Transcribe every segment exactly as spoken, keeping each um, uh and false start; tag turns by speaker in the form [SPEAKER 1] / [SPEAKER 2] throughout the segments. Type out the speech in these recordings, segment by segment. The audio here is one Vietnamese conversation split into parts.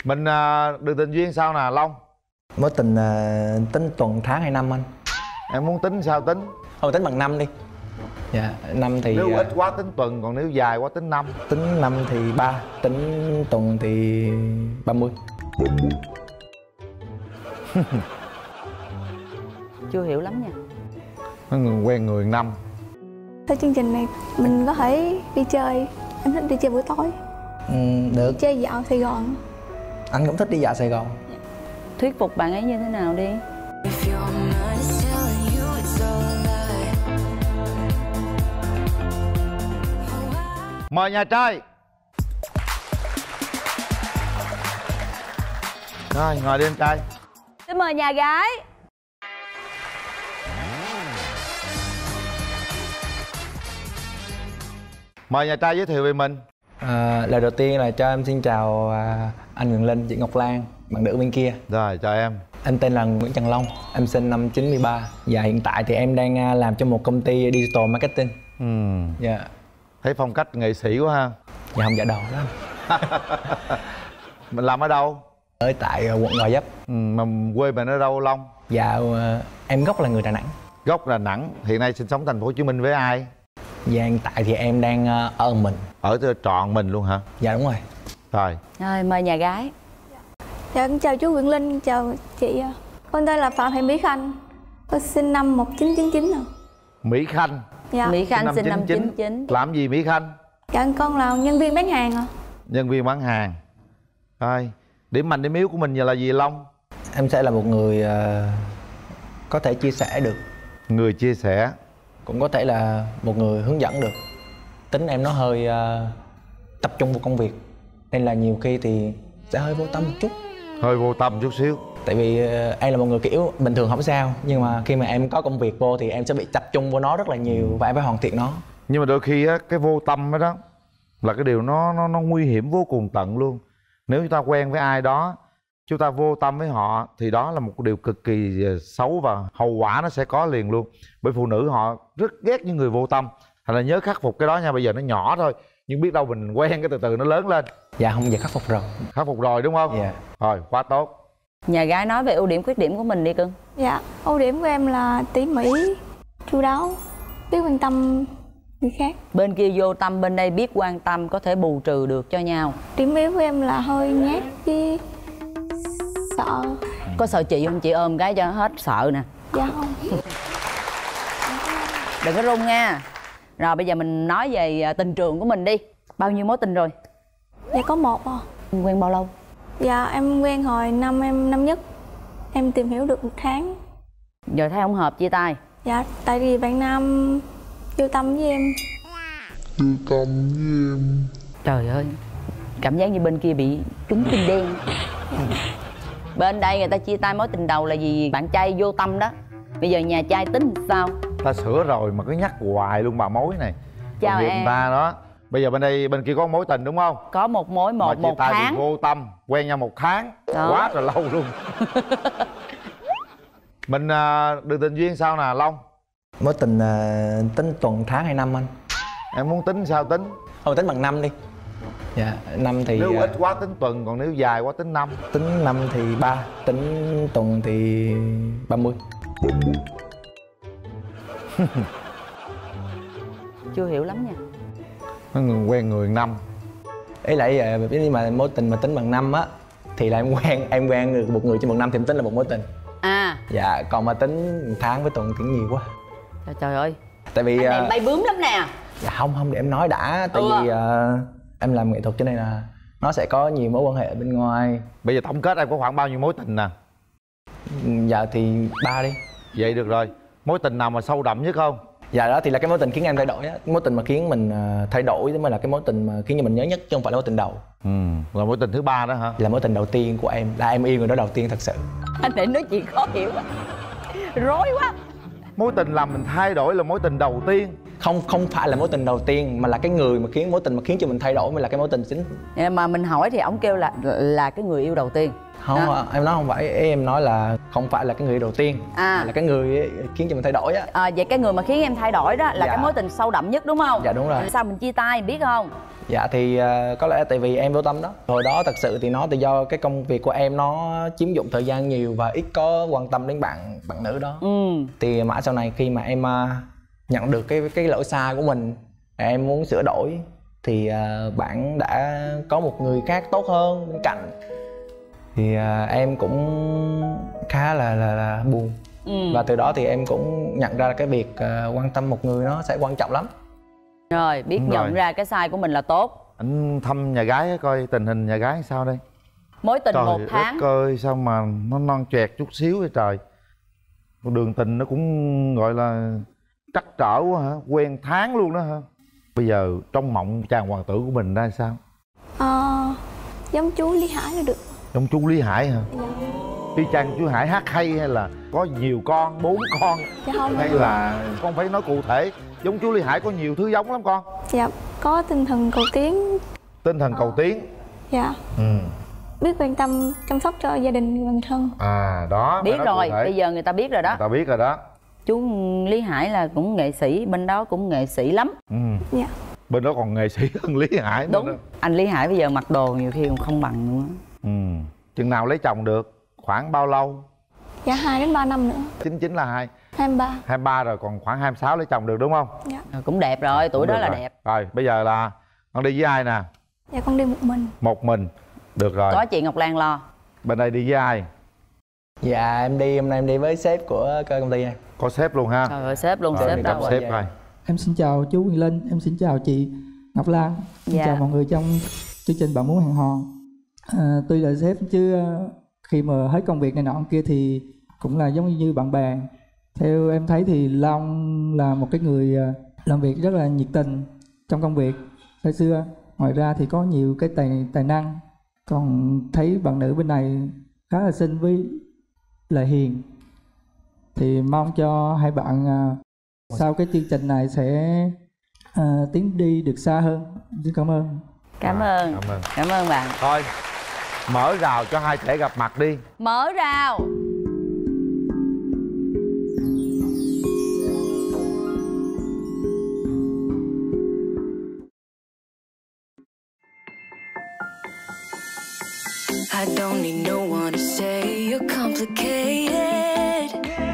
[SPEAKER 1] Mình à, được tình duyên sao nè Long?
[SPEAKER 2] Mối tình à, tính tuần tháng hay năm anh?
[SPEAKER 1] Em muốn tính sao tính?
[SPEAKER 2] Thôi tính bằng năm đi. Dạ, năm thì
[SPEAKER 1] nếu
[SPEAKER 2] uh,
[SPEAKER 1] ít quá tính tuần, còn nếu dài quá tính năm.
[SPEAKER 2] Tính năm thì ba, tính tuần thì ba mươi.
[SPEAKER 3] Chưa hiểu lắm nha.
[SPEAKER 1] Có người quen người năm.
[SPEAKER 4] Theo chương trình này mình có thể đi chơi. Em thích đi chơi buổi tối.
[SPEAKER 2] Ừ, được.
[SPEAKER 4] Chơi dạo Sài Gòn.
[SPEAKER 2] Anh cũng thích đi dạo Sài Gòn.
[SPEAKER 3] Thuyết phục bạn ấy như thế nào đi?
[SPEAKER 1] Mời nhà trai. Rồi, ngồi đi anh trai.
[SPEAKER 3] Xin mời nhà gái.
[SPEAKER 1] Mời nhà trai giới thiệu về mình.
[SPEAKER 2] À, lời đầu tiên là cho em xin chào à, anh Nguyễn Linh, chị Ngọc Lan, bạn nữ bên kia.
[SPEAKER 1] Rồi, chào em.
[SPEAKER 2] Em tên là Nguyễn Trần Long, em sinh năm chín mươi ba. Và hiện tại thì em đang à, làm cho một công ty digital marketing.
[SPEAKER 1] Ừ.
[SPEAKER 2] Dạ.
[SPEAKER 1] Thấy phong cách nghệ sĩ quá ha.
[SPEAKER 2] Dạ không, dạ đồ lắm.
[SPEAKER 1] Mình làm ở đâu?
[SPEAKER 2] Ở tại uh, quận Gò Vấp.
[SPEAKER 1] Ừ, mà quê mình ở đâu Long?
[SPEAKER 2] Dạ, uh, em gốc là người Đà Nẵng.
[SPEAKER 1] Gốc Đà Nẵng. Hiện nay sinh sống thành phố Hồ Chí Minh với ai?
[SPEAKER 2] Dạ, hiện tại thì em đang uh, ở mình.
[SPEAKER 1] Ở trọn mình luôn hả?
[SPEAKER 2] Dạ đúng rồi.
[SPEAKER 1] Rồi.
[SPEAKER 3] Rồi, mời nhà gái.
[SPEAKER 4] Dạ, chào chú Nguyễn Linh, chào chị. Con tên là Phạm Thị Mỹ Khanh. Con sinh năm một nghìn chín trăm chín mươi chín nào.
[SPEAKER 1] Mỹ Khanh.
[SPEAKER 4] Dạ.
[SPEAKER 3] Mỹ Khanh sinh năm chín mươi chín.
[SPEAKER 1] Làm gì Mỹ Khanh?
[SPEAKER 4] Dạ, con là nhân viên bán hàng ạ.
[SPEAKER 1] Nhân viên bán hàng. Rồi, điểm mạnh điểm yếu của mình giờ là gì Long?
[SPEAKER 2] Em sẽ là một người uh, có thể chia sẻ được.
[SPEAKER 1] Người chia sẻ.
[SPEAKER 2] Cũng có thể là một người hướng dẫn được. Tính em nó hơi uh, tập trung vào công việc, nên là nhiều khi thì sẽ hơi vô tâm một chút.
[SPEAKER 1] Hơi vô tâm chút xíu.
[SPEAKER 2] Tại vì uh, em là một người kiểu bình thường không sao, nhưng mà khi mà em có công việc vô thì em sẽ bị tập trung vào nó rất là nhiều và em phải hoàn thiện nó. Nhưng
[SPEAKER 1] mà đôi khi á, cái vô tâm đó, đó là cái điều nó nó nó nguy hiểm vô cùng tận luôn. Nếu chúng ta quen với ai đó, chúng ta vô tâm với họ thì đó là một điều cực kỳ xấu và hậu quả nó sẽ có liền luôn. Bởi phụ nữ họ rất ghét những người vô tâm. Thành là nhớ khắc phục cái đó nha, bây giờ nó nhỏ thôi nhưng biết đâu mình quen cái từ từ nó lớn lên.
[SPEAKER 2] Dạ không, giờ khắc phục rồi.
[SPEAKER 1] Khắc phục rồi đúng không?
[SPEAKER 2] Dạ.
[SPEAKER 1] Rồi, quá tốt.
[SPEAKER 3] Nhà gái nói về ưu điểm khuyết điểm của mình đi cưng.
[SPEAKER 4] Dạ, ưu điểm của em là tỉ mỉ, chu đáo, biết quan tâm người khác.
[SPEAKER 3] Bên kia vô tâm, bên đây biết quan tâm, có thể bù trừ được cho nhau.
[SPEAKER 4] Điểm yếu của em là hơi nhát với sợ.
[SPEAKER 3] Có sợ chị không? Chị ôm cái cho hết sợ nè.
[SPEAKER 4] Dạ không.
[SPEAKER 3] Đừng có run nha. Rồi bây giờ mình nói về tình trường của mình đi. Bao nhiêu mối tình rồi?
[SPEAKER 4] Dạ có một à.
[SPEAKER 3] Quen bao lâu?
[SPEAKER 4] Dạ em quen hồi năm em năm nhất. Em tìm hiểu được một tháng.
[SPEAKER 3] Giờ thấy không hợp chia tay?
[SPEAKER 4] Dạ tại vì bạn nam vô tâm với em.
[SPEAKER 5] Vô tâm với em.
[SPEAKER 3] Trời ơi, cảm giác như bên kia bị trúng tim đen. Bên đây người ta chia tay mối tình đầu là vì bạn trai vô tâm đó. Bây giờ nhà trai tính sao?
[SPEAKER 1] Ta sửa rồi mà cứ nhắc hoài luôn bà mối này.
[SPEAKER 3] Chào
[SPEAKER 1] em.
[SPEAKER 3] em.
[SPEAKER 1] Ta đó. Bây giờ bên đây bên kia có mối tình đúng không?
[SPEAKER 3] Có một mối một
[SPEAKER 1] mà
[SPEAKER 3] một
[SPEAKER 1] chia tay
[SPEAKER 3] tháng.
[SPEAKER 1] vì vô tâm, quen nhau một tháng đó. Quá là lâu luôn. Mình uh, được tình duyên sao nè Long?
[SPEAKER 2] Mối tình uh, tính tuần tháng hay năm anh?
[SPEAKER 1] Em muốn tính sao tính?
[SPEAKER 2] Thôi tính bằng năm đi. Dạ, năm thì
[SPEAKER 1] nếu
[SPEAKER 2] uh,
[SPEAKER 1] ít quá tính tuần, còn nếu dài quá tính năm.
[SPEAKER 2] Tính năm thì ba, tính tuần thì ba mươi.
[SPEAKER 3] Chưa hiểu lắm nha.
[SPEAKER 1] Có người quen người năm.
[SPEAKER 2] Ý là nhưng mà mối tình mà tính bằng năm á thì là em quen em quen được một người trên một năm thì em tính là một mối tình.
[SPEAKER 3] À.
[SPEAKER 2] Dạ, còn mà tính một tháng với tuần thì nhiều quá.
[SPEAKER 3] Trời, trời ơi.
[SPEAKER 2] Tại vì
[SPEAKER 3] anh này bay bướm lắm nè.
[SPEAKER 2] Dạ không không để em nói đã. Tại
[SPEAKER 3] ừ.
[SPEAKER 2] vì uh, em làm nghệ thuật cho nên là nó sẽ có nhiều mối quan hệ ở bên ngoài.
[SPEAKER 1] Bây giờ tổng kết em có khoảng bao nhiêu mối tình nè?
[SPEAKER 2] Dạ thì ba đi.
[SPEAKER 1] Vậy được rồi. Mối tình nào mà sâu đậm nhất không?
[SPEAKER 2] Dạ đó thì là cái mối tình khiến em thay đổi á. Mối tình mà khiến mình uh, thay đổi mới là cái mối tình mà khiến cho mình nhớ nhất, chứ không phải là mối tình đầu.
[SPEAKER 1] Ừ, là mối tình thứ ba đó hả?
[SPEAKER 2] Là mối tình đầu tiên của em. Là em yêu người đó đầu tiên thật sự.
[SPEAKER 3] Anh để nói chuyện khó hiểu quá. Rối quá.
[SPEAKER 1] Mối tình làm mình thay đổi là mối tình đầu tiên.
[SPEAKER 2] không không phải là mối tình đầu tiên, mà là cái người mà khiến mối tình mà khiến cho mình thay đổi mới là cái mối tình chính.
[SPEAKER 3] Mà mình hỏi thì ổng kêu là là cái người yêu đầu tiên.
[SPEAKER 2] Không, à. em nói không phải, em nói là không phải là cái người đầu tiên,
[SPEAKER 3] à.
[SPEAKER 2] là cái người khiến cho mình thay đổi á.
[SPEAKER 3] À, vậy cái người mà khiến em thay đổi đó là dạ. cái mối tình sâu đậm nhất đúng không?
[SPEAKER 2] Dạ đúng rồi.
[SPEAKER 3] Sao mình chia tay biết không?
[SPEAKER 2] Dạ thì uh, có lẽ tại vì em vô tâm đó. Hồi đó thật sự thì nó từ do cái công việc của em nó chiếm dụng thời gian nhiều và ít có quan tâm đến bạn bạn nữ đó.
[SPEAKER 3] Ừ.
[SPEAKER 2] Thì mãi sau này khi mà em uh, nhận được cái cái lỗi sai của mình, em muốn sửa đổi thì uh, bạn đã có một người khác tốt hơn bên cạnh. Thì uh, em cũng khá là là, là buồn. Ừ. Và từ đó thì em cũng nhận ra cái việc uh, quan tâm một người nó sẽ quan trọng lắm.
[SPEAKER 3] Rồi biết Đúng nhận rồi. ra cái sai của mình là tốt.
[SPEAKER 1] Anh thăm nhà gái coi tình hình nhà gái sao đây.
[SPEAKER 3] Mối tình
[SPEAKER 1] trời
[SPEAKER 3] một tháng
[SPEAKER 1] ơi sao mà nó non choẹt chút xíu vậy trời. Đường tình nó cũng gọi là trắc trở quá hả, quen tháng luôn đó hả. Bây giờ trong mộng chàng hoàng tử của mình ra sao?
[SPEAKER 4] Ờ giống chú Lý Hải là được.
[SPEAKER 1] Giống chú Lý Hải hả?
[SPEAKER 4] Dạ.
[SPEAKER 1] Y chang chú Hải hát hay hay là có nhiều con, bốn con?
[SPEAKER 4] Dạ không.
[SPEAKER 1] Hay là con phải nói cụ thể. Giống chú Lý Hải có nhiều thứ giống lắm con.
[SPEAKER 4] Dạ có tinh thần cầu tiến.
[SPEAKER 1] Tinh thần cầu tiến.
[SPEAKER 4] Dạ.
[SPEAKER 1] Ừ.
[SPEAKER 4] Biết quan tâm chăm sóc cho gia đình người thân.
[SPEAKER 1] À đó.
[SPEAKER 3] Biết rồi, bây giờ người ta biết rồi đó.
[SPEAKER 1] Người ta biết rồi đó.
[SPEAKER 3] Chú Lý Hải là cũng nghệ sĩ, bên đó cũng nghệ sĩ lắm.
[SPEAKER 1] Ừ.
[SPEAKER 4] Dạ.
[SPEAKER 1] Bên đó còn nghệ sĩ hơn Lý Hải nữa.
[SPEAKER 3] Đúng
[SPEAKER 1] đó.
[SPEAKER 3] Anh Lý Hải bây giờ mặc đồ nhiều khi còn không bằng nữa.
[SPEAKER 1] Ừ. Chừng nào lấy chồng được? Khoảng bao lâu?
[SPEAKER 4] Dạ hai đến ba năm nữa.
[SPEAKER 1] Chín chín là hai
[SPEAKER 4] hai mươi ba.
[SPEAKER 1] hai mươi ba rồi, còn khoảng hai mươi sáu lấy chồng được đúng không?
[SPEAKER 4] Dạ.
[SPEAKER 3] À, cũng đẹp rồi, tuổi đó là
[SPEAKER 1] rồi.
[SPEAKER 3] đẹp.
[SPEAKER 1] Rồi bây giờ là con đi với ai nè?
[SPEAKER 4] Dạ con đi một mình.
[SPEAKER 1] Một mình. Được rồi.
[SPEAKER 3] Có chị Ngọc Lan lo.
[SPEAKER 1] Bên đây đi với ai?
[SPEAKER 2] Dạ em đi, hôm nay em đi với sếp của công ty em.
[SPEAKER 1] Có sếp luôn ha?
[SPEAKER 3] Trời ơi sếp luôn,
[SPEAKER 1] rồi,
[SPEAKER 3] sếp đâu
[SPEAKER 1] rồi. Sếp rồi.
[SPEAKER 6] Em xin chào chú Quyền Linh, em xin chào chị Ngọc Lan. Xin
[SPEAKER 3] dạ.
[SPEAKER 6] chào mọi người trong chương trình Bạn Muốn Hẹn Hò. À, tuy là sếp chứ khi mà hết công việc này nọ kia thì cũng là giống như bạn bè. Theo em thấy thì Long là một cái người làm việc rất là nhiệt tình trong công việc thời xưa. Ngoài ra thì có nhiều cái tài tài năng. Còn thấy bạn nữ bên này khá là xinh với lại hiền. Thì mong cho hai bạn sau cái chương trình này sẽ uh, tiến đi được xa hơn. Xin cảm ơn.
[SPEAKER 3] Cảm ơn.
[SPEAKER 1] Cảm ơn.
[SPEAKER 3] Cảm ơn bạn.
[SPEAKER 1] Thôi mở rào cho hai trẻ gặp mặt đi.
[SPEAKER 3] Mở rào.
[SPEAKER 7] I don't need no one to say you're complicated.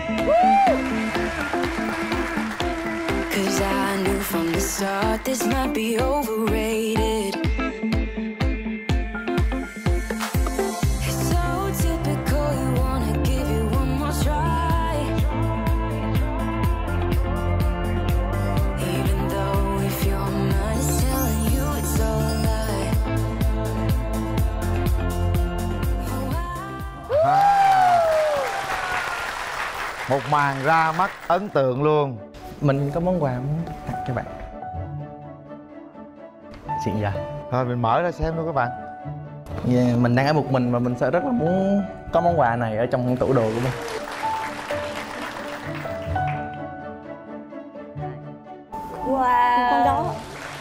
[SPEAKER 7] Cause I knew from the start this might be overrated. It's so typical, you wanna give you one more try. Even though if your mind is telling you it's all a lie.
[SPEAKER 1] À, một màn ra mắt ấn tượng luôn.
[SPEAKER 2] Mình có món quà muốn tặng cho bạn. Xịn vậy.
[SPEAKER 1] Thôi mình mở ra xem luôn các bạn.
[SPEAKER 2] Yeah, mình đang ở một mình và mình sẽ rất là muốn có món quà này ở trong tủ đồ của mình.
[SPEAKER 4] Wow. Con đó.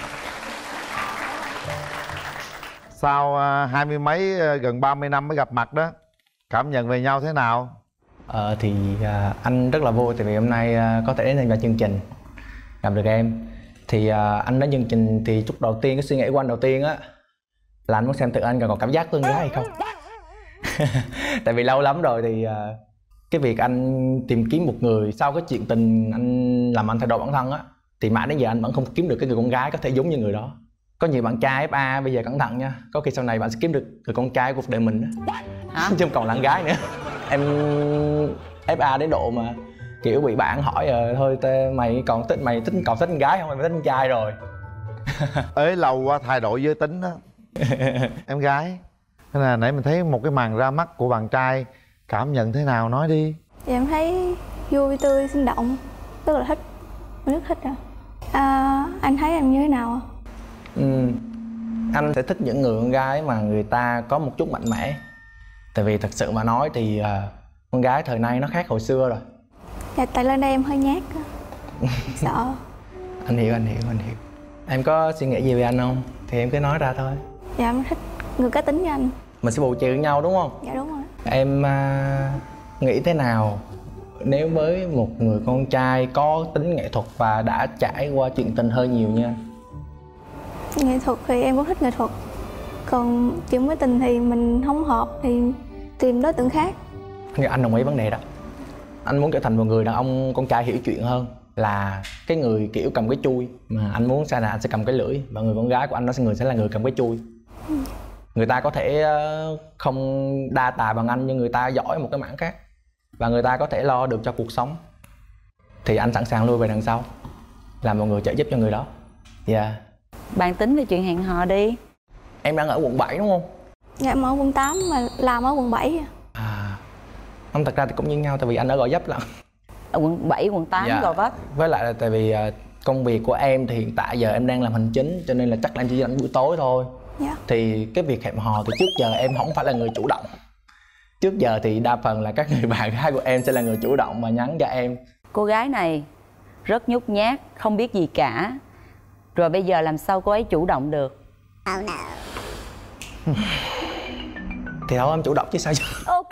[SPEAKER 1] Sau uh, hai mươi mấy uh, gần ba mươi năm mới gặp mặt đó, cảm nhận về nhau thế nào?
[SPEAKER 2] Ờ thì uh, anh rất là vui tại vì hôm nay uh, có thể đến tham gia chương trình, gặp được em. Thì uh, anh đến chương trình thì chút đầu tiên cái suy nghĩ của anh đầu tiên á là anh muốn xem thử anh còn cảm giác tương gái hay không. Tại vì lâu lắm rồi thì uh, cái việc anh tìm kiếm một người sau cái chuyện tình anh làm anh thay đổi bản thân á, thì mãi đến giờ anh vẫn không kiếm được cái người con gái có thể giống như người đó. Có nhiều bạn trai ép a bây giờ cẩn thận nha, có khi sau này bạn sẽ kiếm được người con trai của cuộc đời mình đó. Hả? Chứ không còn là con gái nữa. Em ép a đến độ mà kiểu bị bạn hỏi ờ thôi tê, mày còn thích mày thích còn thích con gái không, mày thích con trai rồi.
[SPEAKER 1] Ế lâu quá thay đổi giới tính đó. Em gái, thế là nãy mình thấy một cái màn ra mắt của bạn trai, cảm nhận thế nào nói đi.
[SPEAKER 4] Dạ em thấy vui tươi sinh động, rất là thích, mình rất thích. À. À, anh thấy em như thế nào ạ?
[SPEAKER 2] Ừ, anh sẽ thích những người con gái mà người ta có một chút mạnh mẽ. Tại vì thật sự mà nói thì uh, con gái thời nay nó khác hồi xưa rồi.
[SPEAKER 4] Dạ tại lên đây em hơi nhát. Sợ.
[SPEAKER 2] Anh hiểu, anh hiểu, anh hiểu. Em có suy nghĩ gì về anh không? Thì em cứ nói ra thôi.
[SPEAKER 4] Dạ em thích người cá tính với anh.
[SPEAKER 2] Mình sẽ bù trừ nhau đúng không?
[SPEAKER 4] Dạ đúng rồi.
[SPEAKER 2] Em à, nghĩ thế nào nếu với một người con trai có tính nghệ thuật và đã trải qua chuyện tình hơi nhiều như anh?
[SPEAKER 4] Nghệ thuật thì em cũng thích nghệ thuật. Còn chuyện mối tình thì mình không hợp thì tìm đối tượng khác.
[SPEAKER 2] Anh đồng ý vấn đề đó. Anh muốn trở thành một người đàn ông con trai hiểu chuyện hơn, là cái người kiểu cầm cái chui, mà anh muốn sau này anh sẽ cầm cái lưỡi, và người con gái của anh nó sẽ người sẽ là người cầm cái chui. Người ta có thể không đa tài bằng anh nhưng người ta giỏi một cái mảng khác, và người ta có thể lo được cho cuộc sống, thì anh sẵn sàng lui về đằng sau làm một người trợ giúp cho người đó. Dạ yeah.
[SPEAKER 3] Bạn tính về chuyện hẹn hò đi.
[SPEAKER 2] Em đang ở quận bảy đúng không?
[SPEAKER 4] Dạ em ở quận tám mà làm ở quận bảy.
[SPEAKER 2] À, không, thật ra thì cũng như nhau, tại vì anh ở Gò Vấp lận.
[SPEAKER 3] Ở quận bảy, quận tám,
[SPEAKER 2] Dạ.
[SPEAKER 3] Gò Vấp.
[SPEAKER 2] Với lại là tại vì công việc của em thì hiện tại giờ em đang làm hành chính, cho nên là chắc là em chỉ rảnh buổi tối thôi.
[SPEAKER 4] Dạ.
[SPEAKER 2] Thì cái việc hẹn hò thì trước giờ em không phải là người chủ động. Trước giờ thì đa phần là các người bạn gái của em sẽ là người chủ động mà nhắn cho em.
[SPEAKER 3] Cô gái này rất nhút nhát, không biết gì cả. Rồi bây giờ làm sao cô ấy chủ động được?
[SPEAKER 7] Oh no.
[SPEAKER 2] Thì đâu em chủ động chứ sao chứ.
[SPEAKER 3] Ok.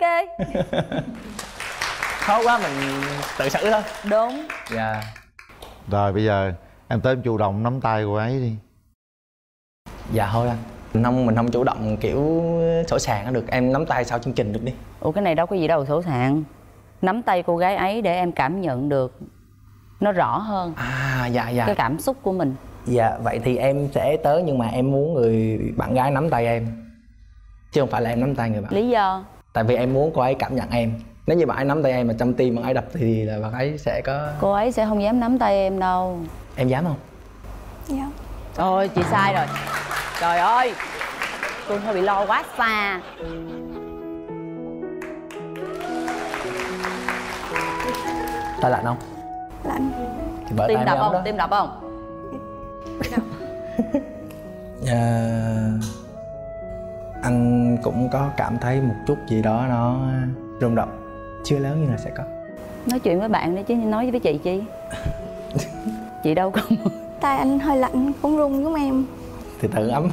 [SPEAKER 2] Khó quá mình tự xử thôi.
[SPEAKER 3] Đúng.
[SPEAKER 2] Dạ.
[SPEAKER 1] Rồi bây giờ em tới em chủ động nắm tay cô ấy đi.
[SPEAKER 2] Dạ thôi anh. Mình không, mình không chủ động kiểu sổ sàng nó được. Em nắm tay sau chương trình được đi.
[SPEAKER 3] Ủa cái này đâu có gì đâu sổ sàng. Nắm tay cô gái ấy để em cảm nhận được nó rõ hơn.
[SPEAKER 2] À dạ dạ.
[SPEAKER 3] Cái cảm xúc của mình.
[SPEAKER 2] Dạ vậy thì em sẽ tới, nhưng mà em muốn người bạn gái nắm tay em, chứ không phải là em nắm tay người bạn.
[SPEAKER 3] Lý do?
[SPEAKER 2] Tại vì em muốn cô ấy cảm nhận em. Nếu như bạn ấy nắm tay em mà trong tim bạn ấy đập thì là bạn ấy sẽ có...
[SPEAKER 3] Cô ấy sẽ không dám nắm tay em đâu.
[SPEAKER 2] Em dám không?
[SPEAKER 4] Dạ.
[SPEAKER 3] Ôi chị sai rồi. Trời ơi, tôi hơi bị lo quá xa.
[SPEAKER 2] Tay lạnh không?
[SPEAKER 4] Lạnh.
[SPEAKER 2] Thì bởi
[SPEAKER 3] Tim
[SPEAKER 2] tay
[SPEAKER 3] đập
[SPEAKER 2] mới ấm
[SPEAKER 3] không?
[SPEAKER 2] đó.
[SPEAKER 3] Tim đập không?
[SPEAKER 2] À, anh cũng có cảm thấy một chút gì đó nó rung động. Chưa lớn nhưng là sẽ có.
[SPEAKER 3] Nói chuyện với bạn đi chứ nói với chị chi. Chị đâu có.
[SPEAKER 4] Tay anh hơi lạnh cũng run giống em.
[SPEAKER 2] Thì tự ấm.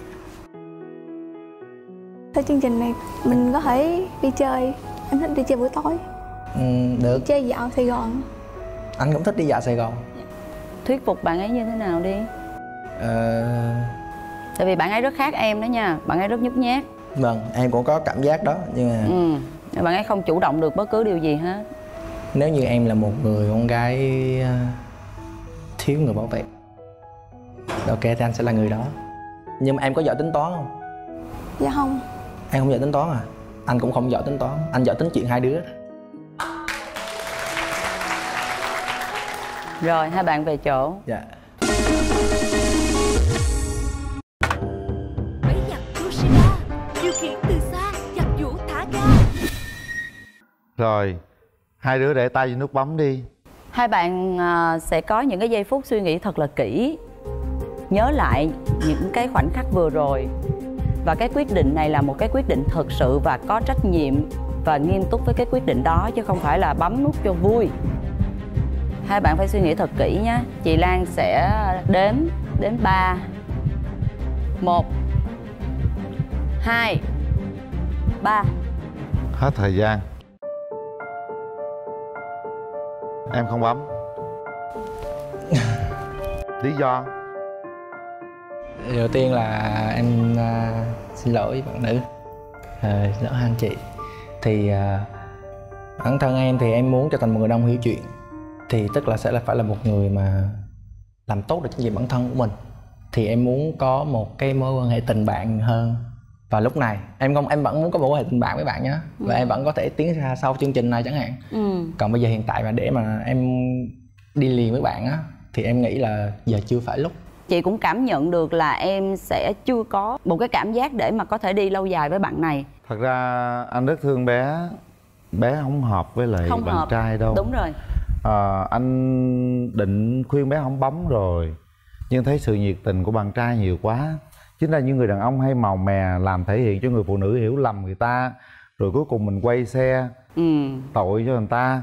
[SPEAKER 4] Tới chương trình này mình có thể đi chơi. Em thích đi chơi buổi tối.
[SPEAKER 2] Ừ, được.
[SPEAKER 4] Đi chơi dạo Sài Gòn.
[SPEAKER 2] Anh cũng thích đi dạo Sài Gòn.
[SPEAKER 3] Thuyết phục bạn ấy như thế nào đi.
[SPEAKER 2] Ờ...
[SPEAKER 3] Tại vì bạn ấy rất khác em đó nha. Bạn ấy rất nhút nhát.
[SPEAKER 2] Vâng, em cũng có cảm giác đó. Nhưng mà
[SPEAKER 3] Ừ. Bạn ấy không chủ động được bất cứ điều gì hết.
[SPEAKER 2] nếu như em là một người con gái thiếu người bảo vệ, ok thì anh sẽ là người đó. Nhưng mà em có giỏi tính toán không?
[SPEAKER 4] Dạ không.
[SPEAKER 2] Em không giỏi tính toán à? Anh cũng không giỏi tính toán. Anh giỏi tính chuyện hai đứa.
[SPEAKER 3] Rồi hai bạn về chỗ.
[SPEAKER 2] Dạ.
[SPEAKER 7] Máy giặt Yoshida điều khiển từ xa, giặt giũ thả ga.
[SPEAKER 1] Rồi, hai đứa để tay vào nút bấm đi.
[SPEAKER 3] Hai bạn à, sẽ có những cái giây phút suy nghĩ thật là kỹ, nhớ lại những cái khoảnh khắc vừa rồi. Và cái quyết định này là một cái quyết định thực sự và có trách nhiệm và nghiêm túc với cái quyết định đó, chứ không phải là bấm nút cho vui. Hai bạn phải suy nghĩ thật kỹ nhé. Chị Lan sẽ đếm đến ba. Một, hai, ba.
[SPEAKER 1] Hết thời gian. Em không bấm. Lý do?
[SPEAKER 2] Đầu tiên là em uh, xin lỗi bạn nữ, uh, xin lỗi anh chị. Thì uh, bản thân em thì em muốn trở thành một người đàn ông hiểu chuyện. Thì tức là sẽ là phải là một người mà làm tốt được những gì bản thân của mình. Thì em muốn có một cái mối quan hệ tình bạn hơn. Và lúc này em không em vẫn muốn có mối quan hệ tình bạn với bạn nhé. Và ừ. em vẫn có thể tiến ra sau chương trình này chẳng hạn. ừ. Còn bây giờ hiện tại mà để mà em đi liền với bạn á, thì em nghĩ là giờ chưa phải lúc.
[SPEAKER 3] Chị cũng cảm nhận được là em sẽ chưa có một cái cảm giác để mà có thể đi lâu dài với bạn này.
[SPEAKER 1] Thật ra anh rất thương bé. Bé không hợp với lại
[SPEAKER 3] không
[SPEAKER 1] bạn
[SPEAKER 3] hợp.
[SPEAKER 1] trai đâu.
[SPEAKER 3] Đúng rồi.
[SPEAKER 1] à, Anh định khuyên bé không bấm rồi, nhưng thấy sự nhiệt tình của bạn trai nhiều quá. Chính là những người đàn ông hay màu mè làm thể hiện cho người phụ nữ hiểu lầm người ta, rồi cuối cùng mình quay xe ừ. tội cho người ta.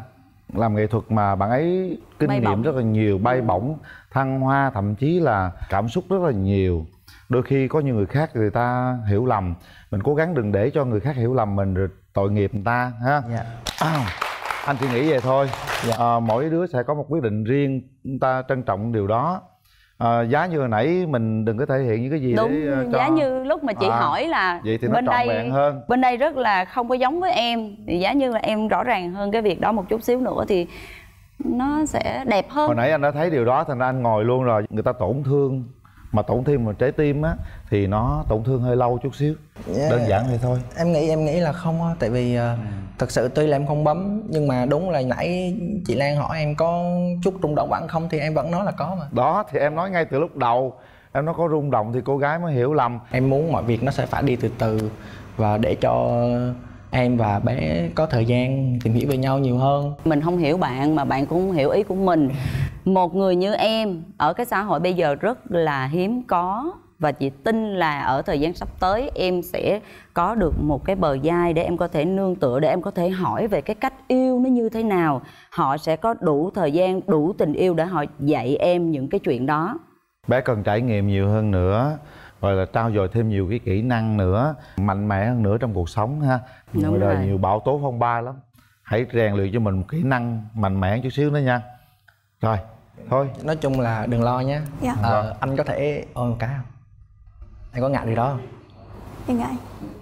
[SPEAKER 1] làm nghệ thuật mà bạn ấy kinh
[SPEAKER 3] Bay
[SPEAKER 1] nghiệm
[SPEAKER 3] bổng.
[SPEAKER 1] rất là nhiều, bay bổng, thăng hoa, thậm chí là cảm xúc rất là nhiều. Đôi khi có nhiều người khác người ta hiểu lầm, mình cố gắng đừng để cho người khác hiểu lầm mình rồi tội nghiệp người ta ha.
[SPEAKER 2] Dạ.
[SPEAKER 1] À, anh chỉ nghĩ vậy thôi.
[SPEAKER 2] Dạ.
[SPEAKER 1] À, mỗi đứa sẽ có một quyết định riêng, chúng ta trân trọng điều đó. À, giá như hồi nãy mình đừng có thể hiện những cái gì
[SPEAKER 3] Đúng,
[SPEAKER 1] để uh, cho...
[SPEAKER 3] giá như lúc mà chị
[SPEAKER 1] À,
[SPEAKER 3] hỏi là
[SPEAKER 1] vậy thì nó
[SPEAKER 3] bên
[SPEAKER 1] trọn
[SPEAKER 3] đây
[SPEAKER 1] vẹn hơn.
[SPEAKER 3] bên đây rất là không có giống với em, thì giá như là em rõ ràng hơn cái việc đó một chút xíu nữa thì nó sẽ đẹp hơn.
[SPEAKER 1] Hồi nãy anh đã thấy điều đó, thành ra anh ngồi luôn rồi. Người ta tổn thương, mà tổn thương mà trái tim á thì nó tổn thương hơi lâu chút xíu.
[SPEAKER 2] Yeah.
[SPEAKER 1] Đơn giản vậy thôi.
[SPEAKER 2] Em nghĩ em nghĩ là không á, tại vì uh, thật sự tuy là em không bấm, nhưng mà đúng là nãy chị Lan hỏi em có chút rung động bạn không thì em vẫn nói là có mà.
[SPEAKER 1] Đó thì em nói ngay từ lúc đầu, em nói có rung động thì cô gái mới hiểu lầm.
[SPEAKER 2] Em muốn mọi việc nó sẽ phải đi từ từ và để cho em và bé có thời gian tìm hiểu về nhau nhiều hơn.
[SPEAKER 3] Mình không hiểu bạn mà bạn cũng không hiểu ý của mình. Một người như em ở cái xã hội bây giờ rất là hiếm có, và chị tin là ở thời gian sắp tới em sẽ có được một cái bờ vai để em có thể nương tựa, để em có thể hỏi về cái cách yêu nó như thế nào. Họ sẽ có đủ thời gian, đủ tình yêu để họ dạy em những cái chuyện đó.
[SPEAKER 1] Bé cần trải nghiệm nhiều hơn nữa, rồi là trau dồi thêm nhiều cái kỹ năng nữa, mạnh mẽ hơn nữa trong cuộc sống ha.
[SPEAKER 3] Đúng
[SPEAKER 1] Ngoài đời
[SPEAKER 3] rồi.
[SPEAKER 1] nhiều bão tố phong ba lắm, hãy rèn luyện cho mình một kỹ năng mạnh mẽ chút xíu nữa nha. Rồi thôi,
[SPEAKER 2] Nói chung là đừng lo nhé.
[SPEAKER 4] Dạ.
[SPEAKER 2] Ờ, anh có thể ôm một cái không? Anh có ngại điều đó không?
[SPEAKER 4] Em ngại.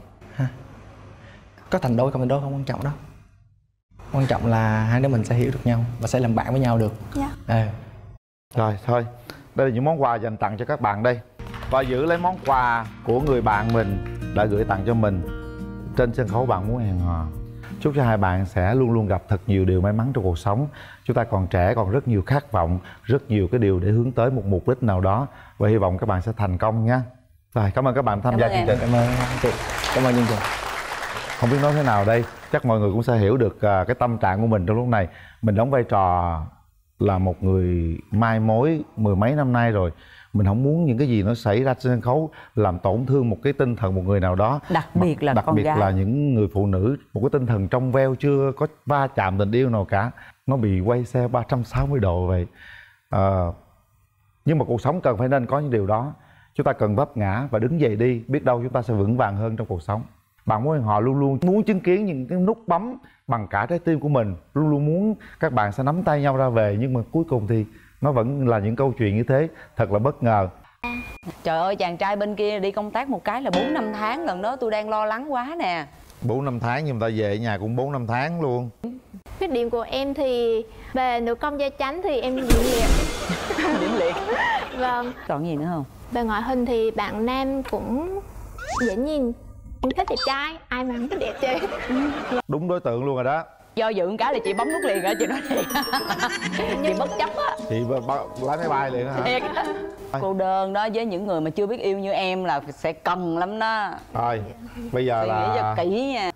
[SPEAKER 2] Có thành đôi không thành đôi không quan trọng đó. Quan trọng là hai đứa mình sẽ hiểu được nhau và sẽ làm bạn với nhau được.
[SPEAKER 4] Dạ.
[SPEAKER 2] Ờ.
[SPEAKER 1] rồi thôi. Đây là những món quà dành tặng cho các bạn đây. Và giữ lấy món quà của người bạn mình đã gửi tặng cho mình trên sân khấu Bạn Muốn Hẹn Hò. Chúc cho hai bạn sẽ luôn luôn gặp thật nhiều điều may mắn trong cuộc sống. Chúng ta còn trẻ, còn rất nhiều khát vọng, rất nhiều cái điều để hướng tới một mục đích nào đó. Và hy vọng các bạn sẽ thành công nha. Rồi, cảm ơn các bạn tham
[SPEAKER 3] Cảm
[SPEAKER 1] gia
[SPEAKER 3] ơn
[SPEAKER 1] chương
[SPEAKER 3] em.
[SPEAKER 1] trình.
[SPEAKER 2] Cảm ơn chị. Cảm ơn chương trình.
[SPEAKER 1] Không biết nói thế nào đây. Chắc mọi người cũng sẽ hiểu được à, cái tâm trạng của mình trong lúc này. Mình đóng vai trò là một người mai mối mười mấy năm nay rồi. Mình không muốn những cái gì nó xảy ra trên sân khấu làm tổn thương một cái tinh thần một người nào đó.
[SPEAKER 3] Đặc biệt là
[SPEAKER 1] Đặc
[SPEAKER 3] con
[SPEAKER 1] biệt
[SPEAKER 3] gái.
[SPEAKER 1] là những người phụ nữ, một cái tinh thần trong veo chưa có va chạm tình yêu nào cả, nó bị quay xe ba trăm sáu mươi độ vậy. À, nhưng mà cuộc sống cần phải nên có những điều đó. Chúng ta cần vấp ngã và đứng dậy đi, biết đâu chúng ta sẽ vững vàng hơn trong cuộc sống. Bạn Muốn Hẹn Hò luôn luôn muốn chứng kiến những cái nút bấm bằng cả trái tim của mình, luôn luôn muốn các bạn sẽ nắm tay nhau ra về, nhưng mà cuối cùng thì nó vẫn là những câu chuyện như thế, thật là bất ngờ.
[SPEAKER 3] Trời ơi, chàng trai bên kia đi công tác một cái là bốn năm tháng, lần đó tôi đang lo lắng quá nè.
[SPEAKER 1] Bốn năm tháng nhưng mà ta về nhà cũng bốn năm tháng luôn.
[SPEAKER 8] Khuyết điểm của em thì về nữ công gia chánh thì em diễn liệt.
[SPEAKER 3] Diễn liệt.
[SPEAKER 8] Vâng.
[SPEAKER 3] Còn gì nữa không?
[SPEAKER 8] Về ngoại hình thì bạn nam cũng dễ nhìn. Em thích đẹp trai, ai mà không thích đẹp chứ.
[SPEAKER 1] Đúng đối tượng luôn rồi đó.
[SPEAKER 3] Do dự một cái là chị bấm nút liền hả chị nói thiệt? Chị bất chấp á.
[SPEAKER 1] Chị b- b- lái máy bay liền hả?
[SPEAKER 3] Thiệt á. Cô đơn đó với những người mà chưa biết yêu như em là sẽ cần lắm đó.
[SPEAKER 1] Rồi, bây giờ
[SPEAKER 3] Suy nghĩ cho
[SPEAKER 1] là
[SPEAKER 3] kỹ nha.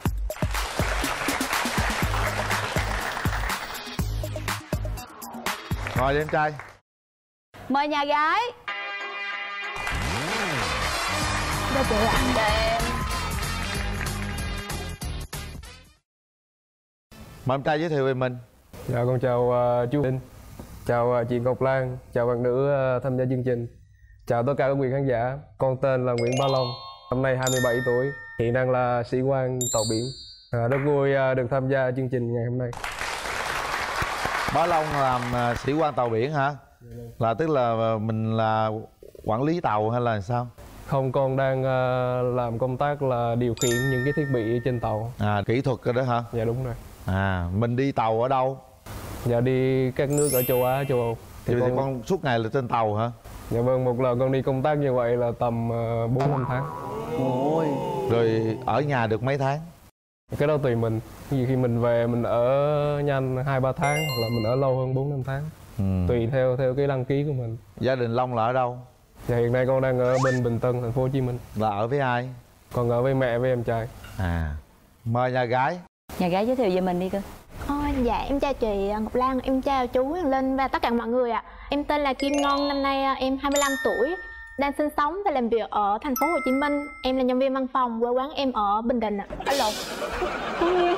[SPEAKER 1] ngồi đi em trai.
[SPEAKER 3] Mời nhà gái.
[SPEAKER 8] Đâu chị ạ.
[SPEAKER 3] Chào em.
[SPEAKER 1] Mời em trai giới thiệu về mình.
[SPEAKER 9] Dạ con chào uh, chú Linh, chào uh, chị Ngọc Lan, chào bạn nữ uh, tham gia chương trình, chào tất cả các quý khán giả. Con tên là Nguyễn Ba Long, năm nay hai mươi bảy tuổi, hiện đang là sĩ quan tàu biển. À, rất vui uh, được tham gia chương trình ngày hôm nay.
[SPEAKER 1] Bá Long làm à, sĩ quan tàu biển hả? Là tức là mình là quản lý tàu hay là sao?
[SPEAKER 9] Không, con đang uh, làm công tác là điều khiển những cái thiết bị trên tàu.
[SPEAKER 1] À, kỹ thuật rồi đó hả?
[SPEAKER 9] Dạ đúng rồi.
[SPEAKER 1] À, mình đi tàu ở đâu?
[SPEAKER 9] Dạ đi các nước ở châu Á, châu Âu.
[SPEAKER 1] Thì, thì con... con suốt ngày là trên tàu hả?
[SPEAKER 9] Dạ vâng, một lần con đi công tác như vậy là tầm bốn năm tháng.
[SPEAKER 3] Ôi.
[SPEAKER 1] Rồi ở nhà được mấy tháng?
[SPEAKER 9] Cái đó tùy mình. Nhiều khi mình về mình ở nhanh hai ba tháng hoặc là mình ở lâu hơn bốn năm tháng.
[SPEAKER 1] Ừ.
[SPEAKER 9] Tùy theo theo cái đăng ký của mình.
[SPEAKER 1] Gia đình Long là ở đâu?
[SPEAKER 9] Dạ hiện nay con đang ở bên Bình Tân, thành phố Hồ Chí Minh.
[SPEAKER 1] Là ở với ai?
[SPEAKER 9] Còn ở với mẹ với em trai.
[SPEAKER 1] À, mời nhà gái.
[SPEAKER 3] Nhà gái giới thiệu về mình đi cơ.
[SPEAKER 8] Ờ, dạ em chào chị Ngọc Lan, em chào chú Huyền Linh và tất cả mọi người ạ. Em tên là Kim Ngon, năm nay em hai mươi lăm tuổi. đang sinh sống và làm việc ở thành phố Hồ Chí Minh. Em là nhân viên văn phòng, quê quán em ở Bình Định ạ. Ở lộn, Phú Yên.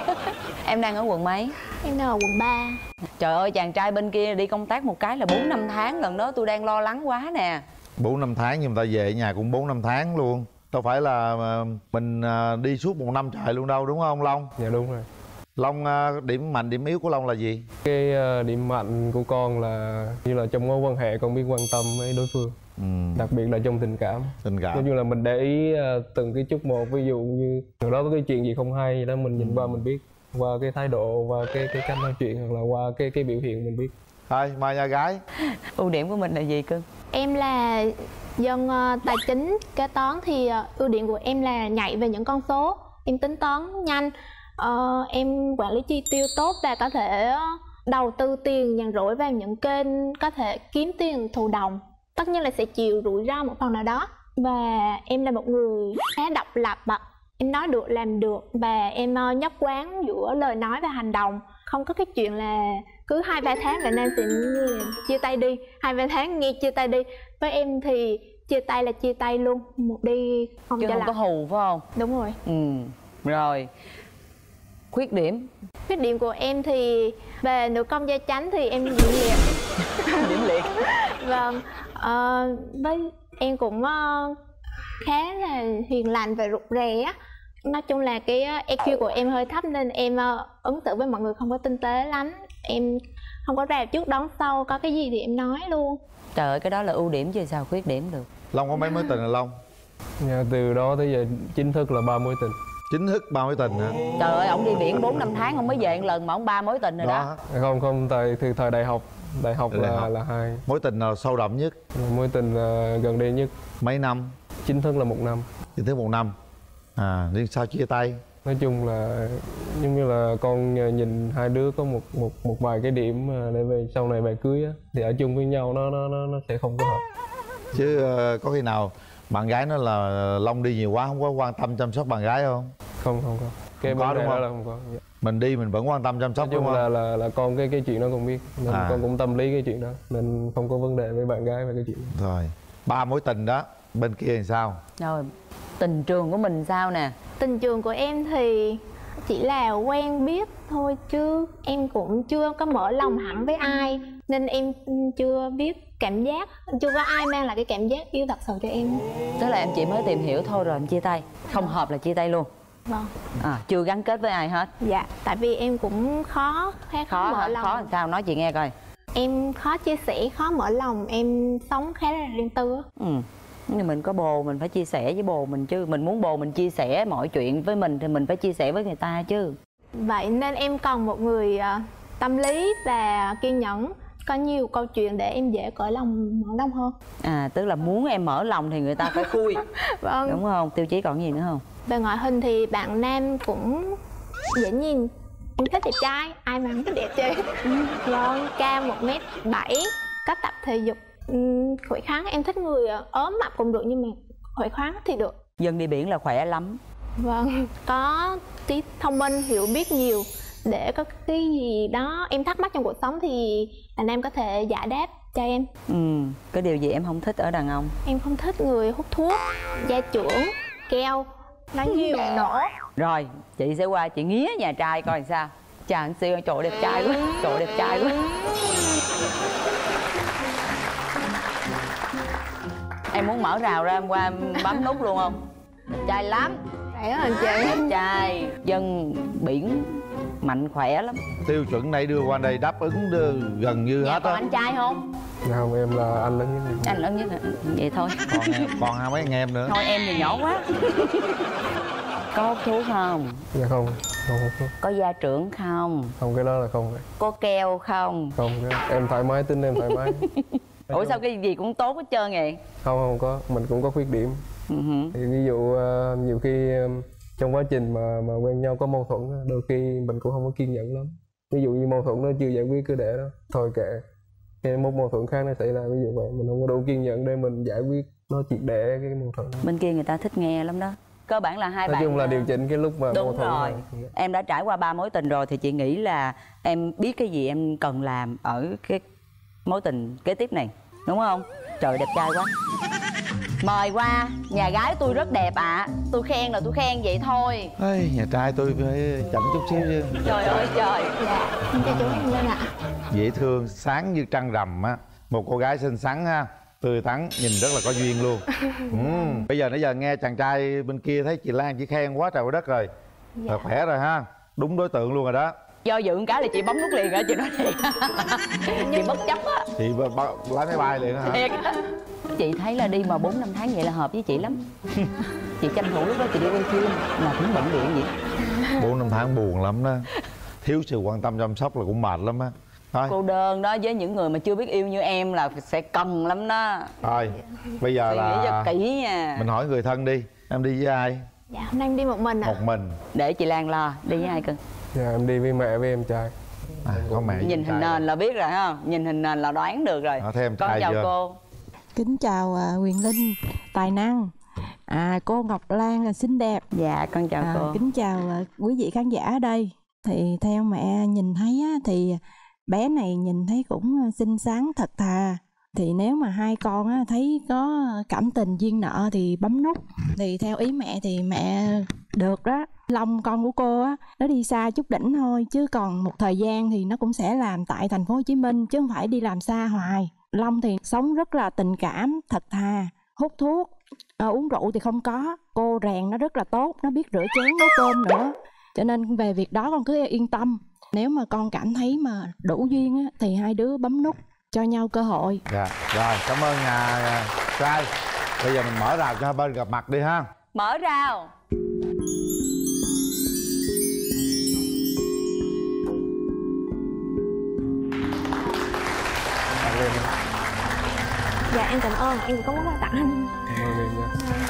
[SPEAKER 3] Em đang ở quận mấy?
[SPEAKER 8] Em đang ở quận ba.
[SPEAKER 3] Trời ơi, chàng trai bên kia đi công tác một cái là bốn năm tháng, lần đó tôi đang lo lắng quá nè.
[SPEAKER 1] Bốn năm tháng nhưng mà ta về ở nhà cũng bốn năm tháng luôn. Đâu phải là mình đi suốt một năm trời luôn đâu, đúng không Long?
[SPEAKER 9] Dạ đúng rồi.
[SPEAKER 1] Long, điểm mạnh điểm yếu của Long là gì?
[SPEAKER 9] Cái điểm mạnh của con là như là trong mối quan hệ con biết quan tâm với đối phương. Ừ. Đặc biệt là trong tình cảm.
[SPEAKER 1] Tình cảm.
[SPEAKER 9] Giống như là mình để ý từng cái chút một, ví dụ như hồi đó có cái chuyện gì không hay gì đó mình nhìn ừ. qua mình biết, qua cái thái độ, qua cái cái cách nói chuyện hoặc là qua cái cái biểu hiện mình biết.
[SPEAKER 1] Thôi mời nhà gái.
[SPEAKER 3] Ưu điểm của mình là gì cưng?
[SPEAKER 8] Em là dân uh, tài chính, kế toán thì uh, ưu điểm của em là nhạy về những con số, em tính toán nhanh, uh, em quản lý chi tiêu tốt và có thể đầu tư tiền nhàn rỗi vào những kênh có thể kiếm tiền thụ động. Tất nhiên là sẽ chịu rủi ro một phần nào đó. Và em là một người khá độc lập ạ. Em nói được làm được và em uh, nhất quán giữa lời nói và hành động. Không có cái chuyện là cứ hai ba tháng là nam sẽ chia tay đi, hai ba tháng nghe chia tay đi. Với em thì chia tay là chia tay luôn, một đi không
[SPEAKER 3] chứ
[SPEAKER 8] trở
[SPEAKER 3] không
[SPEAKER 8] lại.
[SPEAKER 3] có hù phải không?
[SPEAKER 8] Đúng rồi.
[SPEAKER 3] Ừ. Rồi, khuyết điểm?
[SPEAKER 8] Khuyết điểm của em thì về nữ công gia chánh thì em điểm liệt.
[SPEAKER 3] Điểm liệt.
[SPEAKER 8] Vâng, uh, với em cũng uh, khá là hiền lành và rụt rè á. Nói chung là cái E Q của em hơi thấp nên em uh, ứng xử với mọi người không có tinh tế lắm. Em không có rào trước đón sau, có cái gì thì em nói luôn.
[SPEAKER 3] Trời ơi, cái đó là ưu điểm chứ sao khuyết điểm được.
[SPEAKER 1] Long có mấy mối tình là Long?
[SPEAKER 9] Dạ, từ đó tới giờ chính thức là ba mối tình.
[SPEAKER 1] Chính thức ba mối tình hả?
[SPEAKER 3] Trời ơi, ổng đi biển bốn năm tháng, ổng mới về một lần mà ổng ba mối tình rồi đó, đó.
[SPEAKER 9] Không, không, tại từ thời đại học. Đại học
[SPEAKER 1] đại
[SPEAKER 9] là
[SPEAKER 1] học.
[SPEAKER 9] là hai.
[SPEAKER 1] Mối tình nào sâu đậm nhất?
[SPEAKER 9] Mối tình uh, gần đây nhất.
[SPEAKER 1] Mấy năm?
[SPEAKER 9] Chính thức là một năm.
[SPEAKER 1] Chính thức một năm. À, nhưng sao chia tay?
[SPEAKER 9] Nói chung là giống như là con nhìn hai đứa có một một một vài cái điểm để về sau này về cưới á, thì ở chung với nhau nó nó nó nó sẽ không có hợp.
[SPEAKER 1] Chứ uh, có khi nào bạn gái nói là Long đi nhiều quá không có quan tâm chăm sóc bạn gái không?
[SPEAKER 9] Không, không có. Cái
[SPEAKER 1] không có đúng không?
[SPEAKER 9] là không có.
[SPEAKER 1] Mình đi mình vẫn quan tâm chăm sóc.
[SPEAKER 9] Nói chung
[SPEAKER 1] đúng
[SPEAKER 9] là,
[SPEAKER 1] không?
[SPEAKER 9] là là con cái cái chuyện đó cũng biết nên à. Con cũng tâm lý cái chuyện đó nên không có vấn đề với bạn gái về cái chuyện đó.
[SPEAKER 1] Rồi, ba mối tình đó bên kia thì sao?
[SPEAKER 3] Rồi, tình trường của mình sao nè?
[SPEAKER 8] Tình trường của em thì chỉ là quen biết thôi chứ em cũng chưa có mở lòng hẳn với ai nên em chưa biết cảm giác, chưa có ai mang lại cái cảm giác yêu thật sự cho em.
[SPEAKER 3] Tức là em chỉ mới tìm hiểu thôi rồi em chia tay, không hợp là chia tay luôn?
[SPEAKER 8] Vâng.
[SPEAKER 3] À, chưa gắn kết với ai hết?
[SPEAKER 8] Dạ, tại vì em cũng khó, khá khó, khó mở lòng.
[SPEAKER 3] Khó làm sao, nói chị nghe coi.
[SPEAKER 8] Em khó chia sẻ, khó mở lòng, em sống khá là riêng tư á.
[SPEAKER 3] Ừ. Nhưng mình có bồ mình phải chia sẻ với bồ mình chứ. Mình muốn bồ mình chia sẻ mọi chuyện với mình thì mình phải chia sẻ với người ta chứ.
[SPEAKER 8] Vậy nên em cần một người uh, tâm lý và kiên nhẫn, có nhiều câu chuyện để em dễ cởi lòng, mở lòng hơn.
[SPEAKER 3] À, tức là muốn em mở lòng thì người ta phải khui.
[SPEAKER 8] Vâng.
[SPEAKER 3] Đúng không? Tiêu chí còn gì nữa không?
[SPEAKER 8] Về ngoại hình thì bạn nam cũng dễ nhìn. Em thích đẹp trai, ai mà không thích đẹp trai. Vâng, cao một mét bảy, có tập thể dục, khỏe khoắn. Em thích người ốm mập cũng được nhưng mà khỏe khoắn thì được.
[SPEAKER 3] Dân đi biển là khỏe lắm.
[SPEAKER 8] Vâng, có tí thông minh, hiểu biết nhiều. Để có cái gì đó em thắc mắc trong cuộc sống thì anh em có thể giải đáp cho em.
[SPEAKER 3] Ừ, cái điều gì em không thích ở đàn ông?
[SPEAKER 8] Em không thích người hút thuốc, gia trưởng, keo, nói nhiều nổ.
[SPEAKER 3] Rồi, chị sẽ qua chị nghía nhà trai coi làm sao. Chà, anh siêu, trời đẹp trai quá, trời đẹp trai quá. Em muốn mở rào ra em qua em bấm nút luôn không? Đẹp trai lắm.
[SPEAKER 8] Vậy hả anh chị?
[SPEAKER 3] Đẹp trai, dân biển mạnh khỏe lắm.
[SPEAKER 1] Tiêu chuẩn này đưa qua đây đáp ứng đưa gần như
[SPEAKER 3] Nhà
[SPEAKER 1] hết
[SPEAKER 3] còn
[SPEAKER 1] á.
[SPEAKER 3] anh trai không?
[SPEAKER 9] Không, em là anh lớn nhất.
[SPEAKER 3] Anh lớn nhất hả? Vậy thôi.
[SPEAKER 1] Còn em, còn hai mấy anh em nữa.
[SPEAKER 3] Thôi em thì nhỏ quá. Có hút thuốc không?
[SPEAKER 9] Dạ không, không hút thuốc.
[SPEAKER 3] Có gia trưởng không?
[SPEAKER 9] Không, cái đó là không.
[SPEAKER 3] Có keo không?
[SPEAKER 9] Không, em thoải mái, tính em thoải mái.
[SPEAKER 3] Ủa sao cái gì cũng tốt hết trơn vậy?
[SPEAKER 9] Không, không có, mình cũng có khuyết điểm. Uh-huh. Thì ví dụ uh, nhiều khi um, trong quá trình mà mà quen nhau có mâu thuẫn, đôi khi mình cũng không có kiên nhẫn lắm. Ví dụ như mâu thuẫn nó chưa giải quyết cứ để đó, thôi kệ. Khi một mâu thuẫn khác nó xảy ra, ví dụ vậy, mình không có đủ kiên nhẫn để mình giải quyết nó triệt để cái mâu thuẫn.
[SPEAKER 3] Bên kia người ta thích nghe lắm đó. Cơ bản là hai
[SPEAKER 9] nói
[SPEAKER 3] bạn.
[SPEAKER 9] Nói chung là điều chỉnh cái lúc mà
[SPEAKER 3] đúng
[SPEAKER 9] mâu thuẫn
[SPEAKER 3] rồi.
[SPEAKER 9] Này.
[SPEAKER 3] Em đã trải qua ba mối tình rồi thì chị nghĩ là em biết cái gì em cần làm ở cái mối tình kế tiếp này, đúng không? Trời đẹp trai quá. Mời qua, nhà gái tôi rất đẹp ạ. À. Tôi khen là tôi khen vậy thôi.
[SPEAKER 1] Ê, nhà trai tôi phải chậm chút xíu chứ.
[SPEAKER 3] Trời ơi trời.
[SPEAKER 8] Dạ, em cho chú em lên ạ.
[SPEAKER 1] Dễ thương, sáng như trăng rằm á. Một cô gái xinh xắn ha, tươi tắn, nhìn rất là có duyên luôn. ừ. Bây giờ nãy giờ nghe chàng trai bên kia thấy chị Lan chỉ khen quá trời quá đất rồi. Dạ. Rồi khỏe rồi ha, đúng đối tượng luôn rồi đó.
[SPEAKER 3] Do dự một cái là chị bấm nút liền hả chị nói thiệt. Chị bất chấp á.
[SPEAKER 1] Chị lái máy bay liền hả?
[SPEAKER 3] Thiệt. Chị thấy là đi mà bốn năm tháng vậy là hợp với chị lắm. Chị tranh thủ lúc đó chị đi quay phim mà cũng bận bịu vậy.
[SPEAKER 1] Bốn năm tháng buồn lắm đó. Thiếu sự quan tâm chăm sóc là cũng mệt lắm á. Thôi.
[SPEAKER 3] Cô đơn đó, với những người mà chưa biết yêu như em là sẽ cần lắm đó.
[SPEAKER 1] Rồi, bây giờ
[SPEAKER 3] suy
[SPEAKER 1] là
[SPEAKER 3] nghĩ cho kỹ nha.
[SPEAKER 1] mình hỏi người thân đi. Em đi với ai?
[SPEAKER 8] Dạ, hôm nay em đi một mình ạ.
[SPEAKER 1] Một mình.
[SPEAKER 3] Để chị Lan lo, đi với ai cưng?
[SPEAKER 9] Dạ, em đi với mẹ với em trai.
[SPEAKER 1] À, có mẹ.
[SPEAKER 3] Nhìn hình nền là biết rồi ha. Nhìn hình nền là đoán được rồi.
[SPEAKER 1] À, thêm
[SPEAKER 3] con chào
[SPEAKER 1] chưa?
[SPEAKER 3] cô.
[SPEAKER 10] Kính chào uh, Quyền Linh, tài năng. À, cô Ngọc Lan là xinh đẹp.
[SPEAKER 3] Dạ, con chào
[SPEAKER 10] à,
[SPEAKER 3] cô.
[SPEAKER 10] Kính chào uh, quý vị khán giả ở đây. Thì theo mẹ nhìn thấy á, thì bé này nhìn thấy cũng xinh xắn thật thà. Thì nếu mà hai con á, thấy có cảm tình duyên nợ thì bấm nút. Thì theo ý mẹ thì mẹ được đó. Long con của cô á, nó đi xa chút đỉnh thôi. Chứ còn một thời gian thì nó cũng sẽ làm tại thành phố Hồ Chí Minh. Chứ không phải đi làm xa hoài. Long thì sống rất là tình cảm, thật thà, hút thuốc, à, uống rượu thì không có. Cô rèn nó rất là tốt, nó biết rửa chén nấu cơm nữa. Cho nên về việc đó con cứ yên tâm. Nếu mà con cảm thấy mà đủ duyên á, thì hai đứa bấm nút cho nhau cơ hội.
[SPEAKER 1] Dạ, rồi, cảm ơn nhà trai. Bây giờ mình mở rào cho hai bên gặp mặt đi ha.
[SPEAKER 3] Mở rào.
[SPEAKER 8] Dạ, em cảm ơn, em cũng có món quà tặng anh.
[SPEAKER 9] Cảm ơn em nha.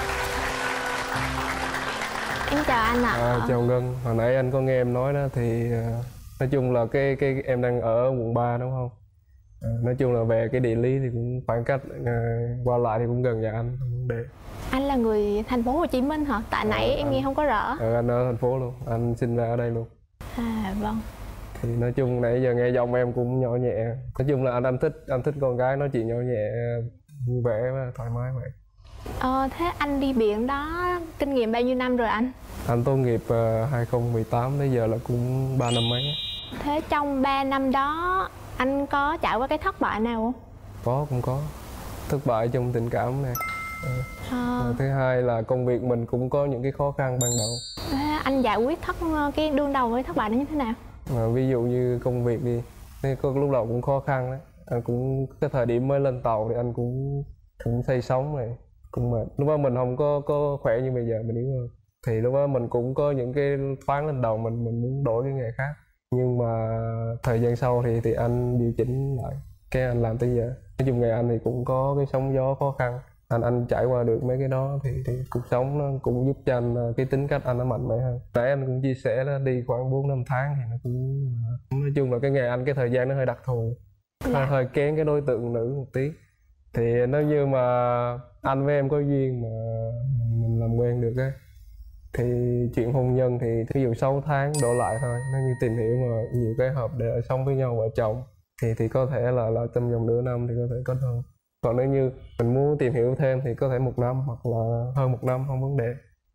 [SPEAKER 8] Em chào anh ạ.
[SPEAKER 9] À, chào Ngân, hồi nãy anh có nghe em nói đó thì uh, nói chung là cái cái em đang ở quận ba đúng không? À, nói chung là về cái địa lý thì cũng khoảng cách uh, qua lại thì cũng gần nhà anh, không vấn đề.
[SPEAKER 8] Anh là người thành phố Hồ Chí Minh hả? Tại nãy
[SPEAKER 9] à,
[SPEAKER 8] em
[SPEAKER 9] anh,
[SPEAKER 8] nghe không có rõ.
[SPEAKER 9] À, anh ở thành phố luôn, anh sinh ra ở đây luôn.
[SPEAKER 8] À vâng.
[SPEAKER 9] Thì nói chung nãy giờ nghe giọng em cũng nhỏ nhẹ. Nói chung là anh anh thích anh thích con gái nói chuyện nhỏ nhẹ, vui vẻ và thoải mái vậy.
[SPEAKER 8] Ờ, thế anh đi biển đó kinh nghiệm bao nhiêu năm rồi anh?
[SPEAKER 9] Anh tốt nghiệp uh, hai không một tám đến giờ là cũng ba năm mấy.
[SPEAKER 8] Thế trong ba năm đó anh có trải qua cái thất bại nào không?
[SPEAKER 9] Có, cũng có. Thất bại trong tình cảm này.
[SPEAKER 8] À.
[SPEAKER 9] Thứ hai là công việc mình cũng có những cái khó khăn ban đầu.
[SPEAKER 8] Thế anh giải quyết thất cái đương đầu với thất bại đó như thế nào?
[SPEAKER 9] Mà ví dụ như công việc đi, nên có lúc đầu cũng khó khăn đấy. Anh cũng cái thời điểm mới lên tàu thì anh cũng cũng say sóng này, cũng mệt. Lúc đó mình không có có khỏe như bây giờ, mình yếu hơn. Thì lúc đó mình cũng có những cái thoáng lên đầu mình mình muốn đổi cái nghề khác. Nhưng mà thời gian sau thì thì anh điều chỉnh lại, cái anh làm tới giờ. Nói chung nghề anh thì cũng có cái sóng gió khó khăn. Anh anh trải qua được mấy cái đó thì thì cuộc sống nó cũng giúp cho anh cái tính cách anh nó mạnh mẽ hơn. Nãy anh cũng chia sẻ là đi khoảng bốn năm tháng thì nó cũng nói chung là cái nghề anh cái thời gian nó hơi đặc thù, hơi, hơi kén cái đối tượng nữ một tí. Thì nếu như mà anh với em có duyên mà mình làm quen được á thì chuyện hôn nhân thì ví dụ sáu tháng đổ lại thôi, nếu như tìm hiểu mà nhiều cái hợp để ở sống với nhau vợ chồng thì thì có thể là là trong vòng nửa năm thì có thể kết hôn. Còn nếu như mình muốn tìm hiểu thêm thì có thể một năm hoặc là hơn một năm, không vấn đề.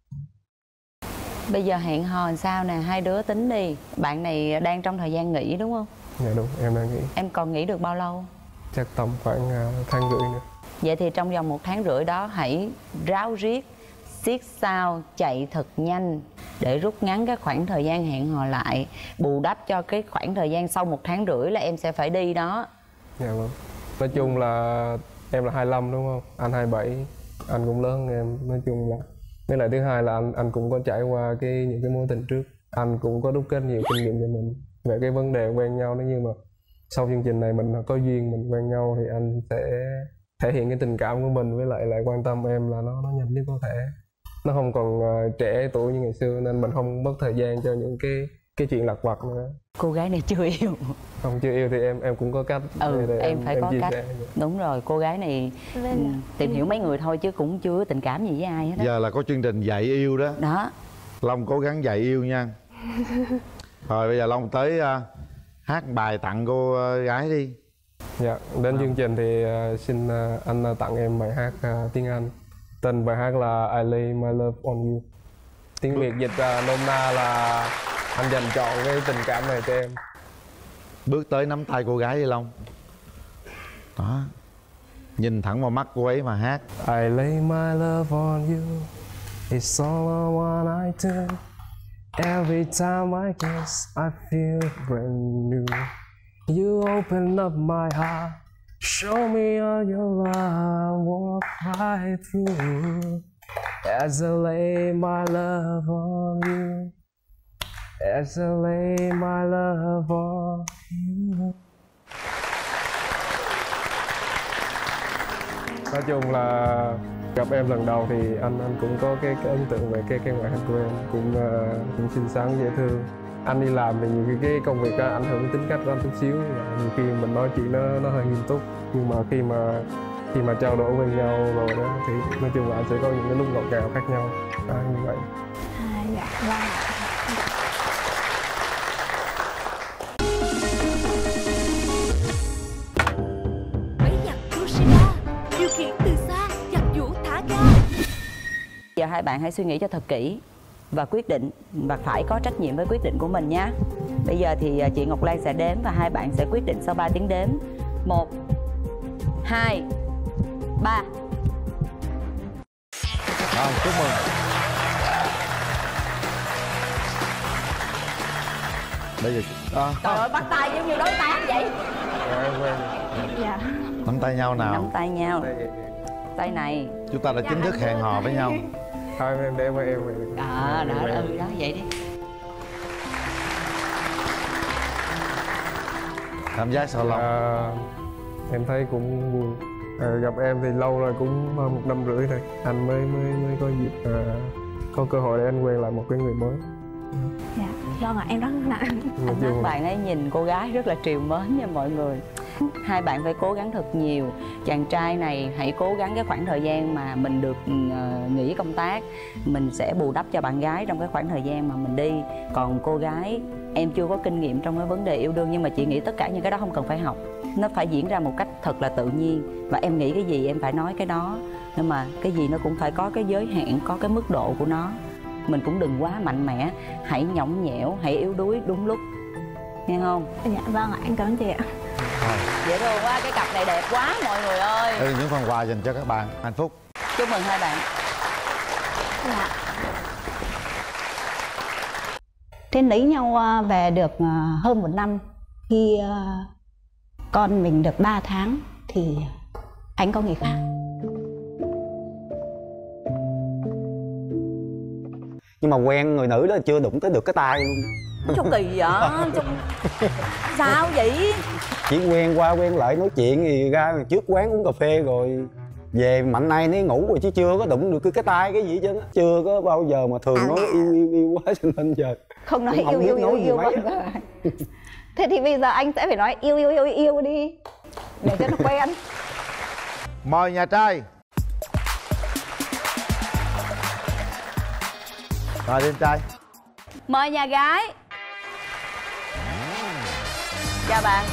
[SPEAKER 3] Bây giờ hẹn hò làm sao nè, hai đứa tính đi. Bạn này đang trong thời gian nghỉ đúng không?
[SPEAKER 9] Dạ đúng, em đang nghỉ.
[SPEAKER 3] Em còn nghỉ được bao lâu?
[SPEAKER 9] Chắc tầm khoảng tháng rưỡi nữa.
[SPEAKER 3] Vậy thì trong vòng một tháng rưỡi đó hãy ráo riết, siết sao, chạy thật nhanh để rút ngắn cái khoảng thời gian hẹn hò lại, bù đắp cho cái khoảng thời gian sau một tháng rưỡi là em sẽ phải đi đó.
[SPEAKER 9] Dạ vâng. Nói chung là em là hai mươi lăm đúng không? Anh hai mươi bảy, anh cũng lớn hơn em. Nói chung là với lại thứ hai là anh anh cũng có trải qua cái những cái mối tình trước, anh cũng có đúc kết nhiều kinh nghiệm cho mình về cái vấn đề quen nhau. Nếu như mà sau chương trình này mình có duyên mình quen nhau thì anh sẽ thể hiện cái tình cảm của mình với lại lại quan tâm em là nó nó nhanh nhất có thể. Nó không còn uh, trẻ tuổi như ngày xưa nên mình không mất thời gian cho những cái cái chuyện lặt vặt nữa.
[SPEAKER 3] Cô gái này chưa yêu.
[SPEAKER 9] Không, chưa yêu thì em em cũng có cách.
[SPEAKER 3] Ừ,
[SPEAKER 9] để
[SPEAKER 3] em
[SPEAKER 9] em,
[SPEAKER 3] phải
[SPEAKER 9] em
[SPEAKER 3] có cách.
[SPEAKER 9] sẻ.
[SPEAKER 3] Đúng rồi, cô gái này um, tìm hiểu mấy người thôi chứ cũng chưa tình cảm gì với ai hết đó.
[SPEAKER 1] Giờ là có chương trình dạy yêu đó.
[SPEAKER 3] Đó.
[SPEAKER 1] Long cố gắng dạy yêu nha. Rồi bây giờ Long tới uh, hát bài tặng cô uh, gái đi.
[SPEAKER 9] Dạ, đến à. chương trình thì uh, xin uh, anh uh, tặng em bài hát uh, tiếng Anh Tên bài hát là I Lay My Love On You. Tiếng Việt dịch ra nôm na là anh dành trọn cái tình cảm này cho em.
[SPEAKER 1] Bước tới nắm tay cô gái đi Long. Đó. Nhìn thẳng vào mắt cô ấy mà hát.
[SPEAKER 9] I lay my love on you. It's all I want I do. Every time I kiss I feel brand new. You open up my heart. Show me all your love. Walk right through. As I lay my love on you. As I lay my love on you. Nói chung là gặp em lần đầu thì anh anh cũng có cái, cái ấn tượng về cái cái ngoại hình của em, cũng uh, cũng xinh xắn dễ thương. Anh đi làm thì nhiều cái, cái công việc đó ảnh hưởng tính cách của anh chút xíu, nhiều khi mình nói chuyện nó nó hơi nghiêm túc, nhưng mà khi mà khi mà trao đổi với nhau rồi đó thì nói chung là anh sẽ có những cái lúc ngọt ngào khác nhau, à, như vậy.
[SPEAKER 8] À, dạ vâng.
[SPEAKER 3] Giờ hai bạn hãy suy nghĩ cho thật kỹ và quyết định, và phải có trách nhiệm với quyết định của mình nha. Bây giờ thì chị Ngọc Lan sẽ đếm và hai bạn sẽ quyết định sau ba tiếng đếm. Một, hai, ba.
[SPEAKER 1] Rồi, chúc mừng. Bây giờ đó.
[SPEAKER 3] Trời ơi, bắt tay giống như đối tác vậy.
[SPEAKER 8] Dạ.
[SPEAKER 1] Nắm tay nhau nào.
[SPEAKER 3] Nắm tay nhau. Tay này.
[SPEAKER 1] Chúng ta đã chính thức hẹn hò với nhau.
[SPEAKER 9] Thôi em để với em.
[SPEAKER 3] Đó, đó, đó, ừ, đó, vậy đi.
[SPEAKER 1] Cảm giác sao Long?
[SPEAKER 9] À, em thấy cũng vui. À, gặp em thì lâu rồi, cũng một năm rưỡi rồi. Anh mới mới mới có dịp à, có cơ hội để anh quen lại một cái người mới.
[SPEAKER 8] Dạ, vâng ạ, em rất nặng.
[SPEAKER 3] Anh các bạn ấy nhìn cô gái rất là trìu mến nha mọi người. Hai bạn phải cố gắng thật nhiều. Chàng trai này hãy cố gắng cái khoảng thời gian mà mình được uh, nghỉ công tác, mình sẽ bù đắp cho bạn gái trong cái khoảng thời gian mà mình đi. Còn cô gái, em chưa có kinh nghiệm trong cái vấn đề yêu đương, nhưng mà chị nghĩ tất cả những cái đó không cần phải học. Nó phải diễn ra một cách thật là tự nhiên. Và em nghĩ cái gì em phải nói cái đó. Nhưng mà cái gì nó cũng phải có cái giới hạn, có cái mức độ của nó. Mình cũng đừng quá mạnh mẽ. Hãy nhõng nhẽo, hãy yếu đuối đúng lúc. Nghe không?
[SPEAKER 8] Dạ vâng ạ, em cảm ơn chị ạ.
[SPEAKER 3] Dễ thương quá, cái cặp này đẹp quá mọi người ơi.
[SPEAKER 1] Đây là những phần quà dành cho các bạn. Hạnh phúc.
[SPEAKER 3] Chúc mừng hai bạn.
[SPEAKER 8] Dạ.
[SPEAKER 11] Trên lấy nhau về được hơn một năm. Khi con mình được ba tháng thì anh có người khác.
[SPEAKER 12] Nhưng mà quen người nữ đó chưa đụng tới được cái tay luôn.
[SPEAKER 3] Sao kỳ vậy? Sao vậy?
[SPEAKER 12] Chỉ quen qua quen lại nói chuyện thì ra trước quán uống cà phê rồi về mạnh nay nó ngủ rồi, chứ chưa có đụng được cái, cái tay cái gì chứ. Chưa có bao giờ mà thường nói yêu yêu yêu quá cho nên giờ
[SPEAKER 11] không nói yêu yêu yêu yêu vâng. Thế thì bây giờ anh sẽ phải nói yêu yêu yêu yêu đi để cho nó quen.
[SPEAKER 1] Mời nhà trai. Rồi đi em trai.
[SPEAKER 3] Mời nhà gái. Chào bạn.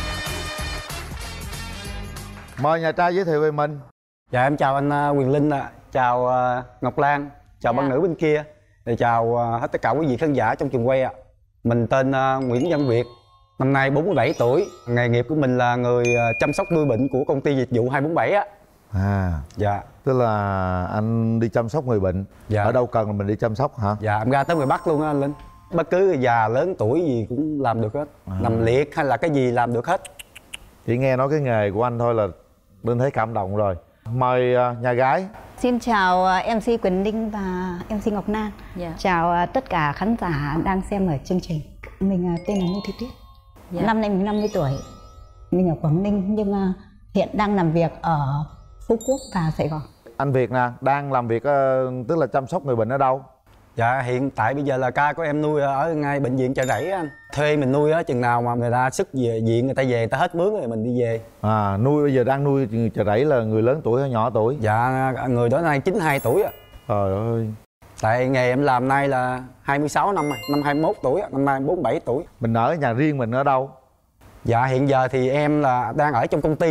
[SPEAKER 1] Mời nhà trai giới thiệu về mình.
[SPEAKER 12] Dạ em chào anh Quyền Linh ạ, à. Chào uh, Ngọc Lan, chào dạ. Bạn nữ bên kia, để chào uh, hết tất cả quý vị khán giả trong trường quay ạ. À. Mình tên uh, Nguyễn Văn Việt, năm nay bốn mươi bảy tuổi, nghề nghiệp của mình là người uh, chăm sóc nuôi bệnh của công ty dịch vụ hai bốn bảy á.
[SPEAKER 1] À,
[SPEAKER 12] dạ.
[SPEAKER 1] Tức là anh đi chăm sóc người bệnh. Dạ. Ở đâu cần là mình đi chăm sóc hả?
[SPEAKER 12] Dạ, em ra tới ngoài Bắc luôn á anh Linh. Bất cứ già lớn tuổi gì cũng làm được hết. À. Nằm liệt hay là cái gì làm được hết.
[SPEAKER 1] Chỉ nghe nói cái nghề của anh thôi là Linh thấy cảm động rồi. Mời uh, nhà gái.
[SPEAKER 11] Xin chào uh, em xê Quỳnh Linh và em xê Ngọc Lan. Dạ. Chào uh, tất cả khán giả đang xem ở chương trình. Mình uh, tên là Ngô Thị Tuyết. Dạ. Năm nay mình năm mươi tuổi. Mình ở Quảng Ninh nhưng uh, hiện đang làm việc ở Phú Quốc và Sài Gòn.
[SPEAKER 1] Anh Việt nè, đang làm việc uh, tức là chăm sóc người bệnh ở đâu?
[SPEAKER 12] Dạ hiện tại bây giờ là ca của em nuôi ở ngay bệnh viện Chợ Rẫy anh. Thuê mình nuôi á, chừng nào mà người ta sức về viện người ta về người ta hết mướn rồi mình đi về. À
[SPEAKER 1] nuôi bây giờ đang nuôi Chợ Rẫy là người lớn tuổi hay nhỏ tuổi?
[SPEAKER 12] Dạ người đó nay chín mươi hai tuổi á.
[SPEAKER 1] Trời ơi.
[SPEAKER 12] Tại nghề em làm nay là hai mươi sáu năm rồi, năm hai mươi mốt tuổi á, năm nay bốn mươi bảy tuổi.
[SPEAKER 1] Mình ở nhà riêng mình ở đâu?
[SPEAKER 12] Dạ hiện giờ thì em là đang ở trong công ty á.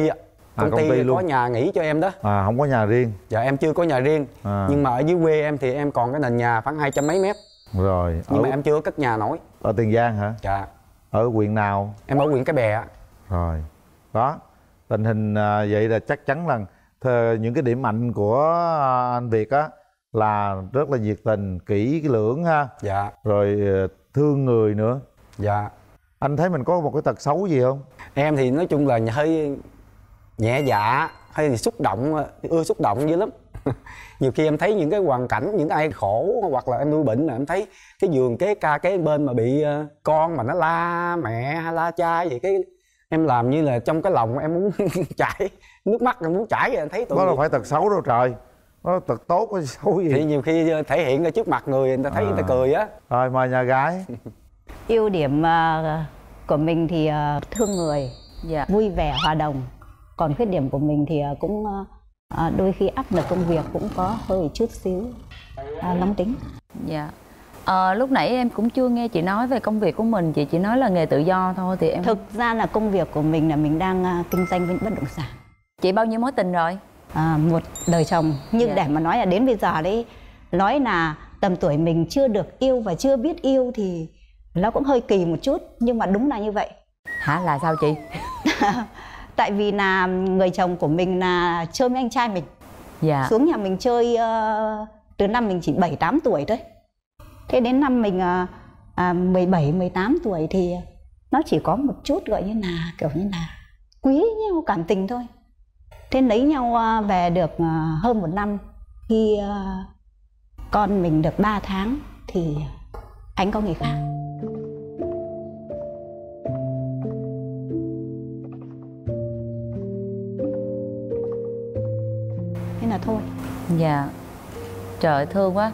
[SPEAKER 1] À,
[SPEAKER 12] công,
[SPEAKER 1] công
[SPEAKER 12] ty,
[SPEAKER 1] ty luôn.
[SPEAKER 12] có nhà nghỉ cho em đó.
[SPEAKER 1] À, không có nhà riêng.
[SPEAKER 12] Dạ em chưa có nhà riêng.
[SPEAKER 1] À.
[SPEAKER 12] Nhưng mà ở dưới quê em thì em còn cái nền nhà khoảng hai trăm mấy mét.
[SPEAKER 1] Rồi.
[SPEAKER 12] Nhưng
[SPEAKER 1] ở...
[SPEAKER 12] mà em chưa có cất nhà nổi.
[SPEAKER 1] Ở Tiền Giang hả?
[SPEAKER 12] Dạ.
[SPEAKER 1] Ở huyện nào?
[SPEAKER 12] Em ở huyện Cái Bè.
[SPEAKER 1] Rồi. Đó. Tình hình à, vậy là chắc chắn là thờ, những cái điểm mạnh của anh Việt á là rất là nhiệt tình, kỹ lưỡng ha.
[SPEAKER 12] Dạ.
[SPEAKER 1] Rồi thương người nữa.
[SPEAKER 12] Dạ.
[SPEAKER 1] Anh thấy mình có một cái tật xấu gì không?
[SPEAKER 12] Em thì nói chung là hơi nhẹ dạ, hay thì xúc động, ưa xúc động dữ lắm. Nhiều khi em thấy những cái hoàn cảnh, những ai khổ hoặc là em nuôi bệnh là em thấy cái giường kế ca kế bên mà bị con mà nó la mẹ hay la cha gì, cái em làm như là trong cái lòng em muốn chảy nước mắt, em muốn chảy, em thấy tụi
[SPEAKER 1] đó là phải tật xấu đâu trời, nó tật tốt hay xấu gì
[SPEAKER 12] thì nhiều khi thể hiện ra trước mặt người người ta thấy à. Người ta cười á.
[SPEAKER 1] Rồi mời nhà gái.
[SPEAKER 11] Ưu điểm uh, của mình thì uh, thương người, yeah. vui vẻ hòa đồng. Còn khuyết điểm của mình thì uh, cũng uh, đôi khi áp lực công việc cũng có hơi chút xíu uh, nóng tính.
[SPEAKER 3] Dạ. À, lúc nãy em cũng chưa nghe chị nói về công việc của mình, chị chỉ nói là nghề tự do thôi thì em.
[SPEAKER 11] Thực ra là công việc của mình là mình đang uh, kinh doanh với bất động sản.
[SPEAKER 3] Chị bao nhiêu mối tình rồi?
[SPEAKER 11] À, một đời chồng, nhưng
[SPEAKER 3] Dạ.
[SPEAKER 11] để mà nói là đến bây giờ đấy, nói là tầm tuổi mình chưa được yêu và chưa biết yêu thì nó cũng hơi kỳ một chút, nhưng mà đúng là như vậy.
[SPEAKER 3] Hả, là sao chị?
[SPEAKER 11] Tại vì là người chồng của mình là chơi với anh trai mình.
[SPEAKER 3] Dạ.
[SPEAKER 11] Xuống nhà mình chơi uh, từ năm mình chỉ bảy tám tuổi thôi. Thế đến năm mình uh, uh, mười bảy mười tám tuổi thì nó chỉ có một chút gọi như là kiểu như là quý nhau cảm tình thôi. Thế lấy nhau uh, về được uh, hơn một năm, khi uh, con mình được ba tháng thì anh có người khác. Thế là thôi.
[SPEAKER 3] Dạ. Trời thương quá.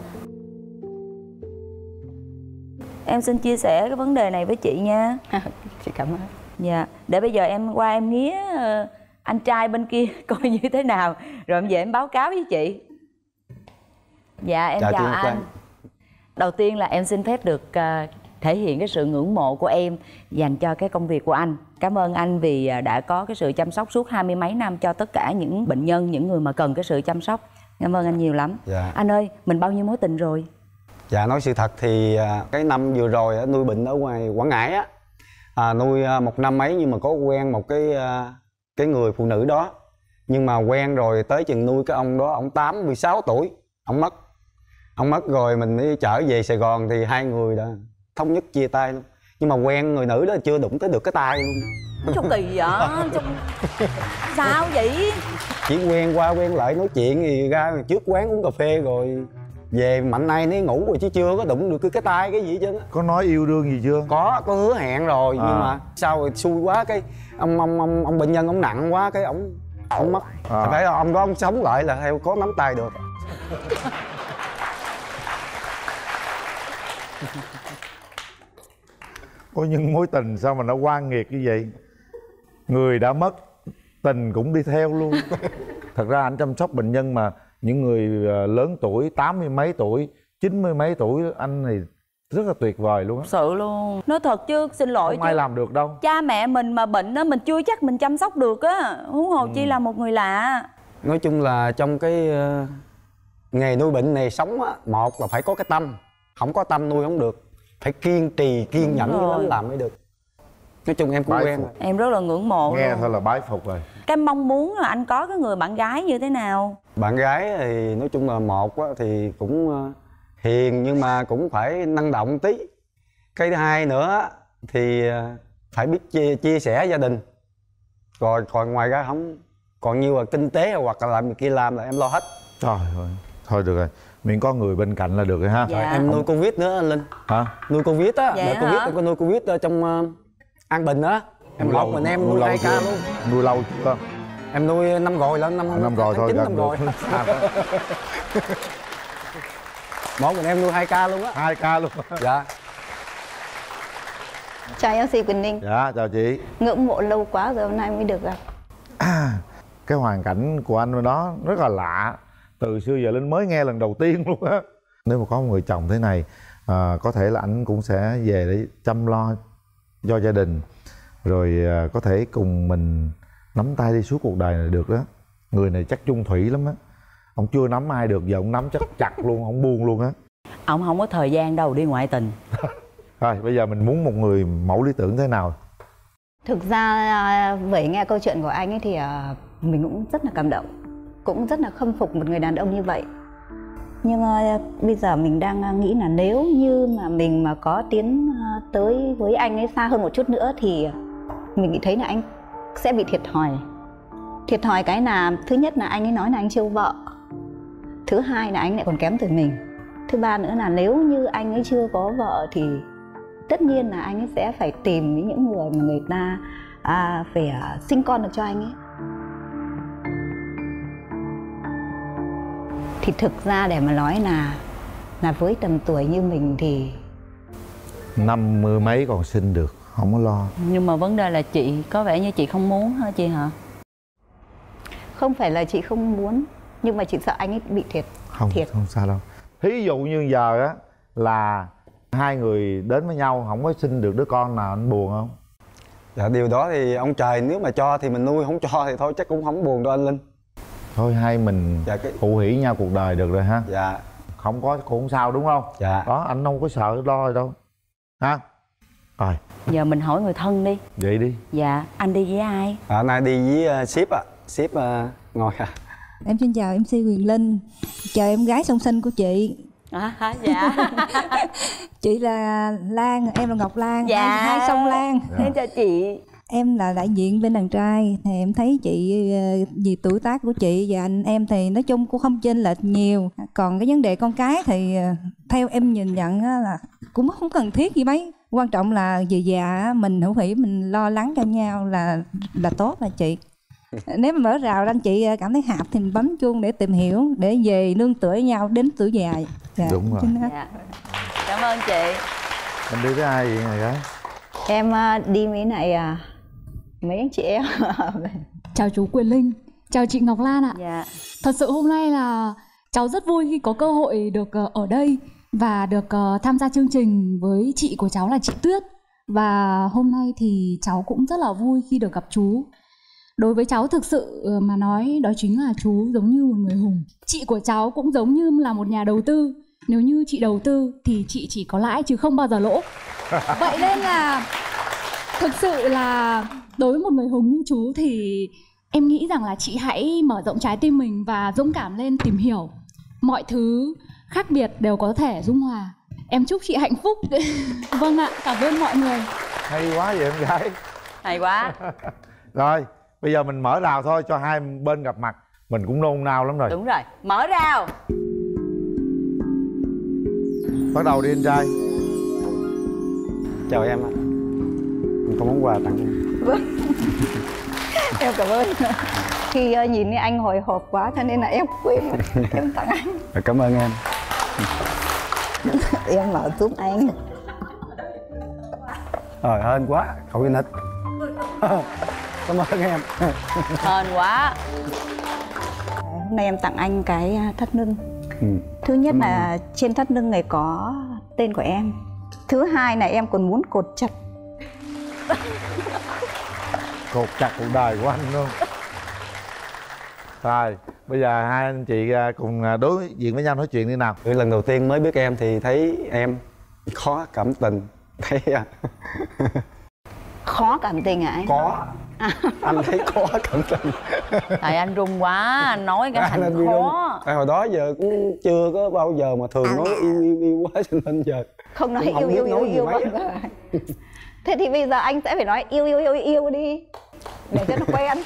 [SPEAKER 3] Em xin chia sẻ cái vấn đề này với chị nha.
[SPEAKER 11] Chị cảm ơn.
[SPEAKER 3] Dạ. Để bây giờ em qua em nghía uh, anh trai bên kia coi như thế nào, rồi em về em báo cáo với chị. Dạ em chào, chào anh. Quan. Đầu tiên là em xin phép được uh, thể hiện cái sự ngưỡng mộ của em dành cho cái công việc của anh. Cảm ơn anh vì đã có cái sự chăm sóc suốt hai mươi mấy năm cho tất cả những bệnh nhân, những người mà cần cái sự chăm sóc. Cảm ơn anh nhiều lắm.
[SPEAKER 12] Dạ.
[SPEAKER 3] Anh ơi, mình bao nhiêu mối tình rồi?
[SPEAKER 12] Dạ nói sự thật thì cái năm vừa rồi nuôi bệnh ở ngoài Quảng Ngãi á, à, nuôi một năm mấy nhưng mà có quen một cái cái người phụ nữ đó, nhưng mà quen rồi tới chừng nuôi cái ông đó, ông tám mươi sáu tuổi, ông mất, ông mất rồi mình đi trở về Sài Gòn thì hai người đã thống nhất chia tay luôn, nhưng mà quen người nữ đó chưa đụng tới được cái tay luôn.
[SPEAKER 3] Sao kỳ vậy? Sao vậy?
[SPEAKER 12] Chỉ quen qua quen lại nói chuyện thì ra trước quán uống cà phê rồi về mạnh nay nó ngủ rồi chứ chưa có đụng được cái cái tay cái gì chứ.
[SPEAKER 1] Có nói yêu đương gì chưa?
[SPEAKER 12] Có, có hứa hẹn rồi,
[SPEAKER 1] à.
[SPEAKER 12] Nhưng mà sao rồi xui quá cái ông ông ông, ông bệnh nhân ông nặng quá cái ông ông mất. À. Phải ông đó ông sống lại là theo có nắm tay được.
[SPEAKER 1] Có những mối tình sao mà nó oan nghiệt như vậy. Người đã mất, tình cũng đi theo luôn. Thật ra anh chăm sóc bệnh nhân mà những người lớn tuổi, tám mươi mấy tuổi, chín mươi mấy tuổi, anh này rất là tuyệt vời luôn á.
[SPEAKER 3] Sự luôn. Nói thật chứ, xin lỗi
[SPEAKER 1] không
[SPEAKER 3] chứ
[SPEAKER 1] ai làm được đâu.
[SPEAKER 3] Cha mẹ mình mà bệnh đó, mình chưa chắc mình chăm sóc được á, huống hồ ừ. chi là một người lạ.
[SPEAKER 12] Nói chung là trong cái uh, nghề nuôi bệnh này sống á, một là phải có cái tâm. Không có tâm nuôi không được. Phải kiên trì, kiên nhẫn như lắm làm mới được. Nói chung em cũng
[SPEAKER 1] bái
[SPEAKER 12] quen
[SPEAKER 1] phục.
[SPEAKER 12] rồi.
[SPEAKER 3] Em rất là ngưỡng mộ
[SPEAKER 1] nghe
[SPEAKER 3] luôn.
[SPEAKER 1] Thôi là bái phục rồi.
[SPEAKER 3] Cái mong muốn là anh có cái người bạn gái như thế nào?
[SPEAKER 12] Bạn gái thì nói chung là một á, thì cũng uh, hiền nhưng mà cũng phải năng động tí. Cái thứ hai nữa thì uh, phải biết chia, chia sẻ gia đình. Rồi còn ngoài ra không, còn nhiều là kinh tế hoặc là làm kia làm là em lo hết.
[SPEAKER 1] Trời ơi, thôi được rồi, miễn có người bên cạnh là được rồi ha.
[SPEAKER 12] Dạ. Rồi, em nuôi Covid nữa anh Linh.
[SPEAKER 1] Hả?
[SPEAKER 12] Nuôi Covid á,
[SPEAKER 3] dạ
[SPEAKER 12] đợt Covid em có nuôi Covid ở trong uh, An Bình á. Em một mình em nuôi hai ca luôn.
[SPEAKER 1] Nuôi lâu chưa?
[SPEAKER 12] Em nuôi năm rồi là năm
[SPEAKER 1] năm rồi thôi,
[SPEAKER 12] năm rồi. Một mình em nuôi hai ca luôn á.
[SPEAKER 1] Hai ca luôn.
[SPEAKER 12] Dạ.
[SPEAKER 11] Chào em xê Quỳnh Linh.
[SPEAKER 1] Dạ chào chị.
[SPEAKER 11] Ngưỡng mộ lâu quá rồi hôm nay mới được gặp.
[SPEAKER 1] À, cái hoàn cảnh của anh đó rất là lạ. Từ xưa giờ Linh mới nghe lần đầu tiên luôn á. Nếu mà có một người chồng thế này, à, có thể là anh cũng sẽ về để chăm lo cho gia đình, rồi à, có thể cùng mình Nắm tay đi suốt cuộc đời này được đó. Người này chắc chung thủy lắm á. Ông chưa nắm ai được, giờ ông nắm chắc chặt luôn, ông buông luôn á.
[SPEAKER 3] Ông không có thời gian đâu đi ngoại tình.
[SPEAKER 1] Rồi bây giờ mình muốn một người mẫu lý tưởng thế nào?
[SPEAKER 11] Thực ra với nghe câu chuyện của anh ấy thì mình cũng rất là cảm động, cũng rất là khâm phục một người đàn ông như vậy. Nhưng uh, bây giờ mình đang nghĩ là nếu như mà mình mà có tiến uh, tới với anh ấy xa hơn một chút nữa thì mình nghĩ thấy là anh sẽ bị thiệt thòi. Thiệt thòi cái là thứ nhất là anh ấy nói là anh chưa vợ, thứ hai là anh lại còn kém tuổi mình, thứ ba nữa là nếu như anh ấy chưa có vợ thì tất nhiên là anh ấy sẽ phải tìm những người mà người ta à, phải uh, sinh con được cho anh ấy. Thì thực ra để mà nói là là với tầm tuổi như mình thì
[SPEAKER 1] năm mươi mấy còn sinh được, không có lo.
[SPEAKER 3] Nhưng mà vấn đề là chị có vẻ như chị không muốn hả chị hả?
[SPEAKER 11] Không phải là chị không muốn, nhưng mà chị sợ anh ấy bị thiệt.
[SPEAKER 1] Không,
[SPEAKER 11] thiệt.
[SPEAKER 1] không sao đâu. Thí dụ như giờ á là hai người đến với nhau không có sinh được đứa con nào, anh buồn không?
[SPEAKER 12] Dạ điều đó thì ông trời nếu mà cho thì mình nuôi, không cho thì thôi chắc cũng không buồn đâu anh Linh.
[SPEAKER 1] Thôi hai mình
[SPEAKER 12] dạ, cái...
[SPEAKER 1] hữu hỉ nhau cuộc đời được rồi ha.
[SPEAKER 12] Dạ.
[SPEAKER 1] Không có cũng không sao đúng không?
[SPEAKER 12] Dạ.
[SPEAKER 1] Đó, anh không có sợ lo gì đâu ha. Rồi
[SPEAKER 3] giờ mình hỏi người thân đi.
[SPEAKER 1] Vậy đi.
[SPEAKER 3] Dạ, anh đi với ai?
[SPEAKER 12] À, nay đi với uh, sếp ạ. À. Sếp uh, ngồi à.
[SPEAKER 10] Em xin chào em xê Quyền Linh, chào em gái song sinh của chị.
[SPEAKER 3] À, dạ.
[SPEAKER 10] Chị là Lan, em là Ngọc Lan.
[SPEAKER 3] Dạ.
[SPEAKER 10] Hai song Lan.
[SPEAKER 3] Dạ. Em chào chị.
[SPEAKER 10] Em là đại diện bên đàn trai, thì em thấy chị vì tuổi tác của chị và anh em thì nói chung cũng không chênh lệch nhiều. Còn cái vấn đề con cái thì theo em nhìn nhận là cũng không cần thiết gì mấy. Quan trọng là về già mình hữu hỉ, mình lo lắng cho nhau là là tốt là chị. Nếu mà mở rào anh chị cảm thấy hạp thì mình bấm chuông để tìm hiểu, để về nương tựa với nhau đến tuổi già. Dạ.
[SPEAKER 1] Đúng rồi.
[SPEAKER 3] Dạ. Cảm ơn chị.
[SPEAKER 1] Em đi với ai vậy này gái?
[SPEAKER 11] Em đi với lại mấy anh chị em.
[SPEAKER 13] Chào chú Quyền Linh, chào chị Ngọc Lan ạ.
[SPEAKER 3] Dạ.
[SPEAKER 13] Thật sự hôm nay là cháu rất vui khi có cơ hội được ở đây và được tham gia chương trình với chị của cháu là chị Tuyết. Và hôm nay thì cháu cũng rất là vui khi được gặp chú. Đối với cháu thực sự mà nói đó chính là chú giống như một người hùng. Chị của cháu cũng giống như là một nhà đầu tư. Nếu như chị đầu tư thì chị chỉ có lãi chứ không bao giờ lỗ. Vậy nên là thực sự là đối với một người hùng như chú thì em nghĩ rằng là chị hãy mở rộng trái tim mình và dũng cảm lên tìm hiểu. Mọi thứ khác biệt đều có thể dung hòa. Em chúc chị hạnh phúc. Vâng ạ, cảm ơn mọi người.
[SPEAKER 1] Hay quá vậy em gái.
[SPEAKER 3] Hay quá.
[SPEAKER 1] Rồi, bây giờ mình mở rào thôi cho hai bên gặp mặt. Mình cũng nôn nao lắm rồi.
[SPEAKER 3] Đúng rồi, mở rào.
[SPEAKER 1] Bắt đầu đi anh trai.
[SPEAKER 12] Chào em ạ. Có món quà tặng em.
[SPEAKER 11] Vâng. Em cảm ơn. Khi uh, nhìn thấy anh hồi hộp quá cho nên là em quên em tặng anh.
[SPEAKER 12] Cảm ơn em.
[SPEAKER 11] Em mở giúp anh.
[SPEAKER 12] Trời hên quá, cậu đi nịch. Cảm ơn em.
[SPEAKER 3] Hên quá.
[SPEAKER 11] Hôm nay em tặng anh cái thắt lưng.
[SPEAKER 12] Ừ.
[SPEAKER 11] Thứ nhất là trên thắt lưng này có tên của em. Thứ hai là em còn muốn cột chặt.
[SPEAKER 1] Cột chặt cuộc đời của anh luôn. Rồi, bây giờ hai anh chị cùng đối diện với nhau nói chuyện đi nào.
[SPEAKER 12] Ừ, lần đầu tiên mới biết em thì thấy em khó cảm tình. Thấy à?
[SPEAKER 11] Khó cảm tình hả anh?
[SPEAKER 12] Có. À. Anh thấy khó cảm tình.
[SPEAKER 3] Tại anh run quá, anh nói cái thành
[SPEAKER 12] anh
[SPEAKER 3] khó.
[SPEAKER 12] Tại hồi đó giờ cũng chưa có bao giờ mà thường nói yêu yêu yêu quá cho nên giờ
[SPEAKER 11] không nói yêu yêu yêu yêu. Thế thì bây giờ anh sẽ phải nói yêu yêu yêu yêu đi để cho nó quen.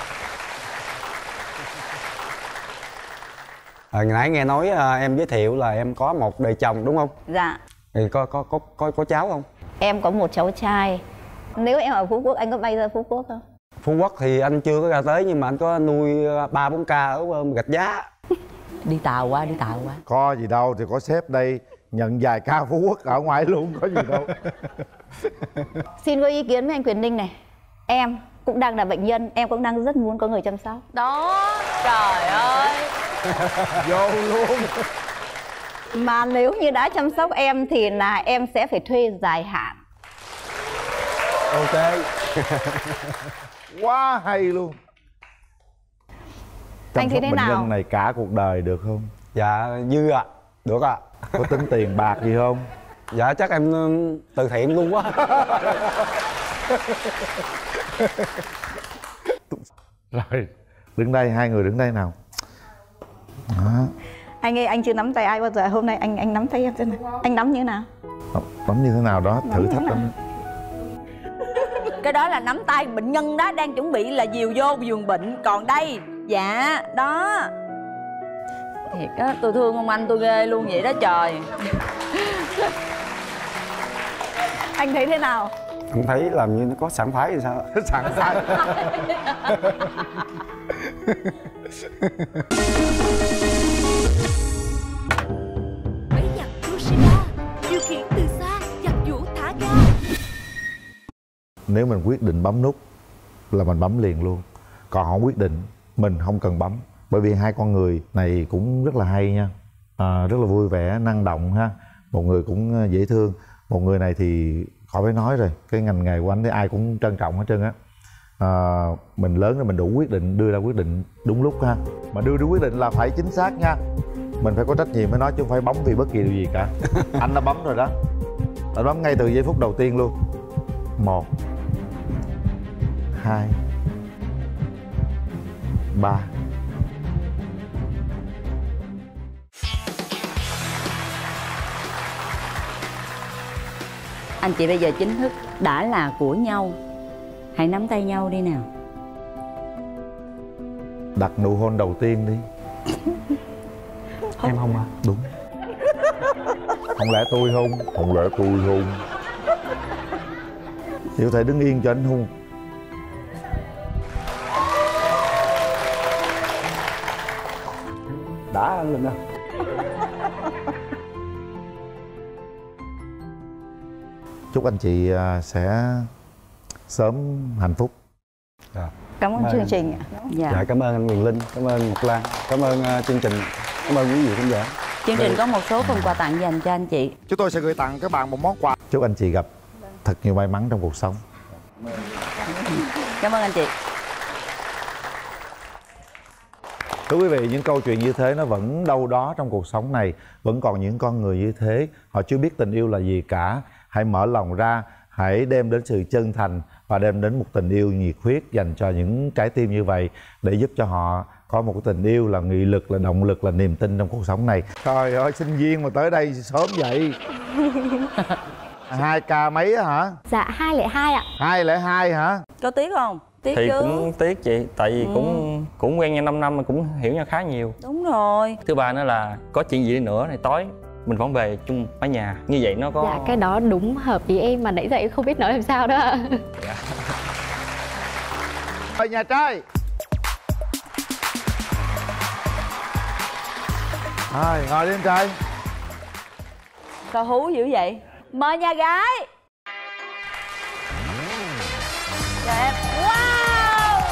[SPEAKER 12] À, nãy nghe nói à, em giới thiệu là em có một đời chồng đúng không?
[SPEAKER 11] Dạ.
[SPEAKER 12] Thì có có có có có cháu không?
[SPEAKER 11] Em có một cháu trai. Nếu em ở Phú Quốc anh có bay ra Phú Quốc không?
[SPEAKER 12] Phú Quốc thì anh chưa có ra tới nhưng mà anh có nuôi ba bốn ca ở Gạch Giá.
[SPEAKER 3] Đi tàu qua, đi tàu qua.
[SPEAKER 1] Có gì đâu, thì có sếp đây nhận vài ca Phú Quốc ở ngoài luôn, có gì đâu.
[SPEAKER 11] Xin có ý kiến với anh Quyền Linh này. Em cũng đang là bệnh nhân, em cũng đang rất muốn có người chăm sóc.
[SPEAKER 3] Đó, trời ơi.
[SPEAKER 1] Vô luôn.
[SPEAKER 11] Mà nếu như đã chăm sóc em thì là em sẽ phải thuê dài hạn.
[SPEAKER 12] Ok.
[SPEAKER 1] Quá hay luôn. Chăm
[SPEAKER 11] Anh thấy
[SPEAKER 1] sóc
[SPEAKER 11] thế
[SPEAKER 1] bệnh
[SPEAKER 11] nào?
[SPEAKER 1] nhân này cả cuộc đời được không?
[SPEAKER 12] Dạ dư ạ. Được ạ.
[SPEAKER 1] Có tính tiền bạc gì không?
[SPEAKER 12] Dạ chắc em từ thiện luôn quá.
[SPEAKER 1] Rồi, đứng đây, hai người đứng đây nào. Đó.
[SPEAKER 11] Anh ơi, anh chưa nắm tay ai bao giờ, hôm nay anh anh nắm tay em thế nào? Anh nắm như thế nào?
[SPEAKER 1] Nắm như thế nào đó, thử thách lắm.
[SPEAKER 3] Cái đó là nắm tay bệnh nhân đó, đang chuẩn bị là dìu vô giường bệnh. Còn đây, dạ, đó. Thiệt á, tôi thương ông anh tôi ghê luôn vậy đó trời.
[SPEAKER 11] Anh thấy thế nào?
[SPEAKER 12] Anh thấy làm như nó có sảng khoái thì sao?
[SPEAKER 1] Sảng khoái.
[SPEAKER 7] Bấy giặc Kushida điều khiển từ xa giặc vũ thả ga.
[SPEAKER 1] Nếu mình quyết định bấm nút là mình bấm liền luôn. Còn không quyết định, mình không cần bấm. Bởi vì hai con người này cũng rất là hay nha, à, rất là vui vẻ, năng động ha. Một người cũng dễ thương, một người này thì khỏi phải nói rồi. Cái ngành nghề của anh thì ai cũng trân trọng hết trơn á. À, mình lớn rồi mình đủ quyết định, đưa ra quyết định đúng lúc ha. Mà đưa ra quyết định là phải chính xác nha. Mình phải có trách nhiệm với nó chứ không phải bấm vì bất kỳ điều gì cả. Anh đã bấm rồi đó. Đã bấm ngay từ giây phút đầu tiên luôn. Một, hai, ba.
[SPEAKER 3] Anh chị bây giờ chính thức đã là của nhau. Hãy nắm tay nhau đi nào.
[SPEAKER 1] Đặt nụ hôn đầu tiên đi.
[SPEAKER 12] Em không à?
[SPEAKER 1] Đúng. Không lẽ tôi hôn? Không lẽ tôi hôn? Chị có thể đứng yên cho anh hôn.
[SPEAKER 12] Đã anh lên đâu.
[SPEAKER 1] Chúc anh chị sẽ sớm hạnh phúc.
[SPEAKER 12] Dạ.
[SPEAKER 11] Cảm ơn chương trình ạ.
[SPEAKER 12] Dạ. dạ cảm ơn anh Quyền Linh, cảm ơn Ngọc Lan, cảm ơn uh, chương trình, cảm ơn quý vị khán giả.
[SPEAKER 3] Chương trình có một số phần quà tặng dành cho anh chị.
[SPEAKER 1] Chúng tôi sẽ gửi tặng các bạn một món quà. Chúc anh chị gặp thật nhiều may mắn trong cuộc sống.
[SPEAKER 3] Cảm ơn anh chị.
[SPEAKER 1] Thưa quý vị, những câu chuyện như thế nó vẫn đâu đó trong cuộc sống này. Vẫn còn những con người như thế, họ chưa biết tình yêu là gì cả. Hãy mở lòng ra, hãy đem đến sự chân thành và đem đến một tình yêu nhiệt huyết dành cho những trái tim như vậy, để giúp cho họ có một tình yêu là nghị lực, là động lực, là niềm tin trong cuộc sống này. Trời ơi, sinh viên mà tới đây sớm vậy. Hai ca mấy á hả?
[SPEAKER 8] Dạ hai lẻ hai ạ.
[SPEAKER 1] Hai lẻ hai hả?
[SPEAKER 3] Có tiếc không? Tiếc
[SPEAKER 14] thì
[SPEAKER 3] chứ.
[SPEAKER 14] cũng tiếc chị, tại vì
[SPEAKER 3] Ừ.
[SPEAKER 14] cũng cũng quen nhau năm năm mà cũng hiểu nhau khá nhiều.
[SPEAKER 3] Đúng rồi.
[SPEAKER 14] Thứ ba nữa là có chuyện gì đi nữa thì tối mình vẫn về chung mái nhà, như vậy nó có.
[SPEAKER 8] Dạ cái đó đúng hợp ý em mà nãy giờ em không biết nói làm sao đó.
[SPEAKER 14] Dạ.
[SPEAKER 1] Mời nhà trai. Rồi, ngồi đi anh trai.
[SPEAKER 3] Sao hú dữ vậy? Mời nhà gái. Đẹp. Wow.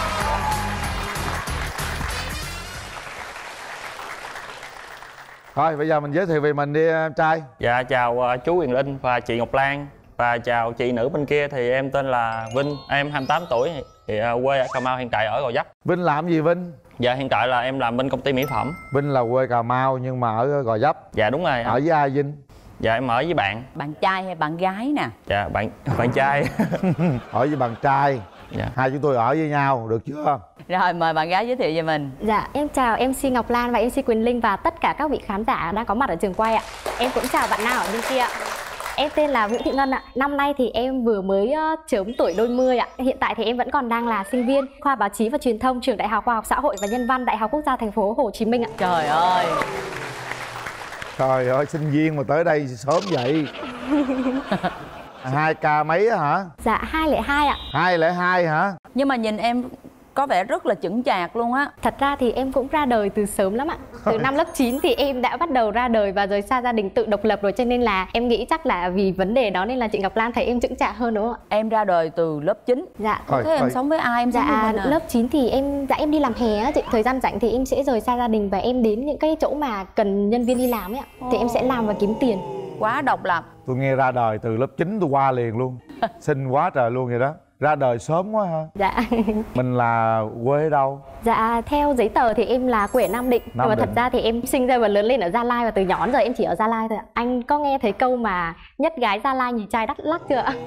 [SPEAKER 1] Thôi bây giờ mình giới thiệu về mình đi em trai.
[SPEAKER 14] Dạ chào uh, chú Quyền Linh và chị Ngọc Lan. Và chào chị nữ bên kia, thì em tên là Vinh, em hai mươi tám tuổi, thì uh, quê ở Cà Mau, hiện tại ở Gò Vấp.
[SPEAKER 1] Vinh làm gì Vinh?
[SPEAKER 14] Dạ hiện tại là em làm bên công ty mỹ phẩm.
[SPEAKER 1] Vinh là quê Cà Mau nhưng mà ở Gò Vấp.
[SPEAKER 14] Dạ đúng rồi.
[SPEAKER 1] Ở với ai Vinh?
[SPEAKER 14] Dạ em ở với bạn.
[SPEAKER 3] Bạn trai hay bạn gái nè?
[SPEAKER 14] Dạ bạn bạn trai.
[SPEAKER 1] Ở với bạn trai.
[SPEAKER 14] Dạ.
[SPEAKER 1] Hai chúng tôi ở với nhau, được chưa?
[SPEAKER 3] Rồi mời bạn gái giới thiệu về mình.
[SPEAKER 8] Dạ em chào em xê Ngọc Lan và em xê Quyền Linh và tất cả các vị khán giả đang có mặt ở trường quay ạ. Em cũng chào bạn nào ở bên kia ạ. Em tên là Vũ Thị Ngân ạ. Năm nay thì em vừa mới uh, chớm tuổi đôi mươi ạ. Hiện tại thì em vẫn còn đang là sinh viên khoa báo chí và truyền thông, trường Đại học Khoa học Xã hội và Nhân văn, Đại học Quốc gia Thành phố Hồ Chí Minh ạ.
[SPEAKER 3] Trời ơi.
[SPEAKER 1] Trời ơi, sinh viên mà tới đây sớm vậy. Hai ca mấy á hả?
[SPEAKER 8] Dạ hai lẻ hai ạ.
[SPEAKER 1] Hai lẻ hai hả?
[SPEAKER 3] Nhưng mà nhìn em có vẻ rất là chững chạc luôn á.
[SPEAKER 8] Thật ra thì em cũng ra đời từ sớm lắm ạ. Từ năm lớp chín thì em đã bắt đầu ra đời và rồi xa gia đình tự độc lập rồi, cho nên là em nghĩ chắc là vì vấn đề đó nên là chị Ngọc Lan thấy em chững chạc hơn đúng không ạ?
[SPEAKER 3] Em ra đời từ lớp chín.
[SPEAKER 8] Dạ.
[SPEAKER 3] Thôi, thế em thôi. Sống với ai? Em sống
[SPEAKER 8] dạ,
[SPEAKER 3] với mình à?
[SPEAKER 8] Lớp chín thì em dạ em đi làm hè á chị. Thời gian rảnh thì em sẽ rời xa gia đình và em đến những cái chỗ mà cần nhân viên đi làm ấy ạ. Thì em sẽ làm và kiếm tiền.
[SPEAKER 3] Quá độc lập.
[SPEAKER 1] Tôi nghe ra đời từ lớp chín tôi qua liền luôn. Xinh quá trời luôn vậy đó. ra đời sớm quá ha.
[SPEAKER 15] Dạ.
[SPEAKER 1] Mình là quê ở đâu?
[SPEAKER 15] Dạ, theo giấy tờ thì em là quê ở Nam Định.
[SPEAKER 1] Nam
[SPEAKER 15] Nhưng mà
[SPEAKER 1] Định.
[SPEAKER 15] thật ra thì em sinh ra và lớn lên ở Gia Lai, và từ nhỏ đến giờ em chỉ ở Gia Lai thôi ạ. Anh có nghe thấy câu mà nhất gái Gia Lai nhì trai Đắk Lắk chưa ạ?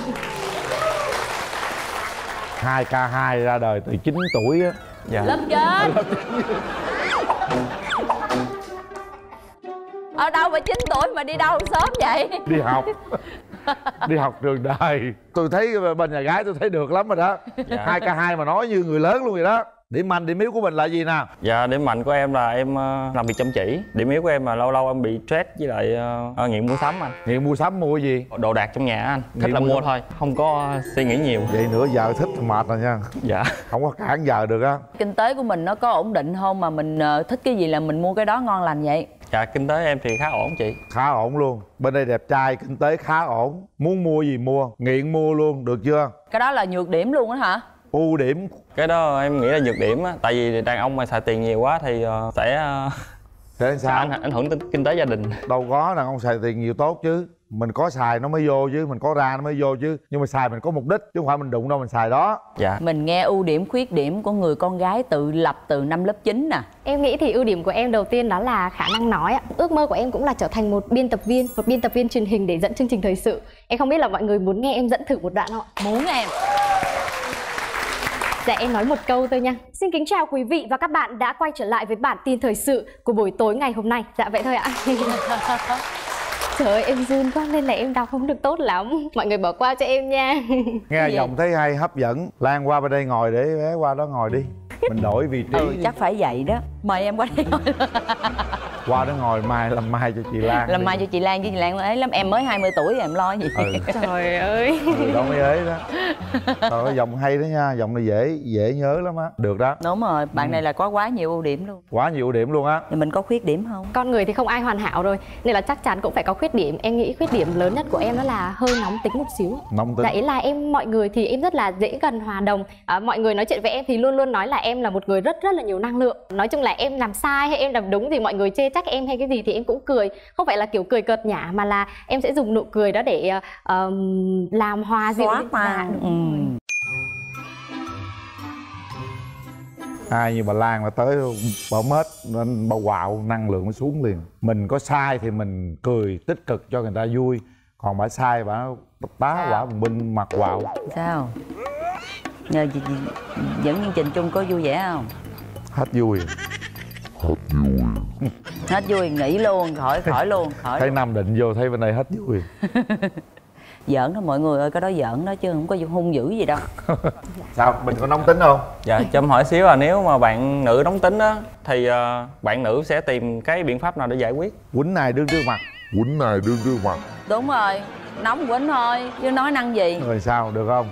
[SPEAKER 1] hai k hai ra đời từ chín tuổi á.
[SPEAKER 14] Dạ.
[SPEAKER 3] Lớp trên. Ở đâu mà chín tuổi mà đi đâu sớm vậy?
[SPEAKER 1] Đi học. Đi học trường đời. Tôi thấy bên nhà gái tôi thấy được lắm rồi đó.
[SPEAKER 14] Dạ.
[SPEAKER 1] hai k hai mà nói như người lớn luôn rồi đó. Điểm mạnh, điểm yếu của mình là gì nào?
[SPEAKER 14] Dạ, điểm mạnh của em là em ờ, làm việc chăm chỉ. Điểm yếu của em là lâu lâu em bị stress với lại uh, nghiện mua sắm anh.
[SPEAKER 1] Nghiện mua sắm mua gì?
[SPEAKER 14] Đồ đạc trong nhà anh. Thích
[SPEAKER 1] Nghiện
[SPEAKER 14] là
[SPEAKER 1] mua
[SPEAKER 14] mua
[SPEAKER 1] sắm.
[SPEAKER 14] thôi, không có suy nghĩ nhiều.
[SPEAKER 1] Vậy nữa giờ thích thì mệt rồi nha.
[SPEAKER 14] Dạ.
[SPEAKER 1] Không có cản giờ được á.
[SPEAKER 3] Kinh tế của mình nó có ổn định không mà mình ờ, thích cái gì là mình mua cái đó ngon lành vậy?
[SPEAKER 14] Dạ, kinh tế em thì khá ổn chị.
[SPEAKER 1] Khá ổn luôn. Bên đây đẹp trai, kinh tế khá ổn. Muốn mua gì mua, nghiện mua luôn, được chưa?
[SPEAKER 3] Cái đó là nhược điểm luôn á hả?
[SPEAKER 1] Ưu điểm.
[SPEAKER 14] Cái đó em nghĩ là nhược điểm á. Tại vì đàn ông mà xài tiền nhiều quá thì uh, sẽ uh,
[SPEAKER 1] Thế sao?
[SPEAKER 14] ảnh, ảnh hưởng tới kinh tế gia đình.
[SPEAKER 1] Đâu có, đàn ông xài tiền nhiều tốt chứ. Mình có xài nó mới vô chứ, mình có ra nó mới vô chứ. Nhưng mà xài mình có mục đích chứ không phải mình đụng đâu mình xài đó.
[SPEAKER 14] Dạ.
[SPEAKER 3] Mình nghe ưu điểm khuyết điểm của người con gái tự lập từ năm lớp chín nè.
[SPEAKER 15] Em nghĩ thì ưu điểm của em đầu tiên đó là khả năng nói ạ. Ước mơ của em cũng là trở thành một biên tập viên, một biên tập viên truyền hình để dẫn chương trình thời sự. Em không biết là mọi người muốn nghe em dẫn thử một đoạn không ạ?
[SPEAKER 3] Muốn em.
[SPEAKER 15] Dạ, em nói một câu thôi nha. Xin kính chào quý vị và các bạn đã quay trở lại với bản tin thời sự của buổi tối ngày hôm nay. Dạ vậy thôi ạ. Trời ơi, em run quá nên là em đọc không được tốt lắm. Mọi người bỏ qua cho em nha.
[SPEAKER 1] Nghe giọng thấy hay, hấp dẫn. Lan qua bên đây ngồi để bé qua đó ngồi đi. Mình đổi vị trí.
[SPEAKER 3] Ừ, chắc phải vậy đó. Mời em qua đây ngồi.
[SPEAKER 1] Qua đó ngồi mai làm mai cho chị Lan.
[SPEAKER 3] Làm mai cho chị Lan, chứ chị Lan ấy lắm. Em mới hai mươi tuổi rồi em lo gì.
[SPEAKER 1] Ừ.
[SPEAKER 15] Trời ơi.
[SPEAKER 1] Ừ, đó mới ế đó. Trời ơi, giọng hay đó nha. Giọng này dễ dễ nhớ lắm á. Được đó.
[SPEAKER 3] Đúng rồi, bạn
[SPEAKER 1] Ừ.
[SPEAKER 3] này là có quá nhiều ưu điểm luôn.
[SPEAKER 1] Quá nhiều ưu điểm luôn á.
[SPEAKER 3] Thì mình có khuyết điểm không?
[SPEAKER 15] Con người thì không ai hoàn hảo rồi, nên là chắc chắn cũng phải có khuyết điểm. Em nghĩ khuyết điểm lớn nhất của em đó là hơi nóng tính một xíu.
[SPEAKER 1] Nóng tính.
[SPEAKER 15] Dạ, ý là em mọi người thì em rất là dễ gần hòa đồng. à, Mọi người nói chuyện với em thì luôn luôn nói là em là một người rất rất là nhiều năng lượng. Nói chung là em làm sai hay em làm đúng thì mọi người chê trách em hay cái gì thì em cũng cười. Không phải là kiểu cười cợt nhả mà là em sẽ dùng nụ cười đó để uh, làm hòa dịu
[SPEAKER 3] Xóa
[SPEAKER 15] những-
[SPEAKER 3] mà.
[SPEAKER 15] dạ, đúng
[SPEAKER 3] Ừ.
[SPEAKER 15] rồi.
[SPEAKER 1] Ai như bà Lan là tới bỏ mết nên bà quạo năng lượng nó xuống liền. Mình có sai thì mình cười tích cực cho người ta vui. Còn bà sai bà tá quả bùng binh mặt quạo.
[SPEAKER 3] Sao? Nhờ chị, chị dẫn chương trình chung có vui vẻ không?
[SPEAKER 1] Hết vui.
[SPEAKER 5] Hết vui.
[SPEAKER 3] Hết vui nghỉ luôn, khỏi khỏi luôn, khỏi.
[SPEAKER 1] Thấy Nam Định vô thấy bên đây hết vui.
[SPEAKER 3] Giỡn đó mọi người ơi, cái đó giỡn đó chứ không có hung dữ gì đâu.
[SPEAKER 1] Sao? Mình có nóng tính không?
[SPEAKER 14] Dạ, cho em hỏi xíu là nếu mà bạn nữ nóng tính á thì uh, bạn nữ sẽ tìm cái biện pháp nào để giải quyết?
[SPEAKER 1] Quýnh này đứng trước mặt.
[SPEAKER 5] Quýnh này đứng trước mặt.
[SPEAKER 3] Đúng rồi, nóng quýnh thôi, chứ nói năng gì.
[SPEAKER 1] Rồi sao, được không?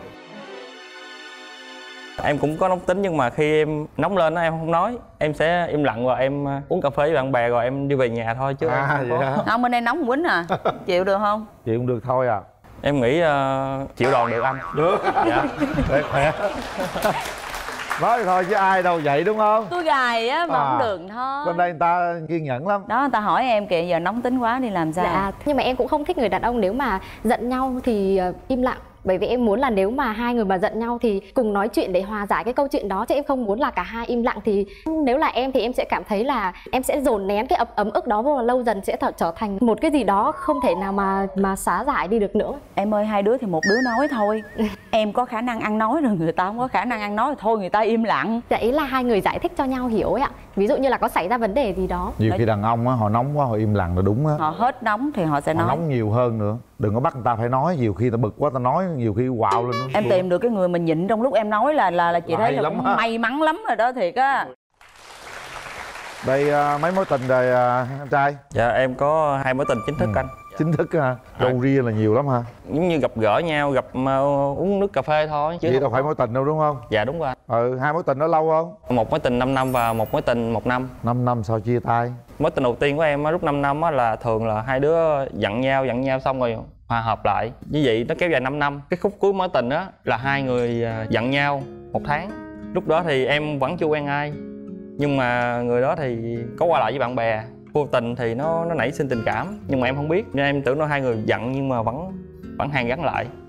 [SPEAKER 14] Em cũng có nóng tính nhưng mà khi em nóng lên á em không nói. Em sẽ im lặng và em uh, uống cà phê với bạn bè rồi em đi về nhà thôi chứ.
[SPEAKER 1] À,
[SPEAKER 14] em
[SPEAKER 1] vậy
[SPEAKER 14] có...
[SPEAKER 1] hả?
[SPEAKER 3] Không, bên đây nóng quýnh à. Chịu được không?
[SPEAKER 1] Chịu không được thôi à.
[SPEAKER 14] Em nghĩ uh, chịu đòn được anh.
[SPEAKER 1] Được.
[SPEAKER 14] Dạ.
[SPEAKER 1] Để khỏe. Nói thôi chứ ai đâu vậy đúng không?
[SPEAKER 3] Tôi gài á mà
[SPEAKER 1] À.
[SPEAKER 3] không được thôi.
[SPEAKER 1] Bên đây người ta kiên nhẫn lắm.
[SPEAKER 3] Đó, người ta hỏi em kìa, giờ nóng tính quá đi làm sao?
[SPEAKER 15] Dạ, nhưng mà em cũng không thích người đàn ông nếu mà giận nhau thì ờ, im lặng. Bởi vì em muốn là nếu mà hai người mà giận nhau thì cùng nói chuyện để hòa giải cái câu chuyện đó. Chứ em không muốn là cả hai im lặng. Thì nếu là em thì em sẽ cảm thấy là em sẽ dồn nén cái ấm, ấm ức đó vô, và lâu dần sẽ trở thành một cái gì đó không thể nào mà mà xá giải đi được nữa.
[SPEAKER 3] Em ơi, hai đứa thì một đứa nói thôi. Em có khả năng ăn nói rồi người ta không có khả năng ăn nói thì thôi người ta im lặng.
[SPEAKER 15] Dạ, ý là hai người giải thích cho nhau hiểu ấy ạ. Ví dụ như là có xảy ra vấn đề gì đó.
[SPEAKER 1] Nhiều khi đàn ông á, họ nóng quá họ im lặng là đúng á.
[SPEAKER 3] Họ hết nóng thì họ sẽ
[SPEAKER 1] Họ
[SPEAKER 3] nói.
[SPEAKER 1] nóng nhiều hơn nữa. Đừng có bắt người ta phải nói. Nhiều khi ta bực quá ta nói, nhiều khi quạo lên nữa.
[SPEAKER 3] Em tìm được cái người mình nhịn trong lúc em nói là là, là chị
[SPEAKER 1] Là
[SPEAKER 3] thấy
[SPEAKER 1] hay
[SPEAKER 3] là
[SPEAKER 1] lắm
[SPEAKER 3] cũng
[SPEAKER 1] á.
[SPEAKER 3] may mắn lắm rồi đó, thiệt á.
[SPEAKER 1] Đây à, mấy mối tình rồi à, anh trai?
[SPEAKER 14] Dạ, em có hai mối tình chính thức anh.
[SPEAKER 1] Chính thức ha. Râu ria là nhiều lắm ha.
[SPEAKER 14] Giống như gặp gỡ nhau, gặp uh, uống nước cà phê thôi chứ
[SPEAKER 1] Vậy
[SPEAKER 14] không
[SPEAKER 1] đâu phải mối tình đâu đúng không?
[SPEAKER 14] Dạ đúng rồi anh.
[SPEAKER 1] Ừ, hai mối tình đó lâu không?
[SPEAKER 14] Một mối tình năm năm và một mối tình một năm.
[SPEAKER 1] Năm năm sao chia tay?
[SPEAKER 14] Mối tình đầu tiên của em á, lúc năm năm á là thường là hai đứa giận nhau, giận nhau xong rồi hòa hợp lại. Như vậy nó kéo dài năm năm. Cái khúc cuối mối tình á là hai người à, giận nhau một tháng. Lúc đó thì em vẫn chưa quen ai. Nhưng mà người đó thì có qua lại với bạn bè. Vô tình thì nó nó nảy sinh tình cảm nhưng mà em không biết, nên em tưởng nó hai người giận nhưng mà vẫn vẫn hàn gắn lại.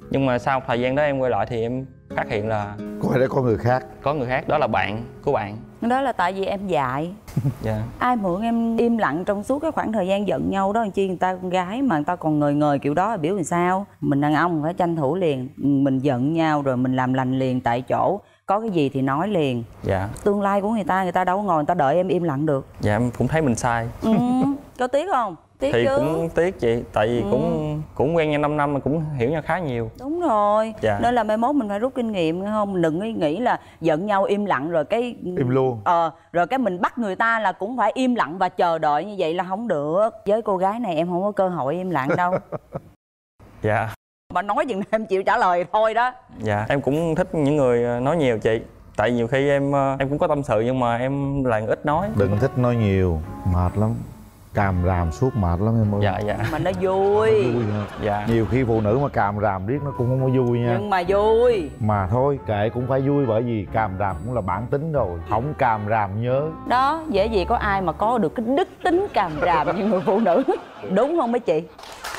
[SPEAKER 14] Nhưng mà sau thời gian đó em quay lại thì em phát hiện là
[SPEAKER 1] có phải có người khác.
[SPEAKER 14] Có người khác, đó là bạn của bạn.
[SPEAKER 3] Đó là tại vì em dại.
[SPEAKER 14] Dạ.
[SPEAKER 3] Ai mượn em im lặng trong suốt cái khoảng thời gian giận nhau đó, làm chi người ta con gái mà người ta còn ngời ngời kiểu đó là biểu làm sao. Mình đàn ông phải tranh thủ liền, mình giận nhau rồi mình làm lành liền tại chỗ. Có cái gì thì nói liền.
[SPEAKER 14] Dạ.
[SPEAKER 3] Tương lai của người ta, người ta đâu có ngồi người ta đợi em im lặng được.
[SPEAKER 14] Dạ em cũng thấy mình sai.
[SPEAKER 3] Ừ, có tiếc không? Tiếc
[SPEAKER 14] thì
[SPEAKER 3] chứ.
[SPEAKER 14] cũng tiếc chị, tại vì
[SPEAKER 3] Ừ.
[SPEAKER 14] cũng cũng quen nhau năm năm mà cũng hiểu nhau khá nhiều.
[SPEAKER 3] Đúng rồi.
[SPEAKER 14] Dạ.
[SPEAKER 3] Nên là mai mốt mình phải rút kinh nghiệm, nghe không? Mình đừng nghĩ, nghĩ là giận nhau im lặng rồi cái
[SPEAKER 1] im luôn.
[SPEAKER 3] Ờ, rồi cái mình bắt người ta là cũng phải im lặng và chờ đợi, như vậy là không được. Với cô gái này em không có cơ hội im lặng đâu.
[SPEAKER 14] Dạ.
[SPEAKER 3] Bà nói chừng nào em chịu trả lời thôi đó.
[SPEAKER 14] Dạ, em cũng thích những người nói nhiều chị. Tại nhiều khi em em cũng có tâm sự nhưng mà em là ít nói.
[SPEAKER 1] Đừng thích nói nhiều, mệt lắm. Càm ràm suốt mệt lắm em ơi.
[SPEAKER 14] Dạ dạ.
[SPEAKER 3] Mà nó vui.
[SPEAKER 1] Vui hả?
[SPEAKER 14] Dạ.
[SPEAKER 1] Nhiều khi phụ nữ mà càm ràm riết nó cũng không có vui nha.
[SPEAKER 3] Nhưng mà vui.
[SPEAKER 1] Mà thôi kệ cũng phải vui, bởi vì càm ràm cũng là bản tính rồi. Không càm ràm nhớ.
[SPEAKER 3] Đó, dễ gì có ai mà có được cái đức tính càm ràm như người phụ nữ. Đúng không mấy chị?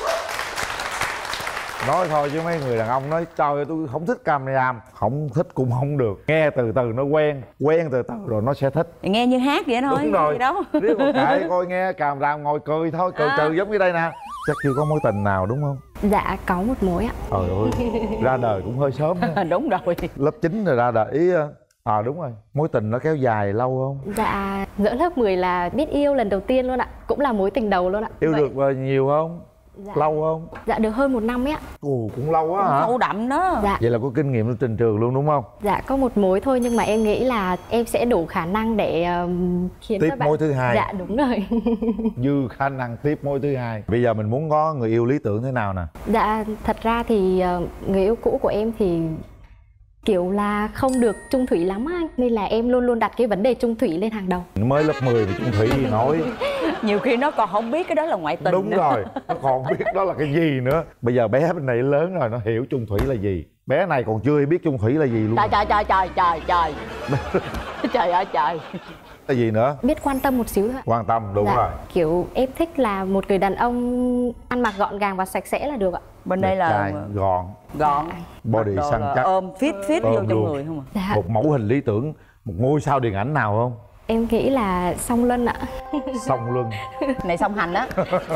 [SPEAKER 1] Nói thôi chứ mấy người đàn ông nói trời ơi tôi không thích càm ràm. Không thích cũng không được. Nghe từ từ nó quen. Quen từ từ rồi nó sẽ thích.
[SPEAKER 3] Nghe như hát vậy thôi.
[SPEAKER 1] Đúng rồi.
[SPEAKER 3] Gì đâu.
[SPEAKER 1] Riết một kệ coi nghe càm ràm ngồi cười thôi. Cười
[SPEAKER 3] À.
[SPEAKER 1] trừ giống như đây nè. Chắc chưa có mối tình nào đúng không?
[SPEAKER 15] Dạ có một mối ạ.
[SPEAKER 1] Trời ơi, ra đời cũng hơi sớm ha.
[SPEAKER 3] Đúng rồi.
[SPEAKER 1] Lớp chín rồi ra đời ý. À đúng rồi. Mối tình nó kéo dài lâu không?
[SPEAKER 15] Dạ giữa lớp mười là biết yêu lần đầu tiên luôn ạ. Cũng là mối tình đầu luôn ạ.
[SPEAKER 1] Yêu
[SPEAKER 15] Vậy-
[SPEAKER 1] được và nhiều không?
[SPEAKER 15] Dạ.
[SPEAKER 1] Lâu không?
[SPEAKER 15] Dạ được hơn một năm ấy ạ.
[SPEAKER 1] Ồ cũng lâu á hả?
[SPEAKER 3] Sâu đậm đó.
[SPEAKER 15] Dạ.
[SPEAKER 1] Vậy là có kinh nghiệm trên trường luôn đúng không?
[SPEAKER 15] Dạ có một mối thôi nhưng mà em nghĩ là em sẽ đủ khả năng để um, khiến
[SPEAKER 1] Tiếp
[SPEAKER 15] các bạn...
[SPEAKER 1] mối thứ hai.
[SPEAKER 15] Dạ đúng rồi.
[SPEAKER 1] Dư khả năng tiếp mối thứ hai. Bây giờ mình muốn có người yêu lý tưởng thế nào nè?
[SPEAKER 15] Dạ thật ra thì uh, người yêu cũ của em thì kiểu là không được chung thủy lắm anh. Nên là em luôn luôn đặt cái vấn đề chung thủy lên hàng đầu.
[SPEAKER 1] Mới lớp mười mà chung thủy gì nói.
[SPEAKER 3] Nhiều khi nó còn không biết cái đó là ngoại tình.
[SPEAKER 1] Đúng
[SPEAKER 3] nữa.
[SPEAKER 1] rồi, nó còn không biết đó là cái gì nữa. Bây giờ bé bên này lớn rồi nó hiểu chung thủy là gì. Bé này còn chưa biết chung thủy là gì luôn.
[SPEAKER 3] Trời trời trời trời trời trời. Trời ơi trời.
[SPEAKER 1] Cái gì nữa?
[SPEAKER 15] Biết quan tâm một xíu thôi ạ.
[SPEAKER 1] Quan tâm đúng
[SPEAKER 15] Dạ,
[SPEAKER 1] rồi.
[SPEAKER 15] kiểu em thích là một người đàn ông ăn mặc gọn gàng và sạch sẽ là được ạ.
[SPEAKER 3] Bên đây
[SPEAKER 1] Đẹp
[SPEAKER 3] là
[SPEAKER 1] trai, gọn,
[SPEAKER 3] gọn,
[SPEAKER 1] body
[SPEAKER 3] đồ
[SPEAKER 1] săn
[SPEAKER 3] là
[SPEAKER 1] chắc,
[SPEAKER 3] ôm fit fit vô
[SPEAKER 1] ôm
[SPEAKER 3] trong
[SPEAKER 1] luôn.
[SPEAKER 3] người không à.
[SPEAKER 15] Dạ.
[SPEAKER 1] Một mẫu hình lý tưởng, một ngôi sao điện ảnh nào không?
[SPEAKER 15] Em nghĩ là Song Luân ạ.
[SPEAKER 1] Song Luân.
[SPEAKER 3] Này song hành á.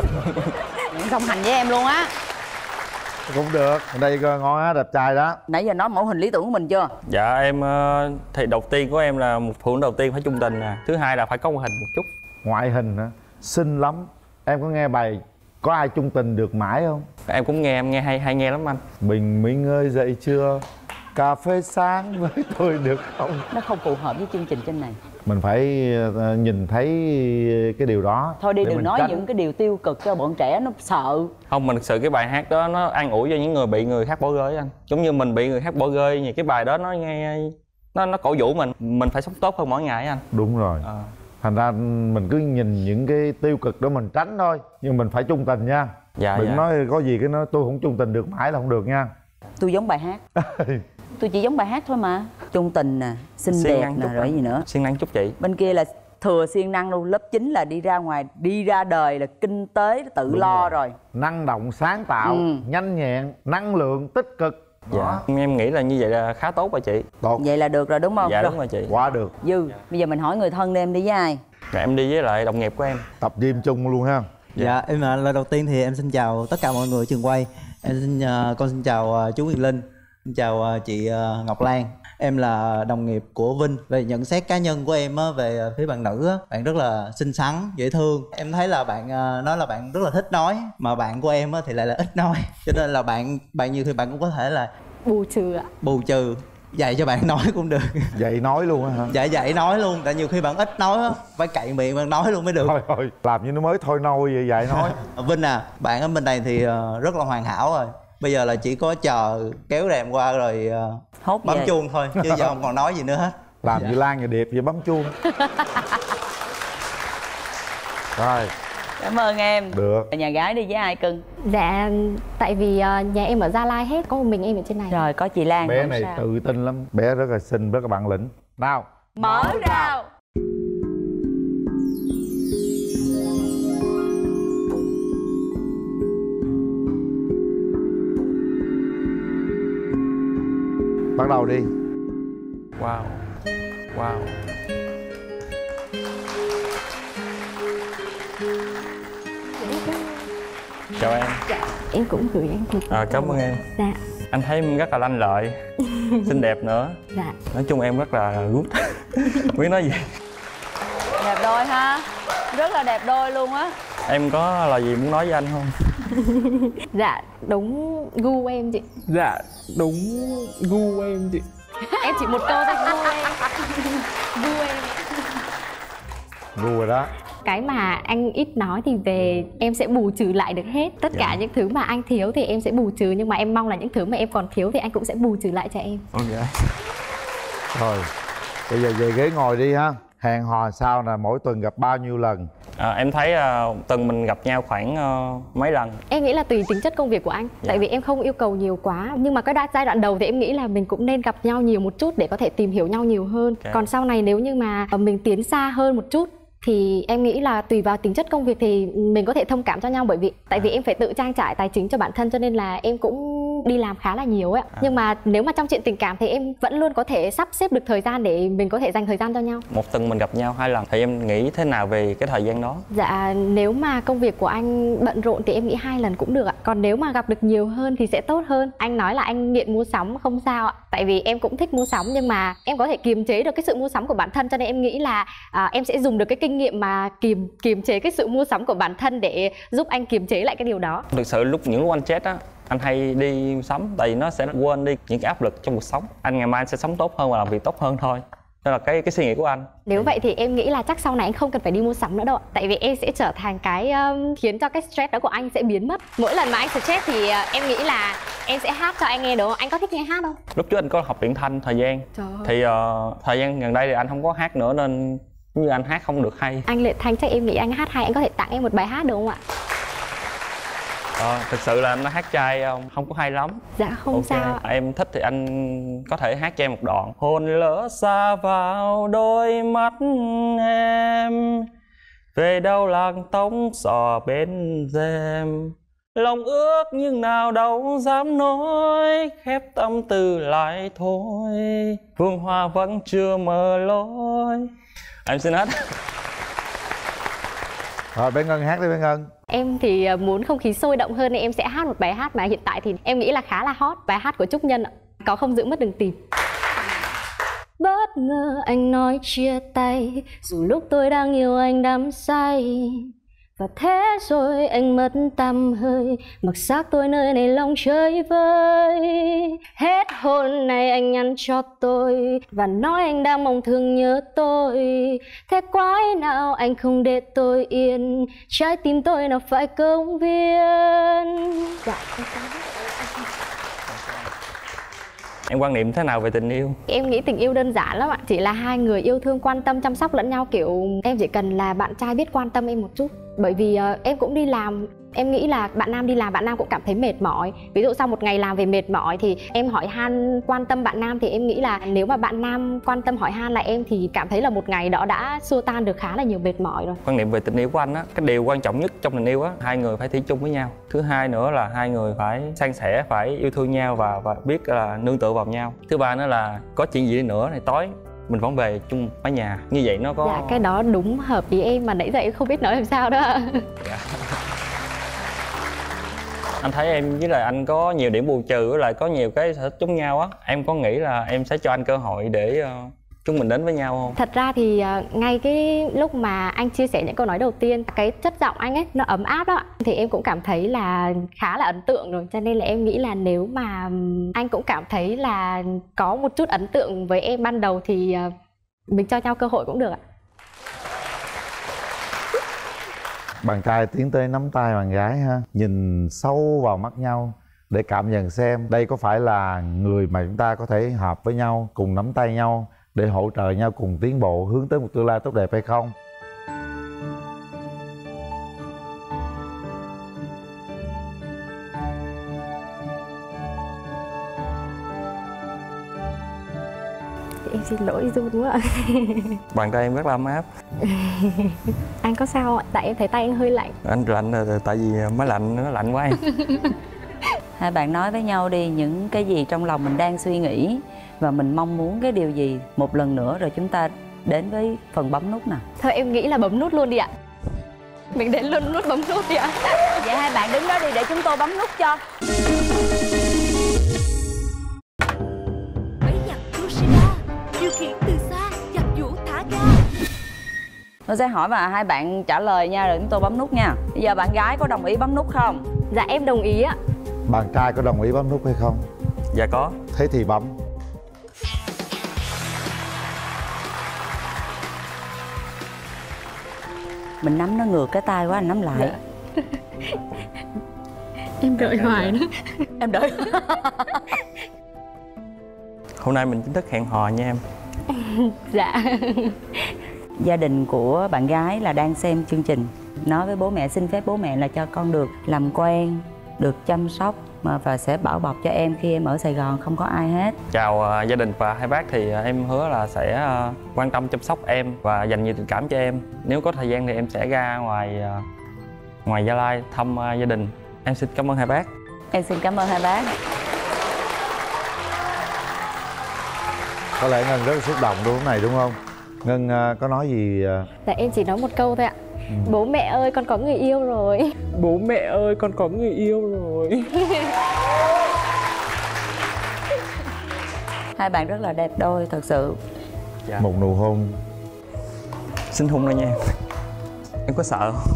[SPEAKER 3] Song hành với em luôn á.
[SPEAKER 1] Cũng được, ở đây ngon á, đẹp trai đó.
[SPEAKER 3] Nãy giờ nói mẫu hình lý tưởng của mình chưa?
[SPEAKER 14] Dạ em ờ, thì đầu tiên của em là một phụ nữ đầu tiên phải chung tình nè. Thứ hai là phải có ngoại hình một chút.
[SPEAKER 1] Ngoại hình hả? Xinh lắm. Em có nghe bài Có ai chung tình được mãi không?
[SPEAKER 14] Em cũng nghe, em nghe hay hay nghe lắm anh.
[SPEAKER 1] Bình minh ơi dậy chưa? Cà phê sáng với tôi được không?
[SPEAKER 3] Nó không phù hợp với chương trình trên này.
[SPEAKER 1] Mình phải ờ, nhìn thấy cái điều đó.
[SPEAKER 3] Thôi đi
[SPEAKER 1] để
[SPEAKER 3] đừng
[SPEAKER 1] mình
[SPEAKER 3] nói
[SPEAKER 1] tránh.
[SPEAKER 3] những cái điều tiêu cực cho bọn trẻ nó sợ.
[SPEAKER 14] Không, mình thực sự cái bài hát đó nó an ủi cho những người bị người khác bỏ rơi anh. Giống như mình bị người khác bỏ rơi, thì cái bài đó nó nghe nó nó cổ vũ mình, mình phải sống tốt hơn mỗi ngày anh.
[SPEAKER 1] Đúng rồi.
[SPEAKER 14] À.
[SPEAKER 1] Thành ra mình cứ nhìn những cái tiêu cực đó mình tránh thôi. Nhưng mình phải chung tình nha.
[SPEAKER 14] Dạ,
[SPEAKER 1] Đừng
[SPEAKER 14] dạ.
[SPEAKER 1] nói có gì cái nói tôi không chung tình được mãi là không được nha.
[SPEAKER 3] Tôi giống bài hát. Tôi chỉ giống bài hát thôi mà. Chung tình nè, xinh
[SPEAKER 14] Siêng
[SPEAKER 3] đẹp
[SPEAKER 14] năng
[SPEAKER 3] nè,
[SPEAKER 14] chút
[SPEAKER 3] rồi
[SPEAKER 14] anh.
[SPEAKER 3] gì nữa.
[SPEAKER 14] Siêng năng chút chị.
[SPEAKER 3] Bên kia là thừa siêng năng luôn. Lớp chín là đi ra ngoài, đi ra đời là kinh tế tự
[SPEAKER 1] Đúng
[SPEAKER 3] lo
[SPEAKER 1] rồi.
[SPEAKER 3] rồi.
[SPEAKER 1] Năng động, sáng tạo,
[SPEAKER 3] Ừ.
[SPEAKER 1] nhanh nhẹn, năng lượng, tích cực.
[SPEAKER 14] Dạ. Em nghĩ là như vậy là khá tốt rồi chị.
[SPEAKER 1] Tốt.
[SPEAKER 3] Vậy là được rồi đúng không?
[SPEAKER 14] Dạ
[SPEAKER 3] Rồi.
[SPEAKER 14] đúng rồi chị.
[SPEAKER 1] Quá được.
[SPEAKER 3] Dư, bây giờ mình hỏi người thân đi, em đi với ai?
[SPEAKER 14] Dạ, em đi với lại đồng nghiệp của em.
[SPEAKER 1] Tập gym chung luôn ha.
[SPEAKER 16] Dạ, em là lời đầu tiên thì em xin chào tất cả mọi người ở trường quay. Em xin uh, con xin chào uh, chú Quyền Linh, xin chào uh, chị uh, Ngọc Lan. Em là đồng nghiệp của Vinh. Về nhận xét cá nhân của em á, về phía bạn nữ á, bạn rất là xinh xắn, dễ thương. Em thấy là bạn uh, nói là bạn rất là thích nói, mà bạn của em á, thì lại là ít nói. Cho nên là bạn bạn nhiều khi bạn cũng có thể là
[SPEAKER 15] Bù trừ ạ.
[SPEAKER 16] bù trừ, dạy cho bạn nói cũng được.
[SPEAKER 1] Dạy nói luôn á hả?
[SPEAKER 16] Dạ dạy nói luôn, tại nhiều khi bạn ít nói á, phải cậy miệng bạn nói luôn mới được.
[SPEAKER 1] Thôi thôi, làm như nó mới thôi nôi vậy dạy nói.
[SPEAKER 16] Vinh à, bạn ở bên này thì uh, rất là hoàn hảo rồi. Bây giờ là chỉ có chờ kéo rèm qua rồi uh,
[SPEAKER 3] Hốt
[SPEAKER 16] bấm
[SPEAKER 3] về.
[SPEAKER 16] chuông thôi, chứ giờ không còn nói gì nữa hết.
[SPEAKER 1] Làm
[SPEAKER 16] Dạ.
[SPEAKER 1] như Lan như Điệp vậy bấm chuông. Rồi.
[SPEAKER 3] Cảm ơn em.
[SPEAKER 1] Được.
[SPEAKER 3] Nhà gái đi với ai cưng?
[SPEAKER 15] Dạ tại vì uh, nhà em ở Gia Lai hết, có một mình em ở trên này.
[SPEAKER 3] Rồi có chị Lan.
[SPEAKER 1] Bé
[SPEAKER 3] không
[SPEAKER 1] này
[SPEAKER 3] sao.
[SPEAKER 1] tự tin lắm. Bé rất là xinh, rất là bản lĩnh. Nào.
[SPEAKER 3] Mở rào.
[SPEAKER 1] Bắt đầu đi.
[SPEAKER 14] Wow. Wow. Chào em.
[SPEAKER 15] Dạ, em cũng gửi anh một
[SPEAKER 14] À, cảm ơn em.
[SPEAKER 15] Dạ.
[SPEAKER 14] Anh thấy em rất là lanh lợi, xinh đẹp nữa.
[SPEAKER 15] Dạ.
[SPEAKER 14] Nói chung em rất là good. Biết nói gì.
[SPEAKER 3] Đẹp đôi ha. Rất là đẹp đôi luôn á.
[SPEAKER 14] Em có lời gì muốn nói với anh không?
[SPEAKER 15] Dạ, đúng gu em chị.
[SPEAKER 9] Dạ, đúng gu em chị.
[SPEAKER 15] Em chỉ một câu thôi, gu em. Gu em.
[SPEAKER 1] Gu rồi đó.
[SPEAKER 15] Cái mà anh ít nói thì về em sẽ bù trừ lại được hết. Tất
[SPEAKER 14] Dạ.
[SPEAKER 15] cả những thứ mà anh thiếu thì em sẽ bù trừ. Nhưng mà em mong là những thứ mà em còn thiếu thì anh cũng sẽ bù trừ lại cho em.
[SPEAKER 14] Ok.
[SPEAKER 1] Rồi, bây giờ về ghế ngồi đi ha. Hẹn hò sao là mỗi tuần gặp bao nhiêu lần?
[SPEAKER 14] À, em thấy uh, tuần mình gặp nhau khoảng uh, mấy lần.
[SPEAKER 15] Em nghĩ là tùy tính chất công việc của anh. Tại vì em không yêu cầu nhiều quá. Nhưng mà cái đa- giai đoạn đầu thì em nghĩ là mình cũng nên gặp nhau nhiều một chút để có thể tìm hiểu nhau nhiều hơn.
[SPEAKER 14] Ok.
[SPEAKER 15] Còn sau này nếu như mà ờ, mình tiến xa hơn một chút thì em nghĩ là tùy vào tính chất công việc thì mình có thể thông cảm cho nhau. Bởi vì tại vì em phải tự trang trải tài chính cho bản thân cho nên là em cũng đi làm khá là nhiều ấy. Nhưng mà nếu mà trong chuyện tình cảm thì em vẫn luôn có thể sắp xếp được thời gian để mình có thể dành thời gian cho nhau.
[SPEAKER 14] Một tuần mình gặp nhau hai lần thì em nghĩ thế nào về cái thời gian đó?
[SPEAKER 15] Dạ, nếu mà công việc của anh bận rộn thì em nghĩ hai lần cũng được ạ. Còn nếu mà gặp được nhiều hơn thì sẽ tốt hơn. Anh nói là anh nghiện mua sắm, không sao ạ. Tại vì em cũng thích mua sắm nhưng mà em có thể kiềm chế được cái sự mua sắm của bản thân. Cho nên em nghĩ là à, em sẽ dùng được cái kinh nghiệm mà kiềm kiềm chế cái sự mua sắm của bản thân để giúp anh kiềm chế lại cái điều đó.
[SPEAKER 14] Thực sự lúc những lúc anh chết á, anh hay đi sắm tại vì nó sẽ quên đi những cái áp lực trong cuộc sống. Anh ngày mai anh sẽ sống tốt hơn và làm việc tốt hơn thôi. Đó là cái cái suy nghĩ của anh.
[SPEAKER 15] Nếu vậy thì em nghĩ là chắc sau này anh không cần phải đi mua sắm nữa đâu ạ. Tại vì em sẽ trở thành cái um, khiến cho cái stress đó của anh sẽ biến mất. Mỗi lần mà anh stress thì uh, em nghĩ là em sẽ hát cho anh nghe đúng không? Anh có thích nghe hát không?
[SPEAKER 14] Lúc trước anh có học luyện thanh thời gian.
[SPEAKER 15] Trời ơi.
[SPEAKER 14] Thì uh, thời gian gần đây thì anh không có hát nữa nên như anh hát không được hay.
[SPEAKER 15] Anh luyện thanh chắc em nghĩ anh hát hay, anh có thể tặng em một bài hát được không ạ?
[SPEAKER 14] Ờ, thực sự là anh hát trai không, không có hay lắm.
[SPEAKER 15] Dạ không
[SPEAKER 14] Ok.
[SPEAKER 15] sao ạ.
[SPEAKER 14] Em thích thì anh có thể hát cho em một đoạn. Hồn lỡ xa vào đôi mắt em, về đâu làng tống sò bên rèm. Lòng ước nhưng nào đâu dám nói, khép tâm tư lại thôi, phương hoa vẫn chưa mở lối. Em xin hết.
[SPEAKER 1] Rồi bé Ngân hát đi bé Ngân.
[SPEAKER 15] Em thì muốn không khí sôi động hơn nên em sẽ hát một bài hát mà hiện tại thì em nghĩ là khá là hot. Bài hát của Trúc Nhân ạ. Có không giữ mất đừng tìm. Bất ngờ anh nói chia tay, dù lúc tôi đang yêu anh đắm say. Và thế rồi anh mất tăm hơi, mặc xác tôi nơi này lòng chơi vơi. Hết hôn này anh nhắn cho tôi và nói anh đang mong thương nhớ tôi. Thế quái nào anh không để tôi yên, trái tim tôi nào phải công viên. Dạ,
[SPEAKER 14] Em quan niệm thế nào về tình yêu?
[SPEAKER 15] em nghĩ tình yêu đơn giản lắm ạ. Chỉ là hai người yêu thương quan tâm chăm sóc lẫn nhau. Kiểu em chỉ cần là bạn trai biết quan tâm em một chút. Bởi vì uh, em cũng đi làm. Em nghĩ là bạn nam đi làm bạn nam cũng cảm thấy mệt mỏi. Ví dụ sau một ngày làm về mệt mỏi thì em hỏi han quan tâm bạn nam. Thì em nghĩ là nếu mà bạn nam quan tâm hỏi han lại em thì cảm thấy là một ngày đó đã xua tan được khá là nhiều mệt mỏi rồi.
[SPEAKER 14] Quan niệm về tình yêu của anh á, cái điều quan trọng nhất trong tình yêu á, hai người phải thủy chung với nhau. Thứ hai nữa là hai người phải san sẻ, phải yêu thương nhau và và biết là nương tựa vào nhau. Thứ ba nữa là có chuyện gì đi nữa này tối mình vẫn về chung mái nhà. Như vậy nó có...
[SPEAKER 15] Dạ, cái đó đúng hợp ý em mà nãy giờ em không biết nói làm sao đó.
[SPEAKER 14] Dạ. Anh thấy em với lại anh có nhiều điểm bù trừ, với lại có nhiều cái sở thích giống nhau á. Em có nghĩ là em sẽ cho anh cơ hội để uh, chúng mình đến với nhau không?
[SPEAKER 15] Thật ra thì uh, ngay cái lúc mà anh chia sẻ những câu nói đầu tiên, cái chất giọng anh ấy nó ấm áp đó, thì em cũng cảm thấy là khá là ấn tượng rồi. Cho nên là em nghĩ là nếu mà anh cũng cảm thấy là có một chút ấn tượng với em ban đầu thì uh, mình cho nhau cơ hội cũng được ạ.
[SPEAKER 1] Bạn trai tiến tới nắm tay bạn gái ha, nhìn sâu vào mắt nhau để cảm nhận xem đây có phải là người mà chúng ta có thể hợp với nhau, cùng nắm tay nhau để hỗ trợ nhau cùng tiến bộ hướng tới một tương lai tốt đẹp hay không.
[SPEAKER 15] Em xin lỗi run quá ạ.
[SPEAKER 14] Bàn tay em rất là ấm áp.
[SPEAKER 15] Anh có sao ạ? Tại em thấy tay anh hơi lạnh.
[SPEAKER 14] Anh lạnh là tại vì máy lạnh nó lạnh quá em.
[SPEAKER 3] Hai bạn nói với nhau đi những cái gì trong lòng mình đang suy nghĩ và mình mong muốn cái điều gì một lần nữa, rồi chúng ta đến với phần bấm nút nào.
[SPEAKER 15] Thôi em nghĩ là bấm nút luôn đi ạ. Mình đến luôn nút bấm nút đi ạ.
[SPEAKER 3] Vậy hai bạn đứng đó đi để chúng tôi bấm nút cho.
[SPEAKER 7] Bẫy giặc Kushida, điều khiển từ xa, giặc vũ thả ga.
[SPEAKER 3] Tôi sẽ hỏi và hai bạn trả lời nha, rồi chúng tôi bấm nút nha. Bây giờ bạn gái có đồng ý bấm nút không?
[SPEAKER 15] Dạ em đồng ý ạ.
[SPEAKER 1] Bạn trai có đồng ý bấm nút hay không?
[SPEAKER 14] Dạ có.
[SPEAKER 1] Thế thì bấm.
[SPEAKER 3] Mình nắm nó ngược cái tay quá, anh nắm lại.
[SPEAKER 15] Dạ. Em đợi hoài nữa.
[SPEAKER 3] Em đợi.
[SPEAKER 14] Hôm nay mình chính thức hẹn hò nha em.
[SPEAKER 15] Dạ.
[SPEAKER 3] Gia đình của bạn gái là đang xem chương trình, nói với bố mẹ xin phép bố mẹ là cho con được làm quen, được chăm sóc mà và sẽ bảo bọc cho em khi em ở Sài Gòn không có ai hết.
[SPEAKER 14] Chào uh, gia đình và hai bác, thì uh, em hứa là sẽ uh, quan tâm chăm sóc em và dành nhiều tình cảm cho em. Nếu có thời gian thì em sẽ ra ngoài uh, ngoài Gia Lai thăm uh, gia đình. Em xin cảm ơn hai bác.
[SPEAKER 3] Em xin cảm ơn hai bác.
[SPEAKER 1] Có lẽ Ngân rất là xúc động đúng này đúng không? Ngân uh, có nói gì? Uh...
[SPEAKER 15] Dạ em chỉ nói một câu thôi ạ. Ừ. Bố mẹ ơi con có người yêu rồi.
[SPEAKER 17] Bố mẹ ơi con có người yêu rồi.
[SPEAKER 3] Hai bạn rất là đẹp đôi thật sự.
[SPEAKER 14] Dạ.
[SPEAKER 1] Một nụ hôn.
[SPEAKER 14] Xin hôn đây nha. Em có sợ không?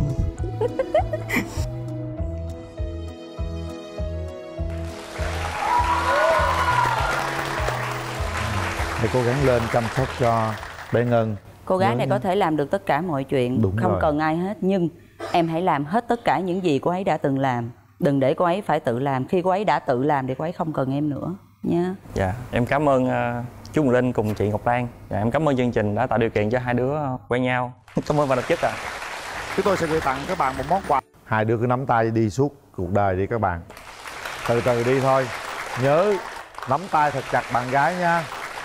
[SPEAKER 1] Hãy cố gắng lên chăm sóc cho bé Ngân.
[SPEAKER 3] Cô gái này có thể làm được tất cả mọi chuyện. Đúng không rồi. Cần ai hết. Nhưng em hãy làm hết tất cả những gì cô ấy đã từng làm. Đừng để cô ấy phải tự làm. Khi cô ấy đã tự làm thì cô ấy không cần em nữa nha.
[SPEAKER 14] Dạ em cảm ơn uh, chú Quỳnh Linh cùng chị Ngọc Lan. Dạ, em cảm ơn chương trình đã tạo điều kiện cho hai đứa quen nhau. Cảm ơn ban tổ chức ạ.
[SPEAKER 1] Chúng tôi sẽ gửi tặng các bạn một món quà. Hai đứa cứ nắm tay đi suốt cuộc đời đi các bạn. Từ từ đi thôi. Nhớ nắm tay thật chặt bạn gái nha.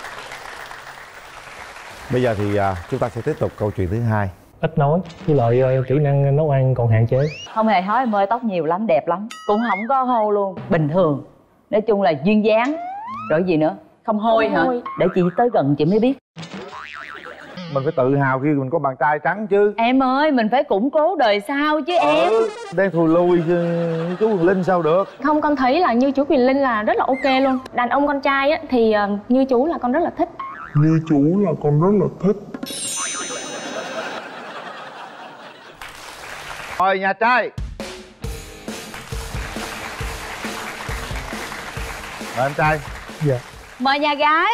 [SPEAKER 1] Bây giờ thì à, chúng ta sẽ tiếp tục câu chuyện thứ hai.
[SPEAKER 18] Ít nói, với lại uh, kỹ năng nấu ăn còn hạn chế.
[SPEAKER 3] Không hề nói em ơi, tóc nhiều lắm, đẹp lắm. Cũng không có hôi luôn, bình thường. Nói chung là duyên dáng. Rồi gì nữa? Không hôi hả? Hôi. Để chị tới gần chị mới biết.
[SPEAKER 1] Mình phải tự hào khi mình có bạn trai trắng chứ.
[SPEAKER 3] Em ơi, mình phải củng cố đời sau chứ ừ, em.
[SPEAKER 1] Đang thùi lùi chú Quỳnh Linh sao được.
[SPEAKER 8] Không, con thấy là như chú Quỳnh Linh là rất là ok luôn. Đàn ông con trai á, thì uh, như chú là con rất là thích.
[SPEAKER 5] Như chú là con rất là thích.
[SPEAKER 1] Rồi nhà trai. Mời anh trai.
[SPEAKER 18] Dạ.
[SPEAKER 3] Mời nhà gái.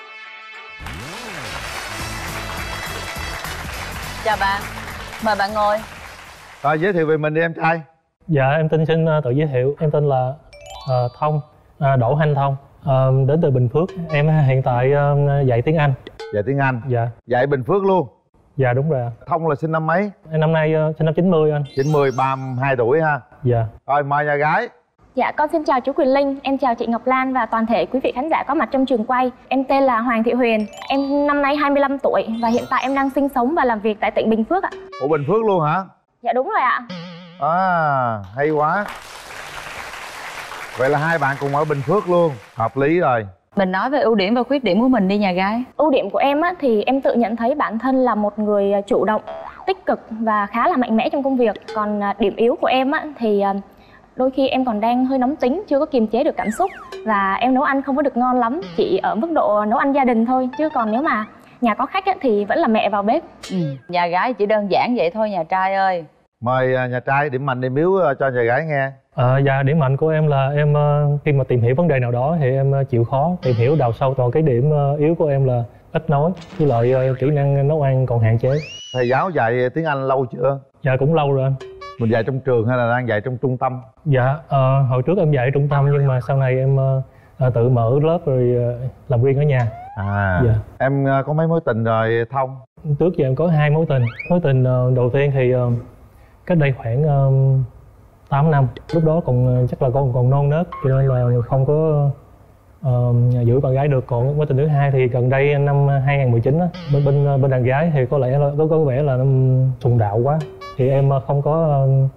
[SPEAKER 3] Chào bạn. Mời bạn ngồi.
[SPEAKER 1] Rồi giới thiệu về mình đi em trai.
[SPEAKER 18] Dạ em tên xin uh, tự giới thiệu. Em tên là uh, Thông, uh, Đỗ Thanh Thông. Uh, đến từ Bình Phước. Em hiện tại uh, dạy tiếng Anh.
[SPEAKER 1] Dạy tiếng Anh?
[SPEAKER 18] Dạ.
[SPEAKER 1] Dạy Bình Phước luôn?
[SPEAKER 18] Dạ đúng rồi.
[SPEAKER 1] Thông là sinh năm mấy?
[SPEAKER 18] Em năm nay uh, sinh năm chín mươi anh.
[SPEAKER 1] chín mươi, ba mươi hai tuổi ha?
[SPEAKER 18] Dạ.
[SPEAKER 1] Rồi mời nhà gái.
[SPEAKER 8] Dạ con xin chào chú Quỳnh Linh, em chào chị Ngọc Lan và toàn thể quý vị khán giả có mặt trong trường quay. Em tên là Hoàng Thị Huyền, em năm nay hai mươi lăm tuổi và hiện tại em đang sinh sống và làm việc tại tỉnh Bình Phước ạ.
[SPEAKER 1] Ủa Bình Phước luôn hả?
[SPEAKER 8] Dạ đúng rồi ạ.
[SPEAKER 1] À hay quá. Vậy là hai bạn cùng ở Bình Phước luôn, hợp lý rồi.
[SPEAKER 3] Mình nói về ưu điểm và khuyết điểm của mình đi nhà gái.
[SPEAKER 8] Ưu điểm của em á, thì em tự nhận thấy bản thân là một người chủ động, tích cực và khá là mạnh mẽ trong công việc. Còn điểm yếu của em á, thì đôi khi em còn đang hơi nóng tính, chưa có kiềm chế được cảm xúc. Và em nấu ăn không có được ngon lắm, chỉ ở mức độ nấu ăn gia đình thôi. Chứ còn nếu mà nhà có khách á, thì vẫn là mẹ vào bếp.
[SPEAKER 3] Ừ. Nhà gái chỉ đơn giản vậy thôi nhà trai ơi.
[SPEAKER 1] Mời nhà trai điểm mạnh điểm yếu cho nhà gái nghe.
[SPEAKER 18] À, dạ điểm mạnh của em là em khi mà tìm hiểu vấn đề nào đó thì em chịu khó tìm hiểu đào sâu. Còn cái điểm yếu của em là ít nói, với lại kỹ năng nấu ăn còn hạn chế. Thầy
[SPEAKER 1] giáo dạy tiếng Anh lâu chưa?
[SPEAKER 18] Dạ cũng lâu rồi anh.
[SPEAKER 1] Mình dạy trong trường hay là đang dạy trong trung tâm?
[SPEAKER 18] Dạ uh, hồi trước em dạy trung tâm nhưng mà sau này em uh, tự mở lớp rồi uh, làm riêng ở nhà.
[SPEAKER 1] À
[SPEAKER 18] dạ.
[SPEAKER 1] Em uh, có mấy mối tình rồi Thông?
[SPEAKER 18] Trước giờ em có hai mối tình. Mối tình uh, đầu tiên thì uh, cách đây khoảng uh, tám năm. Lúc đó còn uh, chắc là con còn non nớt cho nên là không có uh, giữ bạn gái được. Còn mối tình thứ hai thì gần đây năm hai không một chín á, bên bên bên đàn gái thì có lẽ là có có vẻ là sùng đạo quá thì em không có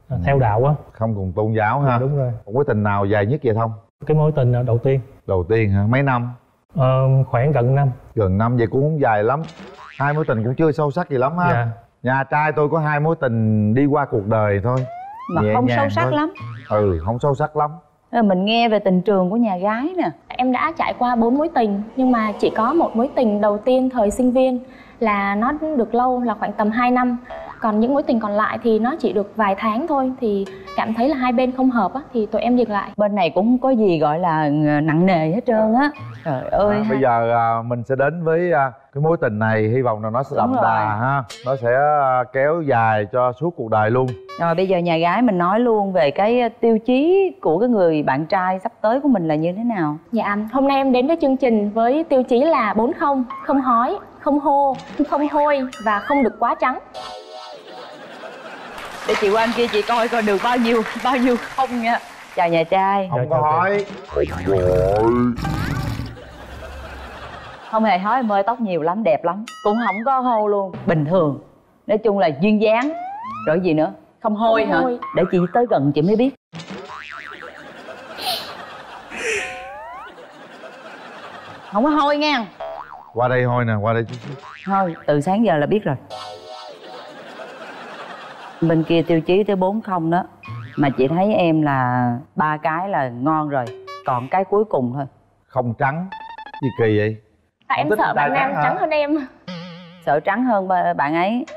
[SPEAKER 18] uh, theo đạo á.
[SPEAKER 1] Không cùng tôn giáo ha.
[SPEAKER 18] Dạ, đúng rồi.
[SPEAKER 1] Một mối tình nào dài nhất vậy Thông?
[SPEAKER 18] Cái mối tình đầu tiên.
[SPEAKER 1] Đầu tiên hả? Mấy năm?
[SPEAKER 18] Ờ, khoảng gần năm.
[SPEAKER 1] Gần năm vậy cũng không dài lắm. Hai mối tình cũng chưa sâu sắc gì lắm ha.
[SPEAKER 18] Dạ.
[SPEAKER 1] Nhà trai tôi có hai mối tình đi qua cuộc đời thôi.
[SPEAKER 3] Mà
[SPEAKER 1] nhẹ
[SPEAKER 3] không
[SPEAKER 1] nhàng
[SPEAKER 3] sâu sắc
[SPEAKER 1] thôi.
[SPEAKER 3] lắm.
[SPEAKER 1] Ừ, không sâu sắc lắm.
[SPEAKER 3] Mình nghe về tình trường của nhà gái nè.
[SPEAKER 8] Em đã trải qua bốn mối tình, nhưng mà chỉ có một mối tình đầu tiên thời sinh viên là nó được lâu, là khoảng tầm hai năm. Còn những mối tình còn lại thì nó chỉ được vài tháng thôi. Thì cảm thấy là hai bên không hợp á, thì tụi em dừng lại.
[SPEAKER 3] Bên này cũng không có gì gọi là nặng nề hết trơn á. Trời ơi.
[SPEAKER 1] À, bây giờ à, mình sẽ đến với à, cái mối tình này, hy vọng là nó sẽ đậm đà ha. Nó sẽ à, kéo dài cho suốt cuộc đời luôn.
[SPEAKER 3] Rồi bây giờ nhà gái mình nói luôn về cái tiêu chí của cái người bạn trai sắp tới của mình là như thế nào?
[SPEAKER 8] Dạ, hôm nay em đến với chương trình với tiêu chí là bốn không. Không hói, không hô, không hôi và không được quá trắng.
[SPEAKER 3] Để chị qua anh kia chị coi coi được bao nhiêu bao nhiêu không nha. Chào nhà trai.
[SPEAKER 1] Không có hói.
[SPEAKER 3] Không hề hói em ơi, tóc nhiều lắm, đẹp lắm. Cũng không có hô luôn, bình thường. Nói chung là duyên dáng. Rồi gì nữa? Không hôi
[SPEAKER 8] Không
[SPEAKER 3] hả?
[SPEAKER 8] hôi.
[SPEAKER 3] Để chị tới gần chị mới biết. Không có hôi nha.
[SPEAKER 1] Qua đây hôi nè, qua đây chút chút.
[SPEAKER 3] Thôi, từ sáng giờ là biết rồi. Bên kia tiêu chí tới bốn không đó. Mà chị thấy em là ba cái là ngon rồi. Còn cái cuối cùng thôi.
[SPEAKER 1] Không trắng. Gì kỳ vậy?
[SPEAKER 8] Tại em sợ bạn nam trắng hơn em.
[SPEAKER 3] Sợ trắng hơn ba- bạn ấy.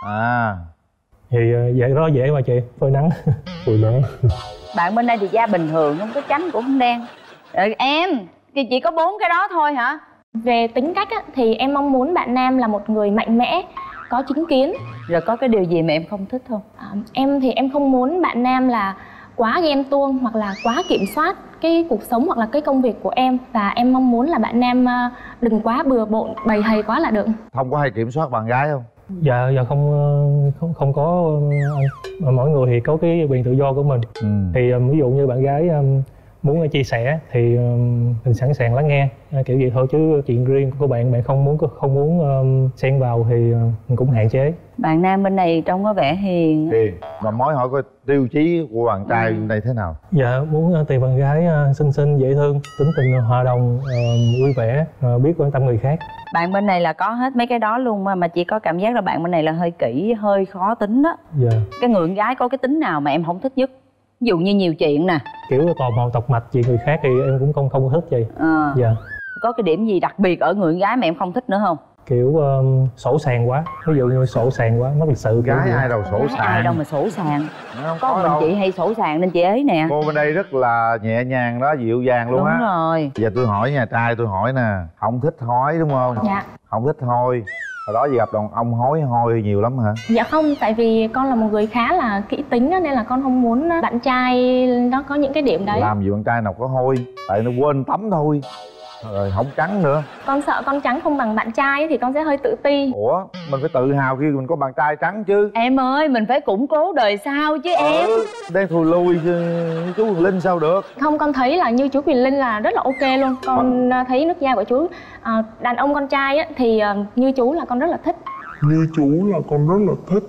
[SPEAKER 1] À.
[SPEAKER 18] Thì uh, vậy đó dễ mà chị, phơi nắng. Phơi nắng.
[SPEAKER 3] Bạn bên đây thì da bình thường, không có trắng cũng không đen. Rồi em, thì chỉ có bốn cái đó thôi hả?
[SPEAKER 8] Về tính cách á, thì em mong muốn bạn nam là một người mạnh mẽ, có chính kiến.
[SPEAKER 3] Rồi có cái điều gì mà em không thích không?
[SPEAKER 8] À, em thì em không muốn bạn nam là quá ghen tuông hoặc là quá kiểm soát cái cuộc sống hoặc là cái công việc của em. Và em mong muốn là bạn nam à, đừng quá bừa bộn, bầy hầy quá là được.
[SPEAKER 1] Thông có hay kiểm soát bạn gái không?
[SPEAKER 18] Dạ, dạ không không không có anh. Mỗi người thì có cái quyền tự do của mình.
[SPEAKER 1] Ừ.
[SPEAKER 18] Thì um, ví dụ như bạn gái um, muốn chia sẻ thì um, mình sẵn sàng lắng nghe, uh, kiểu vậy thôi, chứ chuyện riêng của bạn bạn không muốn không muốn um, xen vào thì uh, mình cũng hạn chế.
[SPEAKER 3] Bạn nam bên này trông có vẻ hiền.
[SPEAKER 1] Hiền. Mà mối hỏi coi tiêu chí của bạn trai
[SPEAKER 3] Ừ.
[SPEAKER 1] bên đây thế nào?
[SPEAKER 18] Dạ, muốn uh, tìm bạn gái uh, xinh xinh, dễ thương, tính tình hòa đồng, uh, vui vẻ, uh, biết quan tâm người khác.
[SPEAKER 3] Bạn bên này là có hết mấy cái đó luôn mà, mà chỉ có cảm giác là bạn bên này là hơi kỹ, hơi khó tính đó.
[SPEAKER 18] Dạ.
[SPEAKER 3] Cái người con gái có cái tính nào mà em không thích nhất? Ví dụ như nhiều chuyện nè.
[SPEAKER 18] Kiểu tò mò tọc mạch chuyện người khác thì em cũng không không thích gì.
[SPEAKER 3] Ờ.
[SPEAKER 18] Dạ.
[SPEAKER 3] Có cái điểm gì đặc biệt ở người con gái mà em không thích nữa không?
[SPEAKER 18] Kiểu um, sổ sàng quá, ví dụ như sổ sàng quá, mất lịch sự.
[SPEAKER 1] Gái ai đâu sổ
[SPEAKER 3] Gái
[SPEAKER 1] sàng.
[SPEAKER 3] ai đâu mà sổ sàng.
[SPEAKER 1] Không
[SPEAKER 3] Có
[SPEAKER 1] có
[SPEAKER 3] mình
[SPEAKER 1] đâu.
[SPEAKER 3] chị hay sổ sàng nên chị ấy nè.
[SPEAKER 1] Cô bên đây rất là nhẹ nhàng đó, dịu dàng luôn
[SPEAKER 3] Đúng
[SPEAKER 1] á.
[SPEAKER 3] rồi.
[SPEAKER 1] Giờ tôi hỏi nhà trai, tôi hỏi nè, không thích hói đúng không?
[SPEAKER 8] Dạ.
[SPEAKER 1] Không thích hôi. Hồi đó gì gặp đàn ông hói hôi nhiều lắm hả?
[SPEAKER 8] Dạ không, tại vì con là một người khá là kỹ tính á, nên là con không muốn bạn trai nó có những cái điểm đấy.
[SPEAKER 1] Làm gì bạn trai nào có hôi, tại nó quên tắm thôi. Rồi không trắng nữa.
[SPEAKER 8] Con sợ con trắng không bằng bạn trai ấy, thì con sẽ hơi tự ti.
[SPEAKER 1] Ủa, mình phải tự hào khi mình có bạn trai trắng chứ.
[SPEAKER 3] Em ơi, mình phải củng cố đời sau chứ em.
[SPEAKER 1] Ừ, đang thùi lui chứ chú Quỳnh Linh sao được.
[SPEAKER 8] Không, con thấy là như chú Quỳnh Linh là rất là ok luôn. Con à. thấy nước da của chú à, đàn ông con trai á, thì à, như chú là con rất là thích.
[SPEAKER 5] Như chú là con rất là thích.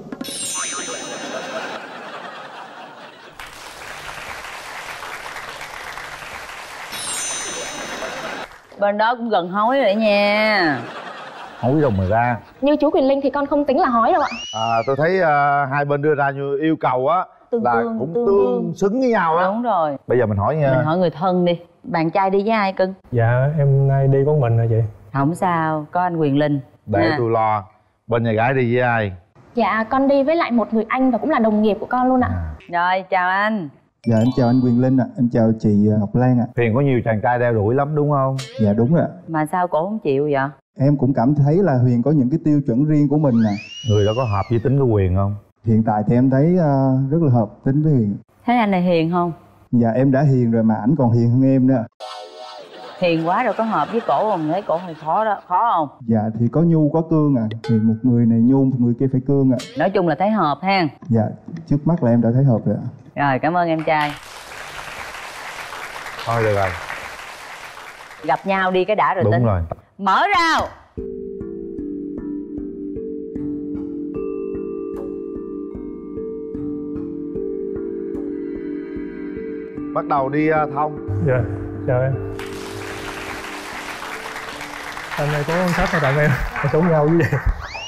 [SPEAKER 3] Bên đó cũng gần hói rồi nha.
[SPEAKER 1] Hói đâu mà ra.
[SPEAKER 8] Như chú Quỳnh Linh thì con không tính là hói đâu ạ.
[SPEAKER 1] À, tôi thấy uh, hai bên đưa ra như yêu cầu á là
[SPEAKER 3] tương,
[SPEAKER 1] cũng
[SPEAKER 3] tương,
[SPEAKER 1] tương,
[SPEAKER 3] tương.
[SPEAKER 1] xứng với nhau á.
[SPEAKER 3] Đúng rồi.
[SPEAKER 1] Bây giờ mình hỏi nha.
[SPEAKER 3] Mình hỏi người thân đi. Bạn trai đi với ai cưng?
[SPEAKER 18] Dạ, em nay đi có mình rồi chị.
[SPEAKER 3] Không sao, có anh Quyền Linh.
[SPEAKER 1] Để
[SPEAKER 3] Nè.
[SPEAKER 1] tôi lo. Bên nhà gái đi với ai?
[SPEAKER 8] Dạ, con đi với lại một người anh và cũng là đồng nghiệp của con luôn ạ.
[SPEAKER 3] Rồi, chào anh.
[SPEAKER 19] Dạ em chào anh Quyền Linh ạ, em chào chị Ngọc Lan ạ.
[SPEAKER 1] Huyền có nhiều chàng trai đeo đuổi lắm đúng không?
[SPEAKER 19] Dạ đúng rồi ạ.
[SPEAKER 3] Mà sao cổ không chịu vậy?
[SPEAKER 19] Em cũng cảm thấy là Huyền có những cái tiêu chuẩn riêng của mình nè.
[SPEAKER 1] Người đó có hợp với tính của Huyền không?
[SPEAKER 19] Hiện tại thì em thấy uh, rất là hợp tính với Huyền.
[SPEAKER 3] Thấy anh này hiền không?
[SPEAKER 19] Dạ em đã hiền rồi mà ảnh còn hiền hơn em nữa.
[SPEAKER 3] Hiền quá rồi có hợp với cổ không? Thấy cổ hơi khó đó, khó không?
[SPEAKER 19] Dạ thì có nhu có cương ạ. À. Thì một người này nhu, một người kia phải cương ạ. À.
[SPEAKER 3] Nói chung là thấy hợp ha.
[SPEAKER 19] Dạ, trước mắt là em đã thấy hợp rồi ạ.
[SPEAKER 3] Rồi, cảm ơn em trai.
[SPEAKER 1] Thôi được rồi.
[SPEAKER 3] Gặp nhau đi cái đã rồi
[SPEAKER 1] đúng
[SPEAKER 3] tính.
[SPEAKER 1] rồi.
[SPEAKER 3] Mở rào.
[SPEAKER 1] Bắt đầu đi uh, Thông.
[SPEAKER 18] Dạ, chào em. Anh này có sách hay tặng em, em sống nhau với vậy.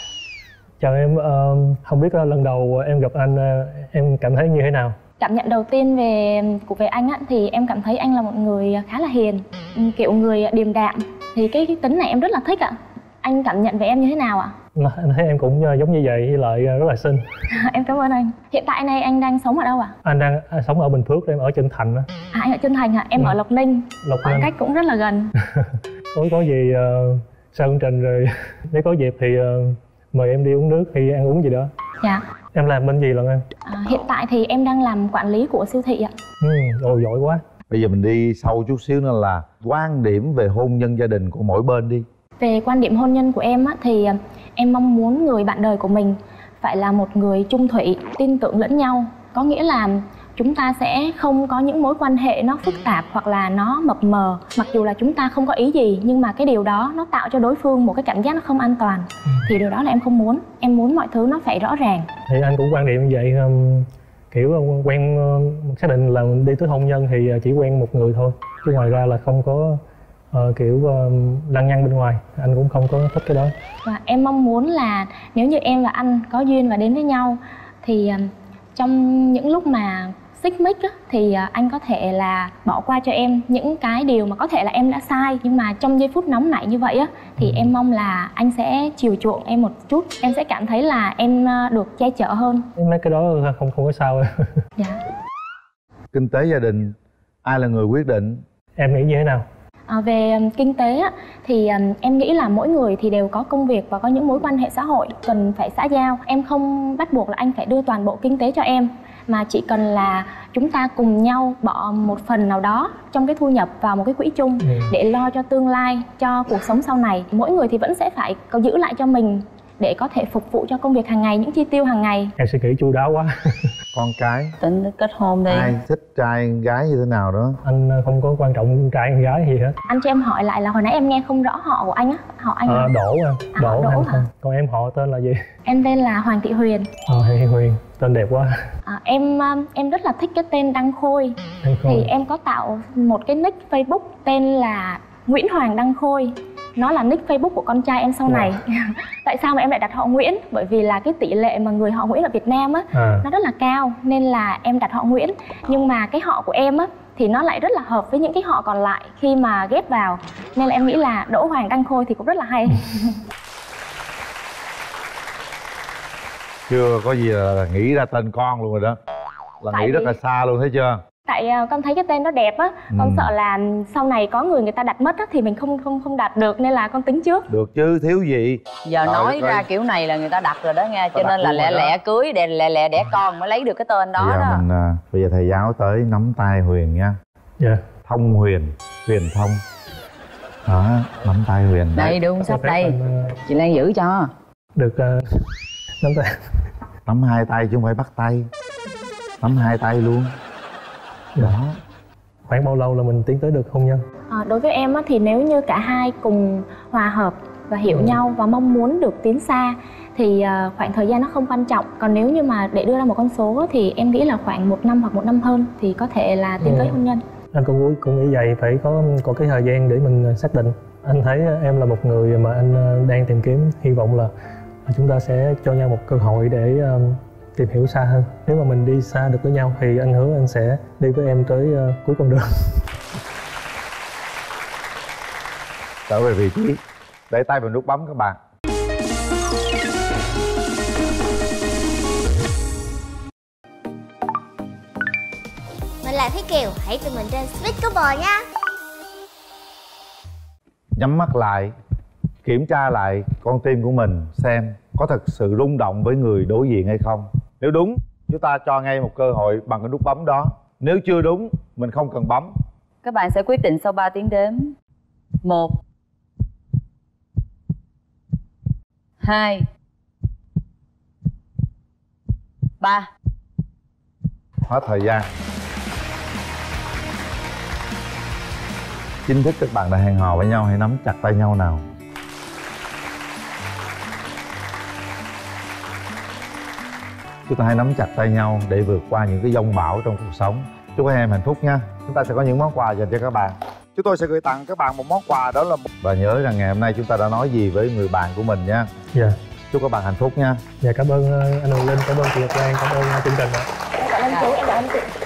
[SPEAKER 18] Chào em, uh, không biết uh, lần đầu em gặp anh uh, em cảm thấy như thế nào?
[SPEAKER 20] Cảm nhận đầu tiên về của về anh á, thì em cảm thấy anh là một người khá là hiền, kiểu người điềm đạm. Thì cái, cái tính này em rất là thích ạ. Anh cảm nhận về em như thế nào ạ?
[SPEAKER 18] Anh thấy em cũng giống như vậy, với lại rất là xinh.
[SPEAKER 20] Em cảm ơn anh. Hiện tại nay anh đang sống ở đâu ạ?
[SPEAKER 18] Anh đang à, sống ở Bình Phước, em ở Trân Thành đó.
[SPEAKER 20] À, anh ở Trân Thành hả? Em ừ. ở Lộc Ninh.
[SPEAKER 18] Lộc
[SPEAKER 20] Khoảng
[SPEAKER 18] Ninh.
[SPEAKER 20] cách cũng rất là gần.
[SPEAKER 18] có có gì uh, sau chương trình rồi nếu có dịp thì uh, mời em đi uống nước hay ăn uống gì đó.
[SPEAKER 20] Dạ.
[SPEAKER 18] Em làm bên gì lần em?
[SPEAKER 20] À, hiện tại thì em đang làm quản lý của siêu thị ạ.
[SPEAKER 18] Ừ, ồ giỏi quá.
[SPEAKER 1] Bây giờ mình đi sâu chút xíu nữa là quan điểm về hôn nhân gia đình của mỗi bên đi.
[SPEAKER 20] Về quan điểm hôn nhân của em á, thì em mong muốn người bạn đời của mình phải là một người chung thủy, tin tưởng lẫn nhau. Có nghĩa là chúng ta sẽ không có những mối quan hệ nó phức tạp hoặc là nó mập mờ. Mặc dù là chúng ta không có ý gì, nhưng mà cái điều đó nó tạo cho đối phương một cái cảm giác nó không an toàn. Thì điều đó là em không muốn. Em muốn mọi thứ nó phải rõ ràng. Thì anh cũng quan điểm như vậy, um, kiểu quen uh, xác định là đi tới hôn nhân thì chỉ quen một người thôi, chứ ngoài ra là không có uh, kiểu uh, lăng nhăng bên ngoài. Anh cũng không có thích cái đó. Và em mong muốn là nếu như em và anh có duyên và đến với nhau thì uh, trong những lúc mà xích mích á, thì anh có thể là bỏ qua cho em những cái điều mà có thể là em đã sai, nhưng mà trong giây phút nóng nảy như vậy á, thì ừ. em mong là anh sẽ chiều chuộng em một chút, em sẽ cảm thấy là em được che chở hơn. Mấy cái đó không không có sao. Dạ.
[SPEAKER 1] Kinh tế gia đình ai là người quyết định? Em nghĩ như thế nào?
[SPEAKER 20] À, về kinh tế á, thì um, em nghĩ là mỗi người thì đều có công việc và có những mối quan hệ xã hội cần phải xã giao. Em không bắt buộc là anh phải đưa toàn bộ kinh tế cho em, mà chỉ cần là chúng ta cùng nhau bỏ một phần nào đó trong cái thu nhập vào một cái quỹ chung ừ. để lo cho tương lai, cho cuộc sống sau này. Mỗi người thì vẫn sẽ phải có giữ lại cho mình để có thể phục vụ cho công việc hàng ngày, những chi tiêu hàng ngày.
[SPEAKER 18] Em suy nghĩ chu đáo quá.
[SPEAKER 1] Con cái
[SPEAKER 3] tính kết hôn đi.
[SPEAKER 1] Ai thích trai gái như thế nào đó?
[SPEAKER 18] Anh không có quan trọng trai hay gái gì hết.
[SPEAKER 20] Anh cho em hỏi lại là hồi nãy em nghe không rõ họ của anh á. Họ anh
[SPEAKER 18] à, Đỗ à.
[SPEAKER 20] à
[SPEAKER 18] Đỗ,
[SPEAKER 20] Đỗ hả?
[SPEAKER 18] Còn em họ tên là gì?
[SPEAKER 20] Em tên là Hoàng Thị Huyền.
[SPEAKER 18] Ờ à, Huyền, tên đẹp quá.
[SPEAKER 20] À, em em rất là thích cái tên Đăng Khôi. Đăng Khôi. Thì em có tạo một cái nick Facebook tên là Nguyễn Hoàng Đăng Khôi. Nó là nick Facebook của con trai em sau này. Wow. Tại sao mà em lại đặt họ Nguyễn? Bởi vì là cái tỷ lệ mà người họ Nguyễn ở Việt Nam á à. nó rất là cao, nên là em đặt họ Nguyễn. Nhưng mà cái họ của em á thì nó lại rất là hợp với những cái họ còn lại khi mà ghép vào, nên là em nghĩ là Đỗ Hoàng Đăng Khôi thì cũng rất là hay.
[SPEAKER 1] Chưa có gì là nghĩ ra tên con luôn rồi đó, là Tại nghĩ vì... rất là xa luôn, thấy chưa?
[SPEAKER 20] Tại uh, con thấy cái tên nó đẹp á, ừ. con sợ là sau này có người người ta đặt mất á thì mình không không không đặt được, nên là con tính trước.
[SPEAKER 1] Được chứ, thiếu gì.
[SPEAKER 3] Giờ Rồi, nói ra kiểu này là người ta đặt rồi đó nghe, cho nên là lẹ lẹ cưới để lẹ lẹ đẻ con mới lấy được cái tên đó. Bây giờ đó. Mình, uh,
[SPEAKER 1] bây giờ thầy giáo tới nắm tay Huyền nha.
[SPEAKER 18] Dạ. Yeah.
[SPEAKER 1] Thông Huyền, Huyền Thông. Đó, nắm tay Huyền.
[SPEAKER 3] Đây đưa sắp đây. Anh, uh... chị Lan giữ cho.
[SPEAKER 18] Được uh, nắm tay.
[SPEAKER 1] Nắm hai tay chứ không phải bắt tay. Nắm hai tay luôn. Đó.
[SPEAKER 18] Khoảng bao lâu là mình tiến tới được hôn nhân?
[SPEAKER 20] À, đối với em á, thì nếu như cả hai cùng hòa hợp và hiểu ừ. nhau và mong muốn được tiến xa thì uh, khoảng thời gian nó không quan trọng. Còn nếu như mà để đưa ra một con số á, thì em nghĩ là khoảng một năm hoặc một năm hơn thì có thể là tiến ừ. tới hôn nhân.
[SPEAKER 18] Anh cũng cũng nghĩ vậy, phải có có cái thời gian để mình xác định. Anh thấy em là một người mà anh đang tìm kiếm, hy vọng là chúng ta sẽ cho nhau một cơ hội để um, tìm hiểu xa hơn. Nếu mà mình đi xa được với nhau thì anh hứa anh sẽ đi với em tới uh, cuối con đường.
[SPEAKER 1] Trở về vị trí, để tay vào nút bấm các bạn.
[SPEAKER 21] Mình là Thúy Kiều, hãy tìm mình trên Sweet Couple nha.
[SPEAKER 1] Nhắm mắt lại, kiểm tra lại con tim của mình xem có thật sự rung động với người đối diện hay không. Nếu đúng, chúng ta cho ngay một cơ hội bằng cái nút bấm đó. Nếu chưa đúng, mình không cần bấm.
[SPEAKER 3] Các bạn sẽ quyết định sau ba tiếng đếm. Một, hai, ba.
[SPEAKER 1] Hết thời gian. Chính thức các bạn đã hẹn hò với nhau, hãy nắm chặt tay nhau nào. Chúng ta hãy nắm chặt tay nhau để vượt qua những cái giông bão trong cuộc sống. Chúc hai em hạnh phúc nha. Chúng ta sẽ có những món quà dành cho các bạn. Chúng tôi sẽ gửi tặng các bạn một món quà, đó là một... Và nhớ rằng ngày hôm nay chúng ta đã nói gì với người bạn của mình nha.
[SPEAKER 18] Dạ.
[SPEAKER 1] Chúc các bạn hạnh phúc nha.
[SPEAKER 18] Dạ, cảm ơn anh Hồng Linh, cảm ơn chị Ngọc Lan, cảm ơn chương trình ạ.
[SPEAKER 20] Em cảm ơn chú, em cảm ơn chị.